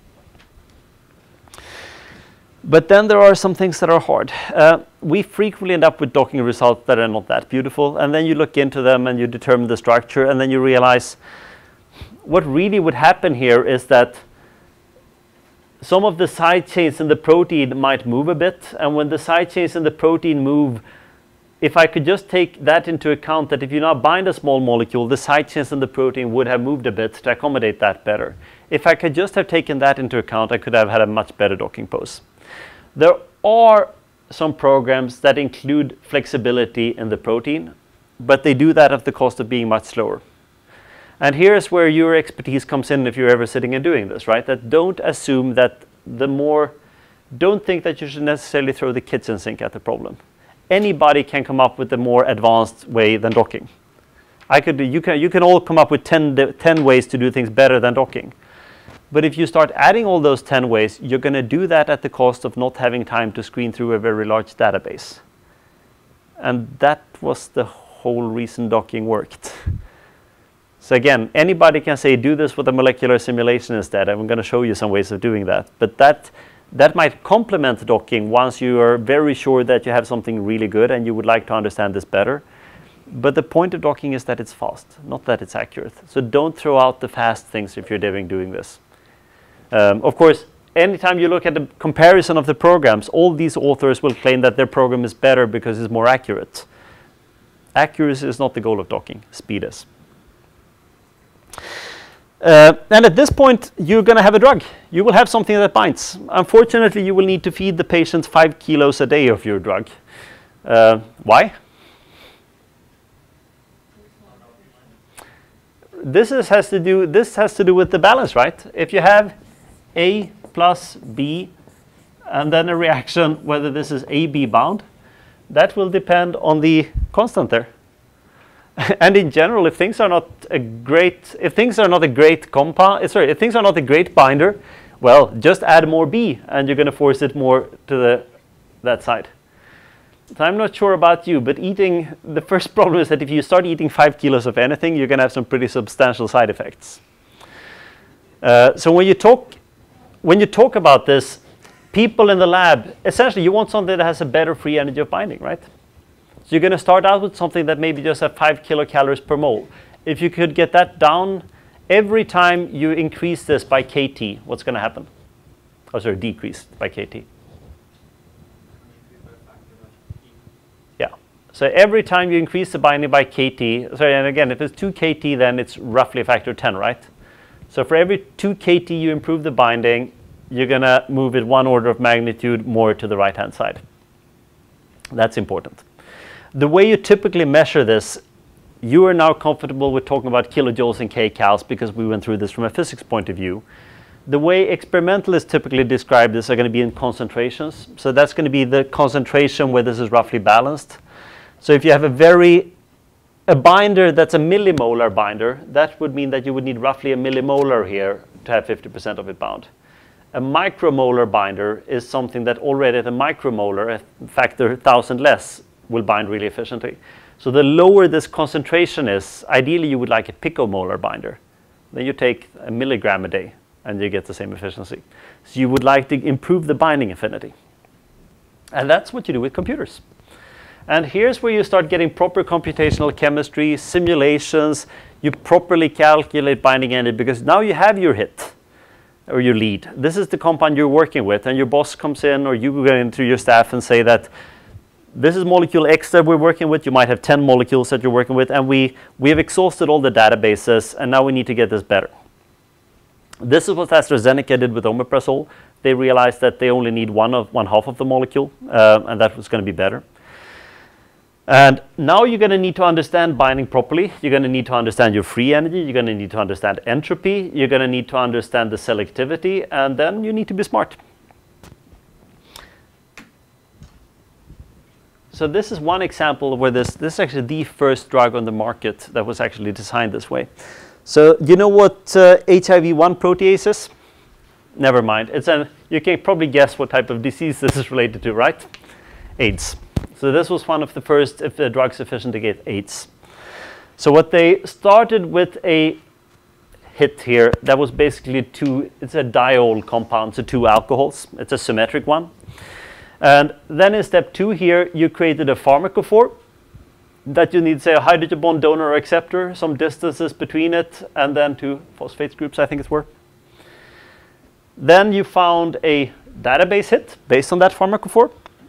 But then there are some things that are hard. We frequently end up with docking results that are not that beautiful, and then you look into them and you determine the structure, and then you realize what really would happen here is that some of the side chains in the protein might move a bit, and when the side chains in the protein move, if I could just take that into account, that if you now bind a small molecule, the side chains in the protein would have moved a bit to accommodate that better. If I could just have taken that into account, I could have had a much better docking pose. There are some programs that include flexibility in the protein, but they do that at the cost of being much slower. And here's where your expertise comes in if you're ever sitting and doing this, right? That don't assume that don't think that you should necessarily throw the kitchen sink at the problem. Anybody can come up with a more advanced way than docking. You can all come up with 10 ways to do things better than docking. But if you start adding all those 10 ways, you're going to do that at the cost of not having time to screen through a very large database. And that was the whole reason docking worked. So again, anybody can say, do this with a molecular simulation instead. I'm going to show you some ways of doing that. But that might complement docking once you are very sure that you have something really good and you would like to understand this better. But the point of docking is that it's fast, not that it's accurate. So don't throw out the fast things if you're doing this. Of course, anytime you look at the comparison of the programs, all these authors will claim that their program is better because it's more accurate. Accuracy is not the goal of docking, speed is. And at this point, you're going to have a drug. You will have something that binds. Unfortunately, you will need to feed the patient 5 kilos a day of your drug. Why? This has to do with the balance, right? If you have A plus B and then a reaction, whether this is AB bound, that will depend on the constant there. And in general, if things are not a great binder, well, just add more B and you're going to force it more to that side. So I'm not sure about you, but the first problem is that if you start eating 5 kilos of anything, you're going to have some pretty substantial side effects. So when you talk about this, people in the lab, essentially you want something that has a better free energy of binding, right? So you're going to start out with something that maybe just have 5 kilocalories per mole. If you could get that down, every time you increase this by kT, what's going to happen? Oh, sorry, decrease by kT. Yeah. So every time you increase the binding by kT, sorry, and again, if it's 2 kT, then it's roughly a factor of 10, right? So for every 2 kT you improve the binding, you're going to move it 1 order of magnitude more to the right-hand side. That's important. The way you typically measure this, you are now comfortable with talking about kilojoules and kcals because we went through this from a physics point of view. The way experimentalists typically describe this are going to be in concentrations. So that's going to be the concentration where this is roughly balanced. So if you have a binder that's a millimolar binder, that would mean that you would need roughly a millimolar here to have 50% of it bound. A micromolar binder is something that already at a micromolar, a factor 1,000 less, will bind really efficiently. So the lower this concentration is, ideally you would like a picomolar binder. Then you take a milligram a day and you get the same efficiency. So you would like to improve the binding affinity. And that's what you do with computers. And here's where you start getting proper computational chemistry, simulations, you properly calculate binding energy because now you have your hit or your lead. This is the compound you're working with and your boss comes in or you go into your staff and say that this is molecule X that we're working with. You might have 10 molecules that you're working with, and we have exhausted all the databases, and now we need to get this better. This is what AstraZeneca did with omeprazole. They realized that they only need one half of the molecule, and that was going to be better. And now you're going to need to understand binding properly. You're going to need to understand your free energy. You're going to need to understand entropy. You're going to need to understand the selectivity, and then you need to be smart. So this is one example where this is actually the first drug on the market that was actually designed this way. So you know what HIV-1 protease is? Never mind. You can probably guess what type of disease this is related to, right? AIDS. So this was one of the first drugs sufficient to get AIDS. So what they started with a hit here that was basically it's a diol compound, so 2 alcohols. It's a symmetric one. And then in step 2 here, you created a pharmacophore that you need, say, a hydrogen bond donor or acceptor, some distances between it, and then 2 phosphate groups, I think it's were. Then you found a database hit based on that pharmacophore.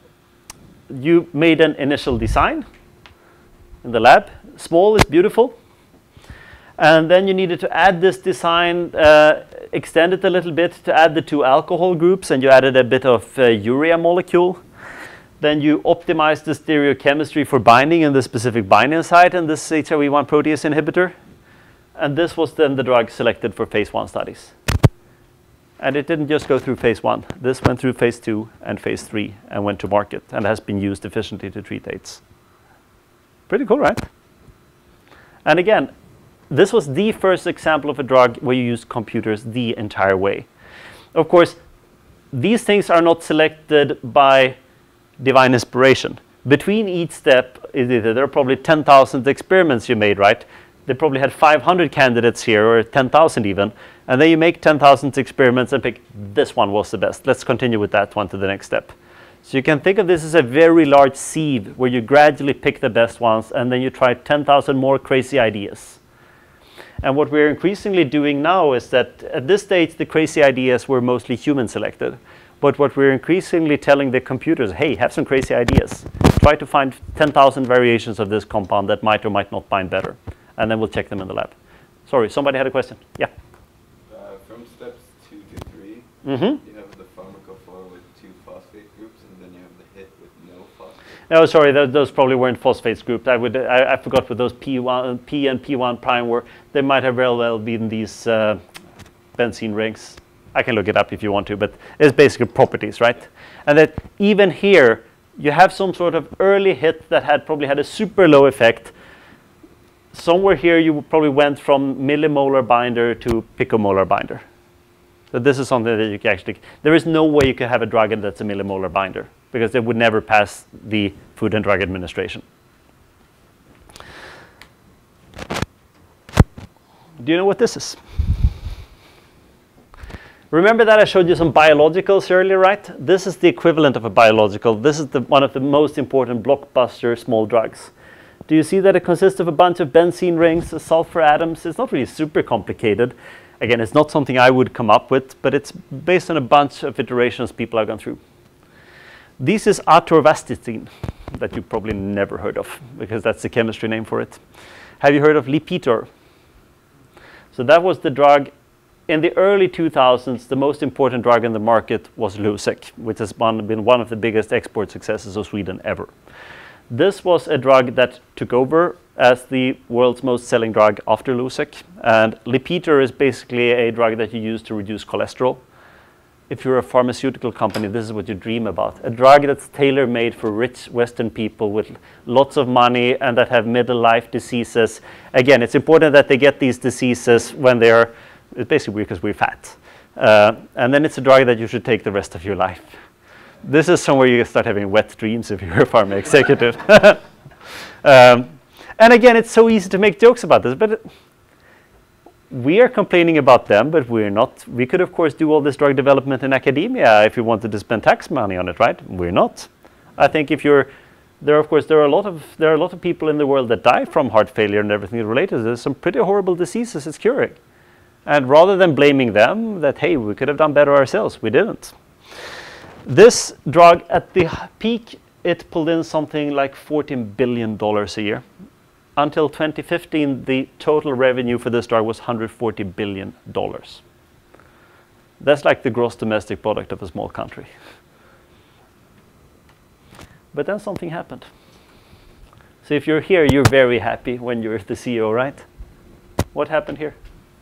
You made an initial design in the lab. Small is beautiful. And then you needed to add this design, extend it a little bit to add the 2 alcohol groups, and you added a bit of urea molecule. Then you optimized the stereochemistry for binding in the specific binding site in this HIV-1 protease inhibitor. And this was then the drug selected for phase 1 studies. And it didn't just go through phase 1. This went through phase 2 and phase 3 and went to market and has been used efficiently to treat AIDS. Pretty cool, right? And again, this was the first example of a drug where you use computers the entire way. Of course, these things are not selected by divine inspiration. Between each step, there are probably 10,000 experiments you made, right? They probably had 500 candidates here, or 10,000 even, and then you make 10,000 experiments and pick this one was the best. Let's continue with that one to the next step. So you can think of this as a very large sieve where you gradually pick the best ones and then you try 10,000 more crazy ideas. And what we're increasingly doing now is that at this stage the crazy ideas were mostly human selected. But what we're increasingly telling the computers, hey, have some crazy ideas. Try to find 10,000 variations of this compound that might or might not bind better. And then we'll check them in the lab. Sorry, somebody had a question. Yeah. From steps 2 to 3, you have the pharmacophore with 2 phosphate groups, and then you have the hit with no phosphate. Oh, sorry, those probably weren't phosphates grouped. I forgot what those P and P1 prime were. They might have very well been these benzene rings. I can look it up if you want to, but it's basically properties, right? And that even here, you have some sort of early hit that probably had a super low effect. Somewhere here, you probably went from millimolar binder to picomolar binder. So this is something that you can actually, there is no way you can have a drug that's a millimolar binder, because they would never pass the Food and Drug Administration. Do you know what this is? Remember that I showed you some biologicals earlier, right? This is the equivalent of a biological. This is one of the most important blockbuster small drugs. Do you see that it consists of a bunch of benzene rings, sulfur atoms? It's not really super complicated. Again, it's not something I would come up with, but it's based on a bunch of iterations people have gone through. This is atorvastatin, that you probably never heard of, because that's the chemistry name for it. Have you heard of Lipitor? So that was the drug. In the early 2000s, the most important drug in the market was Losec, which has been one of the biggest export successes of Sweden ever. This was a drug that took over as the world's most selling drug after Losec. And Lipitor is basically a drug that you use to reduce cholesterol. If you're a pharmaceutical company, this is what you dream about. A drug that's tailor-made for rich Western people with lots of money and that have middle life diseases. Again, it's important that they get these diseases when they're, it's basically because we're fat. And then it's a drug that you should take the rest of your life. This is somewhere you start having wet dreams if you're a pharma executive. And again, it's so easy to make jokes about this, but we are complaining about them, but we're not. We could, of course, do all this drug development in academia if we wanted to spend tax money on it, right? We're not. I think if you're there, of course, there are a lot of people in the world that die from heart failure and everything related. There's some pretty horrible diseases it's curing. And rather than blaming them that, hey, we could have done better ourselves, we didn't. This drug, at the peak, it pulled in something like $14 billion a year. Until 2015, the total revenue for this drug was $140 billion. That's like the gross domestic product of a small country. But then something happened. So if you're here, you're very happy when you're the CEO, right? What happened here?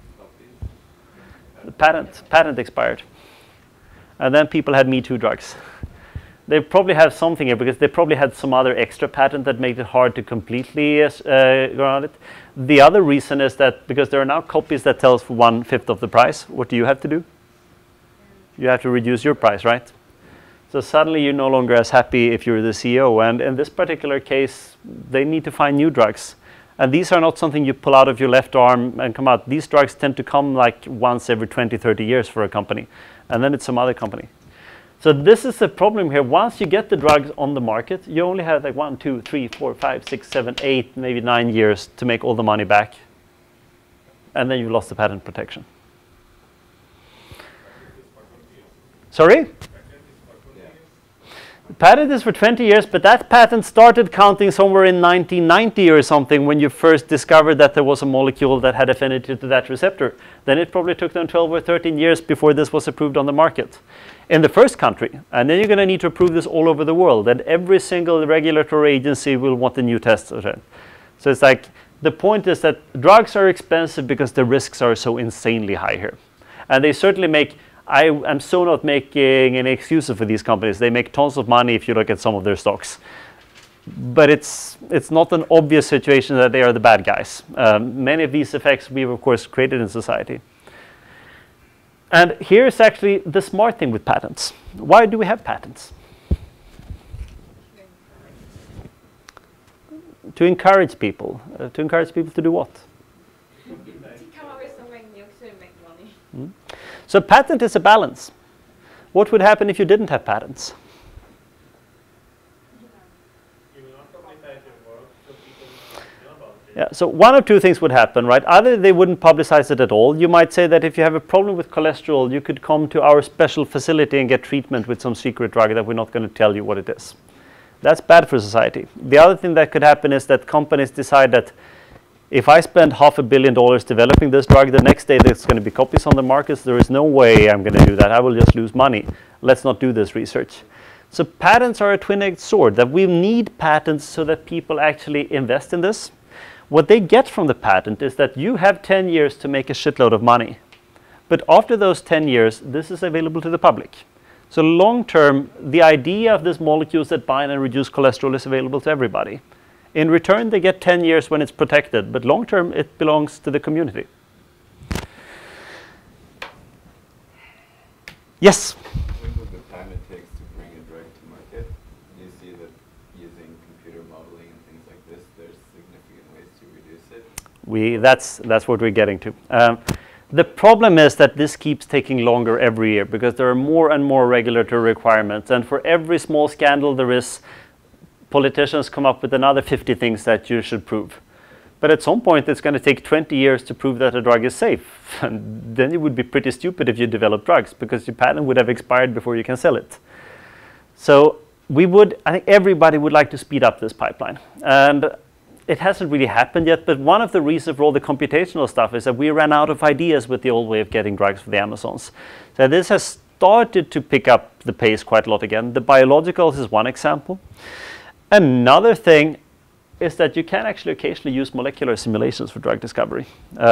The patent expired. And then people had Me Too drugs. They probably have something here because they probably had some other extra patent that made it hard to completely go around it. The other reason is that because there are now copies that tells for 1/5 of the price, what do you have to do? You have to reduce your price, right? So suddenly you're no longer as happy if you're the CEO. And in this particular case, they need to find new drugs. And these are not something you pull out of your left arm and come out. These drugs tend to come like once every 20, 30 years for a company. And then it's some other company. So this is the problem here. Once you get the drugs on the market, you only have like 1, 2, 3, 4, 5, 6, 7, 8, maybe 9 years to make all the money back. And then you've lost the patent protection. Sorry? The patent is for 20 years, but that patent started counting somewhere in 1990 or something when you first discovered that there was a molecule that had affinity to that receptor. Then it probably took them 12 or 13 years before this was approved on the market in the first country. And then you're going to need to approve this all over the world. And every single regulatory agency will want a new test. So it's like, the point is that drugs are expensive because the risks are so insanely high here. And they certainly make, I am so not making any excuses for these companies. They make tons of money if you look at some of their stocks. But it's not an obvious situation that they are the bad guys. Many of these effects we've, of course, created in society. And here's actually the smart thing with patents. Why do we have patents? To encourage people. To encourage people to do what? To come up with something new to make money. So patent is a balance. What would happen if you didn't have patents? You will not publicize your work, so people will not know about it. Yeah, so one of two things would happen, right? Either they wouldn't publicize it at all. You might say that if you have a problem with cholesterol, you could come to our special facility and get treatment with some secret drug that we're not going to tell you what it is. That's bad for society. The other thing that could happen is that companies decide that if I spend $500 million developing this drug, the next day there's going to be copies on the markets. There is no way I'm going to do that. I will just lose money. Let's not do this research. So patents are a twin-edged sword, that we need patents so that people actually invest in this. What they get from the patent is that you have 10 years to make a shitload of money. But after those 10 years, this is available to the public. So long term, the idea of these molecules that bind and reduce cholesterol is available to everybody. In return, they get 10 years when it's protected, but long term, it belongs to the community. Yes? Think of the time it takes to bring a drug to market. That's what we're getting to. The problem is that this keeps taking longer every year because there are more and more regulatory requirements, and for every small scandal there is, politicians come up with another 50 things that you should prove. But at some point it's going to take 20 years to prove that a drug is safe. And then it would be pretty stupid if you develop drugs because your patent would have expired before you can sell it. So I think everybody would like to speed up this pipeline. And it hasn't really happened yet, but one of the reasons for all the computational stuff is that we ran out of ideas with the old way of getting drugs for the Amazons. So this has started to pick up the pace quite a lot again. The biologicals is one example. Another thing is that you can actually occasionally use molecular simulations for drug discovery.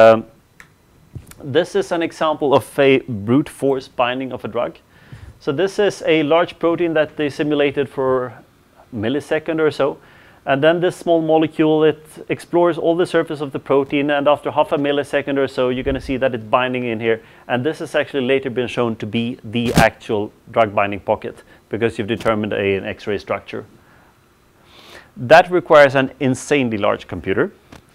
This is an example of a brute force binding of a drug. So this is a large protein that they simulated for a millisecond or so. And then this small molecule, it explores all the surface of the protein, and after half a millisecond or so, you're going to see that it's binding in here. And this has actually later been shown to be the actual drug binding pocket because you've determined an X-ray structure. That requires an insanely large computer.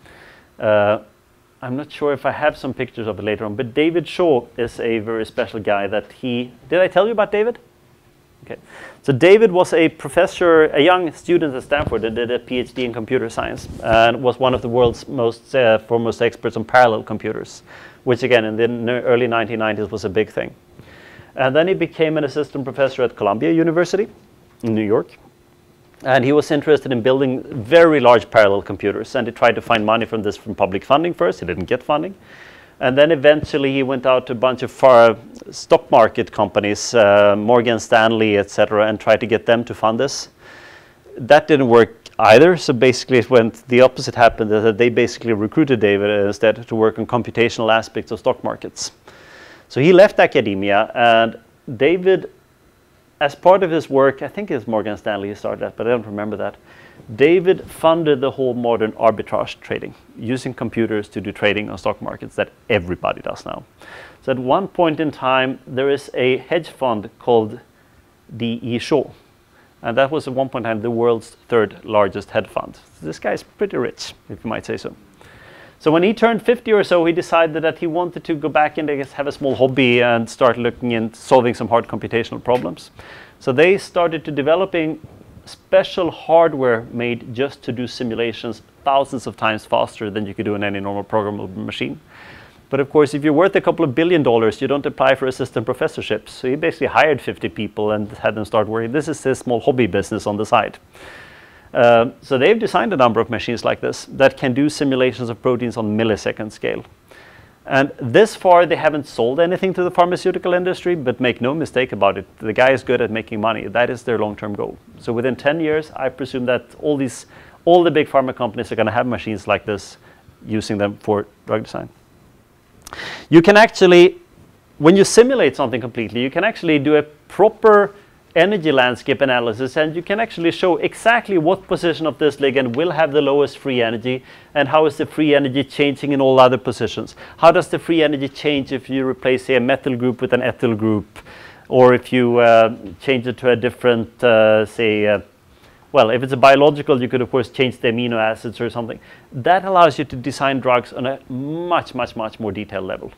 I'm not sure if I have some pictures of it later on, but David Shaw is a very special guy that did I tell you about David? Okay. So David was a professor, a young student at Stanford that did a PhD in computer science and was one of the world's foremost experts on parallel computers, which again in the early 1990s was a big thing. And then he became an assistant professor at Columbia University in New York. And he was interested in building very large parallel computers, and he tried to find money from public funding first. He didn't get funding. And then eventually he went out to a bunch of stock market companies, Morgan Stanley, etc., and tried to get them to fund this. That didn't work either, so basically the opposite happened, that they basically recruited David instead to work on computational aspects of stock markets. So he left academia, and David, as part of his work, I think it's Morgan Stanley he started at, but I don't remember that. David funded the whole modern arbitrage trading, using computers to do trading on stock markets that everybody does now. So at one point in time, there is a hedge fund called D.E. Shaw. And that was at one point in time the world's third largest hedge fund. So this guy's pretty rich, if you might say so. So when he turned 50 or so, he decided that he wanted to go back and have a small hobby and start looking into solving some hard computational problems. So they started to developing special hardware made just to do simulations thousands of times faster than you could do in any normal programmable machine. But of course, if you're worth a couple of $1 billion, you don't apply for assistant professorships. So he basically hired 50 people and had them start working. This is his small hobby business on the side. So they've designed a number of machines like this that can do simulations of proteins on millisecond scale. And this far, they haven't sold anything to the pharmaceutical industry, but make no mistake about it, the guy is good at making money. That is their long-term goal. So within 10 years, I presume that all the big pharma companies are going to have machines like this, using them for drug design. You can actually, when you simulate something completely, you can actually do a proper energy landscape analysis, and you can actually show exactly what position of this ligand will have the lowest free energy, and how is the free energy changing in all other positions. How does the free energy change if you replace, say, a methyl group with an ethyl group, or if you change it to a different, well, if it's a biological, you could of course change the amino acids or something. That allows you to design drugs on a much, much, much more detailed level,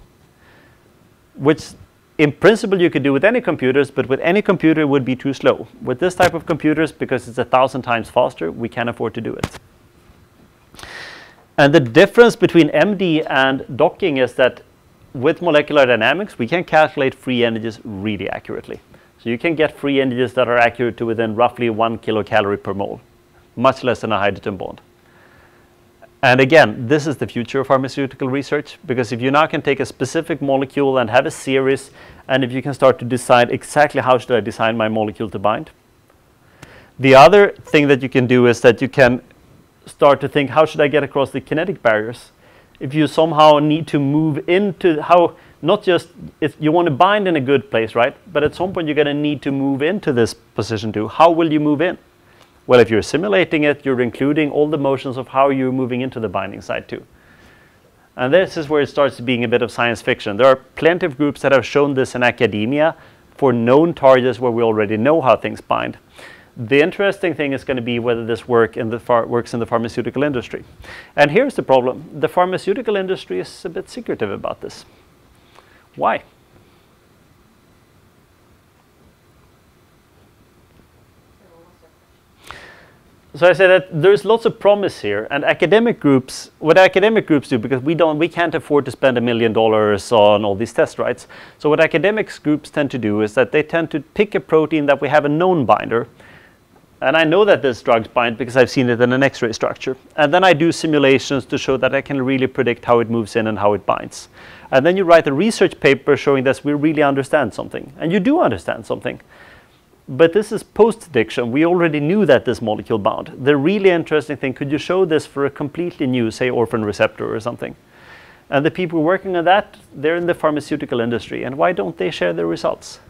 which in principle you could do with any computers, but with any computer it would be too slow. With this type of computers, because it's 1,000 times faster, we can afford to do it. And the difference between MD and docking is that with molecular dynamics, we can calculate free energies really accurately. So you can get free energies that are accurate to within roughly 1 kilocalorie per mole, much less than a hydrogen bond. And again, this is the future of pharmaceutical research, because if you now can take a specific molecule and have a series, and if you can start to decide exactly how should I design my molecule to bind. The other thing that you can do is that you can start to think, how should I get across the kinetic barriers? If you somehow need to move into how, not just if you want to bind in a good place, right? But at some point you're going to need to move into this position too. How will you move in? Well, if you're simulating it, you're including all the motions of how you're moving into the binding site too. And this is where it starts being a bit of science fiction. There are plenty of groups that have shown this in academia for known targets where we already know how things bind. The interesting thing is going to be whether this works in the pharmaceutical industry. And here's the problem. The pharmaceutical industry is a bit secretive about this. Why? So I say that there's lots of promise here, and academic groups, what academic groups do, because we can't afford to spend $1 million on all these test rights. So what academics groups tend to do is that they tend to pick a protein that we have a known binder, and I know that this drugs bind because I've seen it in an X-ray structure. And then I do simulations to show that I can really predict how it moves in and how it binds. And then you write a research paper showing that we really understand something, and you do understand something. But this is post-diction. We already knew that this molecule bound. The really interesting thing, could you show this for a completely new, say, orphan receptor or something? And the people working on that, they're in the pharmaceutical industry. And why don't they share their results?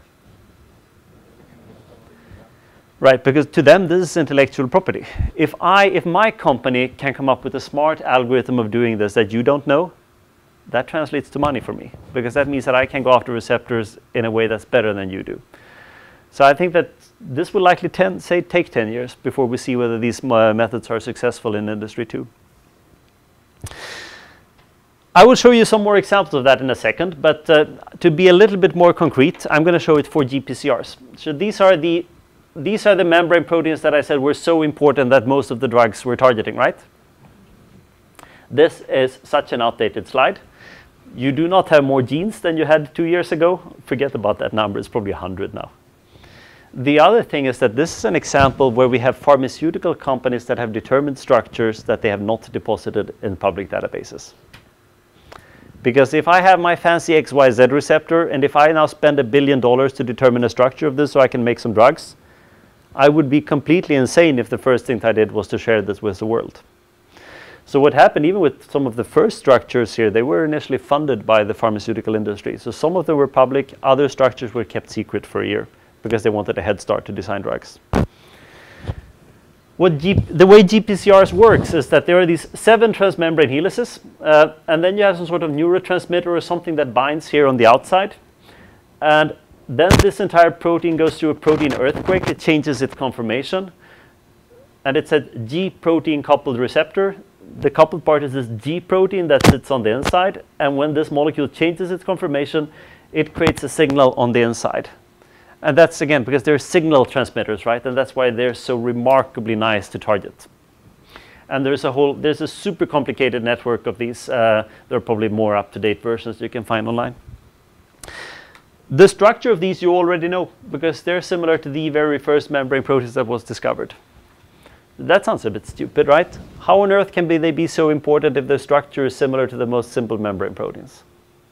Right, because to them, this is intellectual property. If my company can come up with a smart algorithm of doing this that you don't know, that translates to money for me. Because that means that I can go after receptors in a way that's better than you do. So I think that this will likely take 10 years before we see whether these methods are successful in industry too. I will show you some more examples of that in a second, but to be a little bit more concrete, I'm going to show it for GPCRs. So these are the membrane proteins that I said were so important that most of the drugs were targeting, right? This is such an outdated slide. You do not have more genes than you had 2 years ago. Forget about that number. It's probably 100 now. The other thing is that this is an example where we have pharmaceutical companies that have determined structures that they have not deposited in public databases. Because if I have my fancy XYZ receptor, and if I now spend $1 billion to determine a structure of this so I can make some drugs, I would be completely insane if the first thing I did was to share this with the world. So what happened, even with some of the first structures here, they were initially funded by the pharmaceutical industry. So some of them were public, other structures were kept secret for a year, because they wanted a head start to design drugs. The way GPCRs works is that there are these 7 transmembrane helices, and then you have some sort of neurotransmitter or something that binds here on the outside. And then this entire protein goes through a protein earthquake. It changes its conformation. And it's a G protein coupled receptor. The coupled part is this G protein that sits on the inside. And when this molecule changes its conformation, it creates a signal on the inside. And that's, again, because they're signal transmitters, right? And that's why they're so remarkably nice to target. And there's a super complicated network of these. There are probably more up-to-date versions you can find online. The structure of these you already know, because they're similar to the very first membrane proteins that was discovered. That sounds a bit stupid, right? How on earth can they be so important if the structure is similar to the most simple membrane proteins?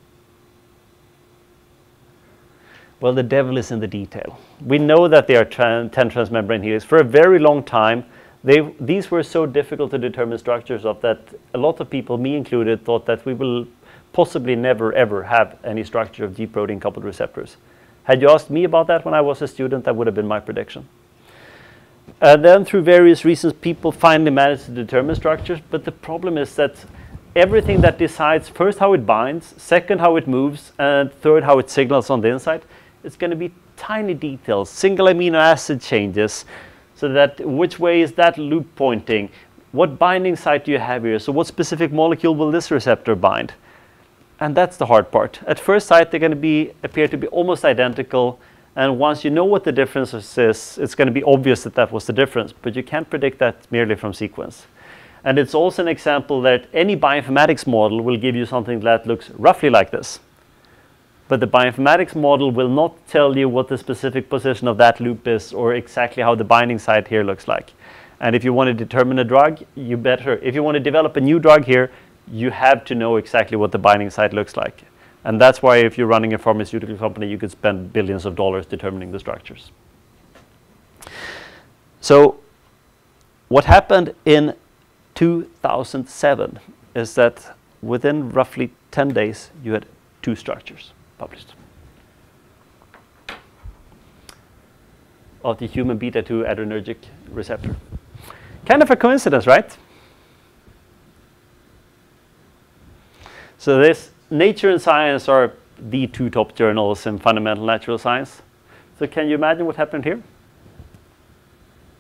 Well, the devil is in the detail. We know that there are 10 transmembrane helices. For a very long time, these were so difficult to determine structures of that a lot of people, me included, thought that we will possibly never ever have any structure of G protein coupled receptors. Had you asked me about that when I was a student, that would have been my prediction. Then through various reasons, people finally managed to determine structures, but the problem is that everything that decides first how it binds, second how it moves, and third how it signals on the inside, it's going to be tiny details, single amino acid changes, so that which way is that loop pointing, what binding site do you have here, so what specific molecule will this receptor bind? And that's the hard part. At first sight, they're going to appear to be almost identical, and once you know what the difference is, it's going to be obvious that that was the difference, but you can't predict that merely from sequence. And it's also an example that any bioinformatics model will give you something that looks roughly like this. But the bioinformatics model will not tell you what the specific position of that loop is or exactly how the binding site here looks like. And if you want to determine a drug, if you want to develop a new drug here, you have to know exactly what the binding site looks like. And that's why if you're running a pharmaceutical company, you could spend billions of dollars determining the structures. So what happened in 2007 is that within roughly 10 days, you had 2 structures published of the human beta-2 adrenergic receptor. Kind of a coincidence, right? So this Nature and Science are the 2 top journals in fundamental natural science. So can you imagine what happened here?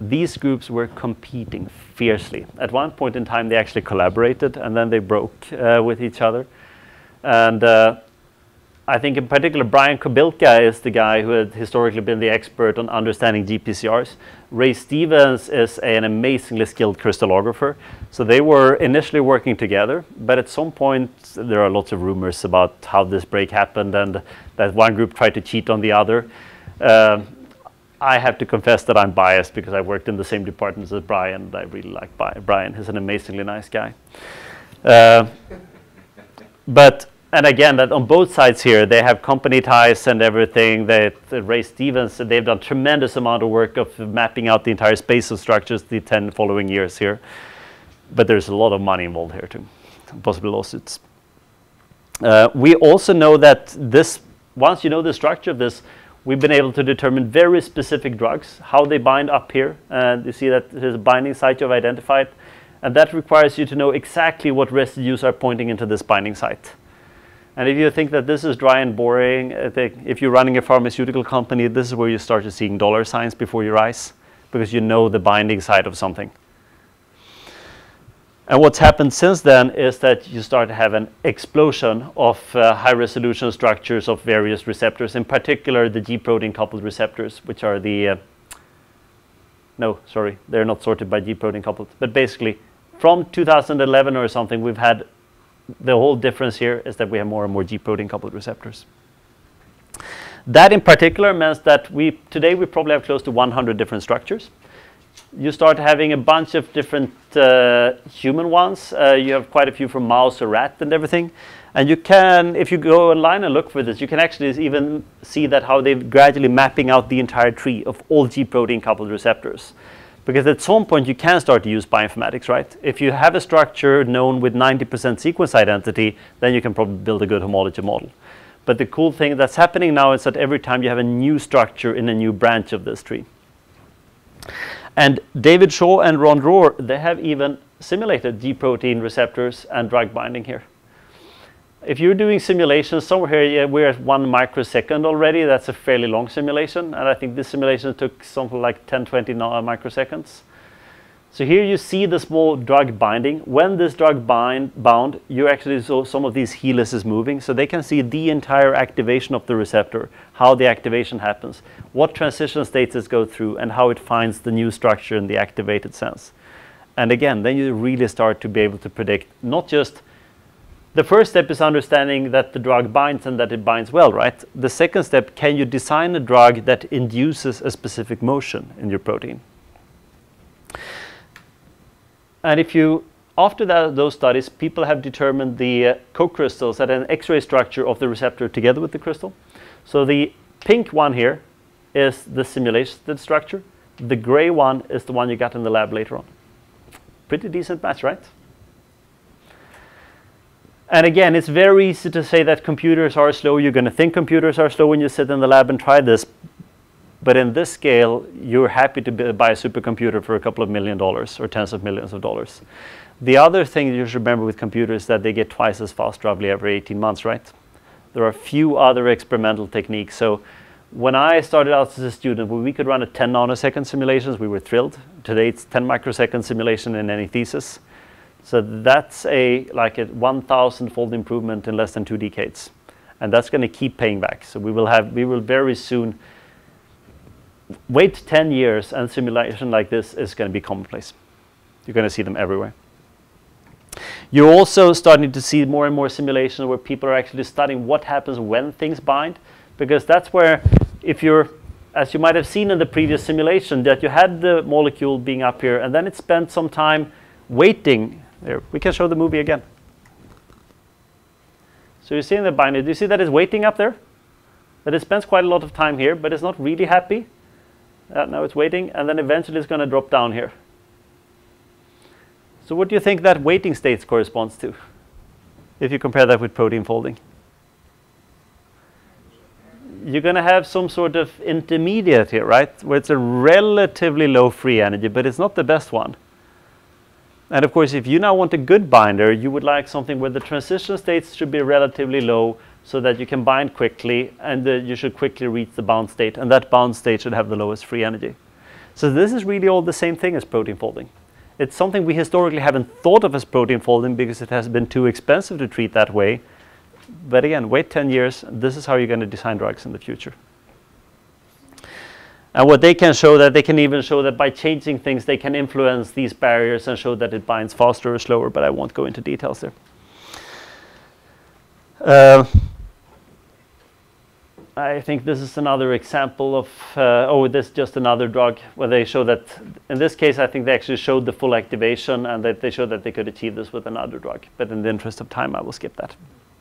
these groups were competing fiercely. At one point in time, they actually collaborated, and then they broke with each other. And I think in particular, Brian Kobilka is the guy who had historically been the expert on understanding GPCRs. Ray Stevens is an amazingly skilled crystallographer. So they were initially working together, but at some point, there are lots of rumors about how this break happened and that one group tried to cheat on the other. I have to confess that I'm biased because I worked in the same departments as Brian, and I really like Brian. He's an amazingly nice guy. And again, that on both sides here, they have company ties and everything. Ray Stevens, they've done tremendous amount of work of mapping out the entire space of structures the 10 following years here. But there's a lot of money involved here too, possible lawsuits. We also know that this, once you know the structure of this, we've been able to determine very specific drugs, how they bind up here. And you see that there's a binding site you've identified. And that requires you to know exactly what residues are pointing into this binding site. And if you think that this is dry and boring, if you're running a pharmaceutical company, this is where you start seeing dollar signs before your eyes, because you know the binding site of something. And what's happened since then is that you start to have an explosion of high-resolution structures of various receptors, in particular the G-protein coupled receptors, which are the, no, sorry, they're not sorted by G-protein coupled, but basically from 2011 or something, we've had the whole difference here is that we have more and more G-protein coupled receptors. That in particular means that today we probably have close to 100 different structures. You start having a bunch of different human ones. You have quite a few from mouse or rat and everything. And you can, if you go online and look for this, you can actually even see that how they're gradually mapping out the entire tree of all G-protein coupled receptors. Because at some point you can start to use bioinformatics, right? If you have a structure known with 90% sequence identity, then you can probably build a good homology model. But the cool thing that's happening now is that every time you have a new structure in a new branch of this tree. And David Shaw and Ron Rohr, they have even simulated G-protein receptors and drug binding here. If you're doing simulations somewhere here, we're at 1 microsecond already. That's a fairly long simulation. And I think this simulation took something like 10, 20 microseconds. So here you see the small drug binding. When this drug bound, you actually saw some of these helices moving. So they can see the entire activation of the receptor, how the activation happens, what transition states it goes through, and how it finds the new structure in the activated sense. And again, then you really start to be able to predict not just the first step is understanding that the drug binds and that it binds well, right? The second step, can you design a drug that induces a specific motion in your protein? And if you, after those studies, people have determined the co-crystals at an X-ray structure of the receptor together with the crystal. So the pink one here is the simulated structure. The gray one is the one you got in the lab later on. Pretty decent match, right? And again, it's very easy to say that computers are slow. You're going to think computers are slow when you sit in the lab and try this. But in this scale, you're happy to buy a supercomputer for a couple of $1 million or tens of millions of dollars. The other thing you should remember with computers is that they get twice as fast roughly every 18 months, right? There are a few other experimental techniques. So when I started out as a student, when we could run a 10 nanosecond simulations, we were thrilled. Today, it's 10 microsecond simulation in any thesis. So that's like a 1,000-fold improvement in less than 2 decades. And that's going to keep paying back. So we will very soon wait 10 years and simulation like this is going to be commonplace. You're going to see them everywhere. You're also starting to see more and more simulations where people are actually studying what happens when things bind. Because that's where, if you're, as you might have seen in the previous simulation, that you had the molecule being up here and then it spent some time waiting. There, we can show the movie again. So you're seeing the binder. Do you see that it's waiting up there? That it spends quite a lot of time here, but it's not really happy. Now it's waiting, and then eventually it's going to drop down here. So what do you think that waiting state corresponds to, if you compare that with protein folding? You're going to have some sort of intermediate here, right? Where it's a relatively low free energy, but it's not the best one. And of course, if you now want a good binder, you would like something where the transition states should be relatively low so that you can bind quickly and you should quickly reach the bound state. And that bound state should have the lowest free energy. So this is really all the same thing as protein folding. It's something we historically haven't thought of as protein folding because it has been too expensive to treat that way. But again, wait 10 years, this is how you're going to design drugs in the future. And what they can show, that they can even show that by changing things, they can influence these barriers and show that it binds faster or slower, but I won't go into details there. I think this is another example of, this is just another drug where they show that, in this case, I think they actually showed the full activation and that they showed that they could achieve this with another drug. But in the interest of time, I will skip that.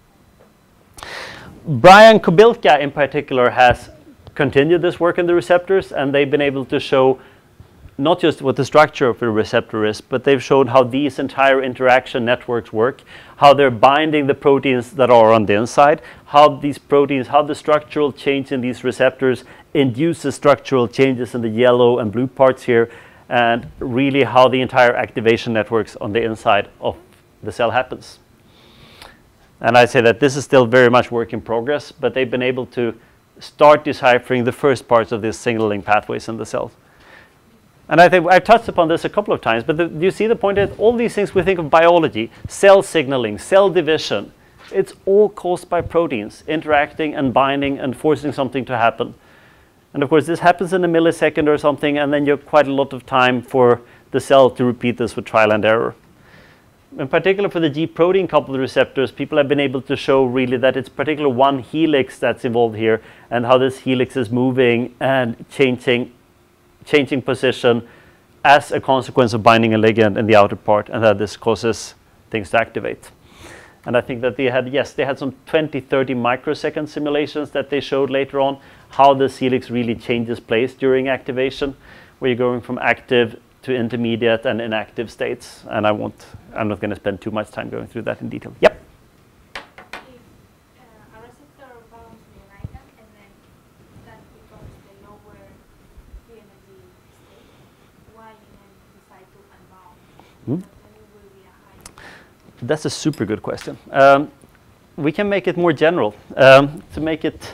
Brian Kobilka, in particular, has continued this work in the receptors, and they've been able to show not just what the structure of the receptor is, but they've shown how these entire interaction networks work, how they're binding the proteins that are on the inside, how these proteins, how the structural change in these receptors induces structural changes in the yellow and blue parts here, and really how the entire activation networks on the inside of the cell happens. And I say that this is still very much work in progress, but they've been able to start deciphering the first parts of these signaling pathways in the cells. And I think I've touched upon this a couple of times, but do you see the point that all these things we think of biology, cell signaling, cell division, it's all caused by proteins interacting and binding and forcing something to happen. And of course, this happens in a millisecond or something, and then you have quite a lot of time for the cell to repeat this with trial and error. In particular, for the G protein coupled receptors, people have been able to show really that it's particularly one helix that's involved here, and how this helix is moving and changing position as a consequence of binding a ligand in the outer part, and that this causes things to activate. And I think that they had some 20-30 microsecond simulations that they showed later on how this helix really changes place during activation, where you're going from active to intermediate and inactive states. And I'm not going to spend too much time going through that in detail. Yep. If a receptor bounds the ligand and then that becomes the lower free energy state, why you then decide to unbound? Then it will be a high. That's a super good question. We can make it more general to make it.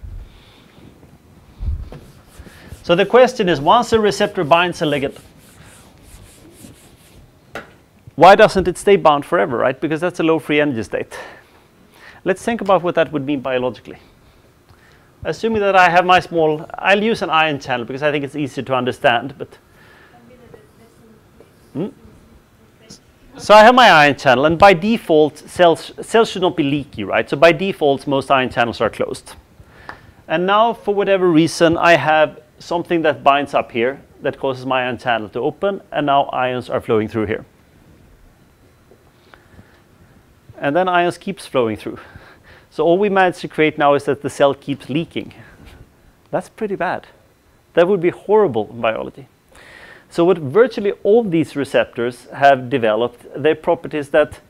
So the question is, once a receptor binds a ligand, why doesn't it stay bound forever, right? Because that's a low free energy state. Let's think about what that would mean biologically. Assuming that I have my I'll use an ion channel because I think it's easier to understand. But so I have my ion channel, and by default, cells should not be leaky, right? So by default, most ion channels are closed. And now, for whatever reason, I have something that binds up here that causes my ion channel to open, and now ions are flowing through here. And then ions keeps flowing through. So all we manage to create now is that the cell keeps leaking. That's pretty bad. That would be horrible in biology. So what virtually all these receptors have developed, their properties that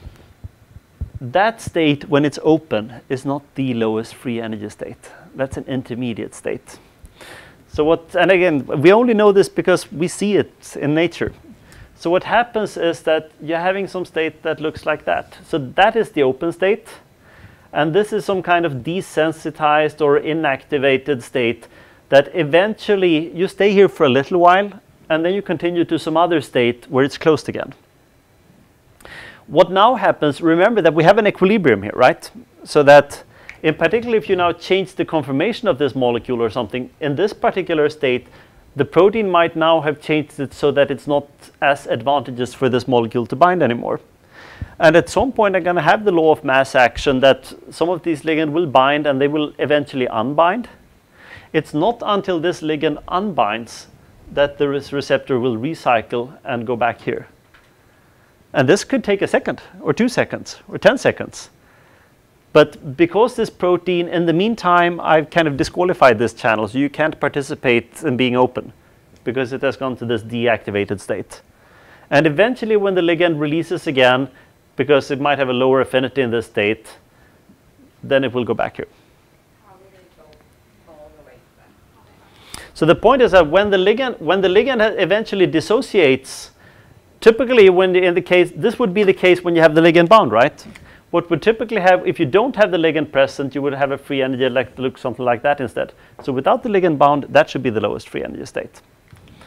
state when it's open is not the lowest free energy state. That's an intermediate state. So and again, we only know this because we see it in nature. So what happens is that you're having some state that looks like that. So that is the open state. And this is some kind of desensitized or inactivated state that eventually you stay here for a little while, and then you continue to some other state where it's closed again. What now happens, remember that we have an equilibrium here, right? So that in particular, if you now change the conformation of this molecule or something, in this particular state, the protein might now have changed it so that it's not as advantageous for this molecule to bind anymore. And at some point, I'm going to have the law of mass action that some of these ligands will bind and they will eventually unbind. It's not until this ligand unbinds that the receptor will recycle and go back here. And this could take a second or 2 seconds or 10 seconds. But because this protein, in the meantime, I've kind of disqualified this channel, so you can't participate in being open because it has gone to this deactivated state. And eventually, when the ligand releases again, because it might have a lower affinity in this state, then it will go back here. How will it go all the way back? So the point is that when the ligand eventually dissociates, typically this would be the case when you have the ligand bound, right? What would typically have, if you don't have the ligand present, you would have a free energy that looks something like that instead. So without the ligand bound, that should be the lowest free energy state.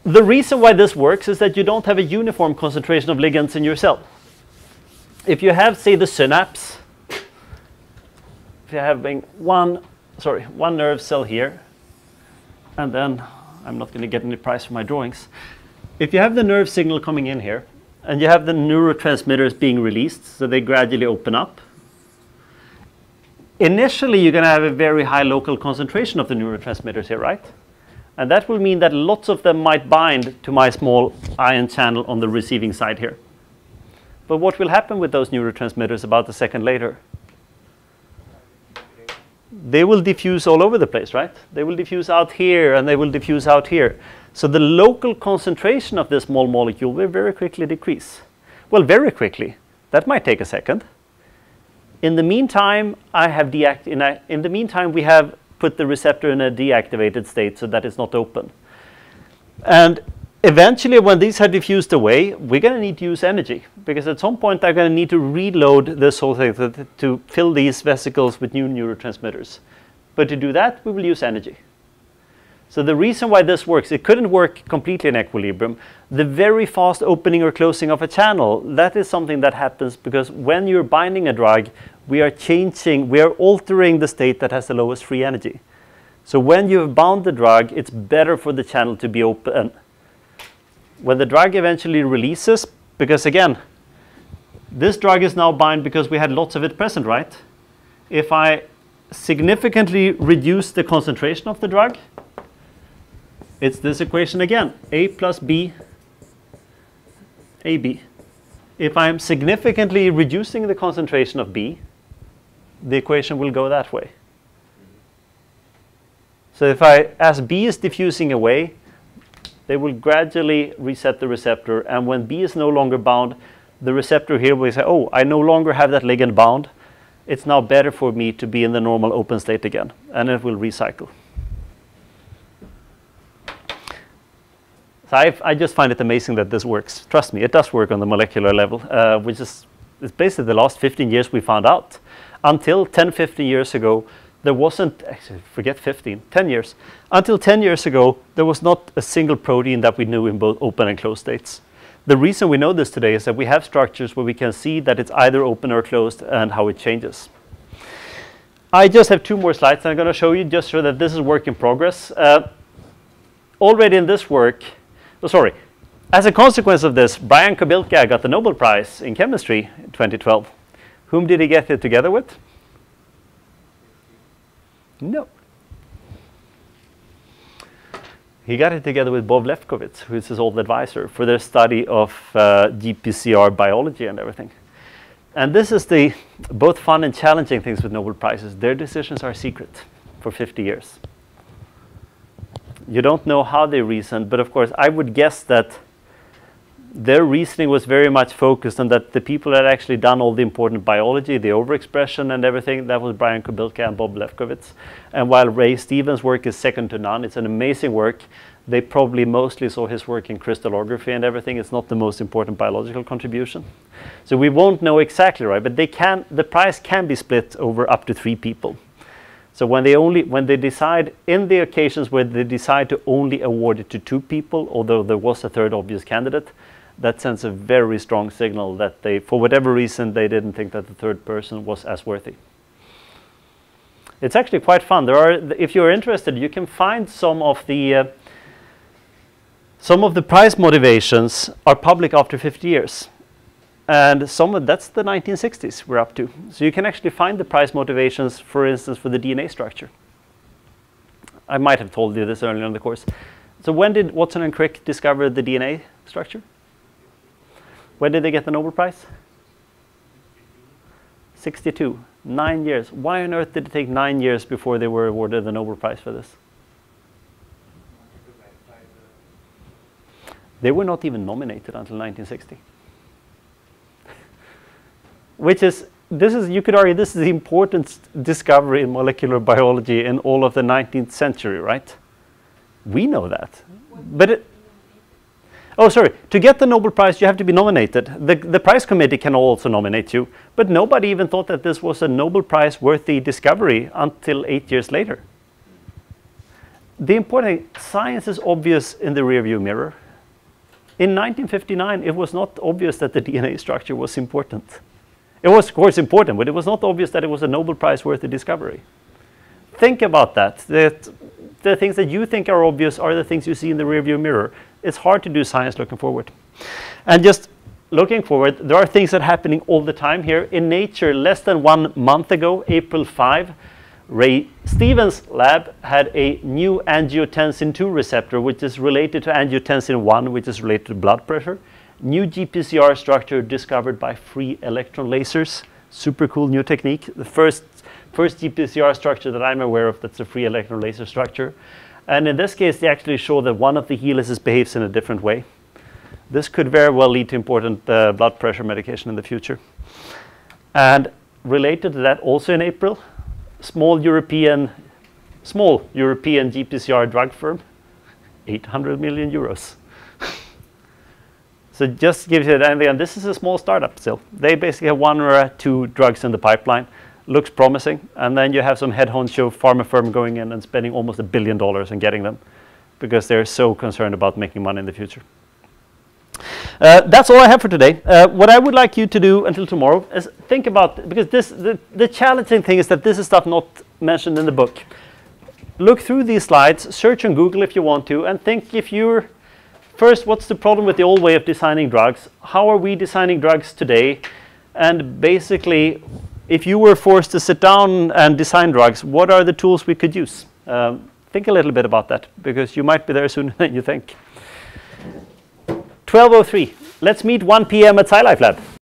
the reason why this works is that you don't have a uniform concentration of ligands in your cell. If you have, say, the synapse, if you're having one nerve cell here, and then I'm not going to get any prize for my drawings. If you have the nerve signal coming in here, and you have the neurotransmitters being released, so they gradually open up, initially you're going to have a very high local concentration of the neurotransmitters here, right? And that will mean that lots of them might bind to my small ion channel on the receiving side here. But what will happen with those neurotransmitters about a second later? They will diffuse all over the place, right? They will diffuse out here and they will diffuse out here. So the local concentration of this small molecule will very quickly decrease. Well, very quickly. That might take a second. In the meantime, we have put the receptor in a deactivated state so that it's not open. And eventually, when these are diffused away, we're going to need to use energy, because at some point I'm going to need to reload this whole thing to fill these vesicles with new neurotransmitters. But to do that, we will use energy. So the reason why this works, it couldn't work completely in equilibrium. The very fast opening or closing of a channel, that is something that happens because when you're binding a drug, we are altering the state that has the lowest free energy. So when you've bound the drug, it's better for the channel to be open. When the drug eventually releases, because again, this drug is now bound because we had lots of it present, right? If I significantly reduce the concentration of the drug, it's this equation again, A plus B, AB. If I'm significantly reducing the concentration of B, the equation will go that way. So as B is diffusing away, they will gradually reset the receptor, and when B is no longer bound, the receptor here will say, oh, I no longer have that ligand bound. It's now better for me to be in the normal open state again, and it will recycle. So I just find it amazing that this works. Trust me, it does work on the molecular level, which is basically the last 15 years we found out. Until 10, 15 years ago, there wasn't, actually forget 15, 10 years. Until 10 years ago, there was not a single protein that we knew in both open and closed states. The reason we know this today is that we have structures where we can see that it's either open or closed and how it changes. I just have 2 more slides I'm going to show you just so that this is work in progress. Already in this work, as a consequence of this, Brian Kobilka got the Nobel Prize in chemistry in 2012. Whom did he get it together with? No. He got it together with Bob Lefkowitz, who is his old advisor, for their study of GPCR biology and everything. And this is the both fun and challenging things with Nobel Prizes. Their decisions are secret for 50 years. You don't know how they reasoned, but of course I would guess that their reasoning was very much focused on that the people that had actually done all the important biology, the overexpression and everything, that was Brian Kobilka and Bob Lefkowitz. And while Ray Stevens' work is second to none, it's an amazing work. They probably mostly saw his work in crystallography and everything. It's not the most important biological contribution. So we won't know exactly, right? But the prize can be split over up to 3 people. So when they decide, in the occasions where they decide to only award it to 2 people, although there was a third obvious candidate, that sends a very strong signal that they, for whatever reason, they didn't think that the third person was as worthy. It's actually quite fun. If you're interested, you can find some of the prize motivations are public after 50 years. And that's the 1960s we're up to. So you can actually find the prize motivations, for instance, for the DNA structure. I might have told you this earlier in the course. So when did Watson and Crick discover the DNA structure? When did they get the Nobel Prize? 62. 9 years. Why on earth did it take 9 years before they were awarded the Nobel Prize for this? They were not even nominated until 1960. You could argue this is the important discovery in molecular biology in all of the 19th century, right? We know that. But to get the Nobel Prize, you have to be nominated. The prize committee can also nominate you, but nobody even thought that this was a Nobel Prize worthy discovery until 8 years later. the important thing, science is obvious in the rearview mirror. In 1959, it was not obvious that the DNA structure was important. It was, of course, important, but it was not obvious that it was a Nobel Prize-worthy discovery. Think about that. The things that you think are obvious are the things you see in the rearview mirror. It's hard to do science looking forward. And just looking forward, there are things that are happening all the time here. In Nature, less than 1 month ago, April 5, Ray Stevens' lab had a new angiotensin II receptor, which is related to angiotensin I, which is related to blood pressure. New GPCR structure discovered by free electron lasers. Super cool new technique. The first GPCR structure that I'm aware of that's a free electron laser structure. And in this case, they actually show that one of the helices behaves in a different way. This could very well lead to important blood pressure medication in the future. And related to that, also in April, small European GPCR drug firm, 800 million euros. So just gives you an idea, and this is a small startup still. They basically have 1 or 2 drugs in the pipeline. Looks promising, and then you have some head honcho pharma firm going in and spending almost $1 billion on getting them because they're so concerned about making money in the future. That's all I have for today. What I would like you to do until tomorrow is think about, because the challenging thing is that this is stuff not mentioned in the book. Look through these slides, search on Google if you want to, and think if you're, first, what's the problem with the old way of designing drugs? How are we designing drugs today? And basically, if you were forced to sit down and design drugs, what are the tools we could use? Think a little bit about that, because you might be there sooner than you think. 12:03. Let's meet 1 p.m. at SciLife Lab.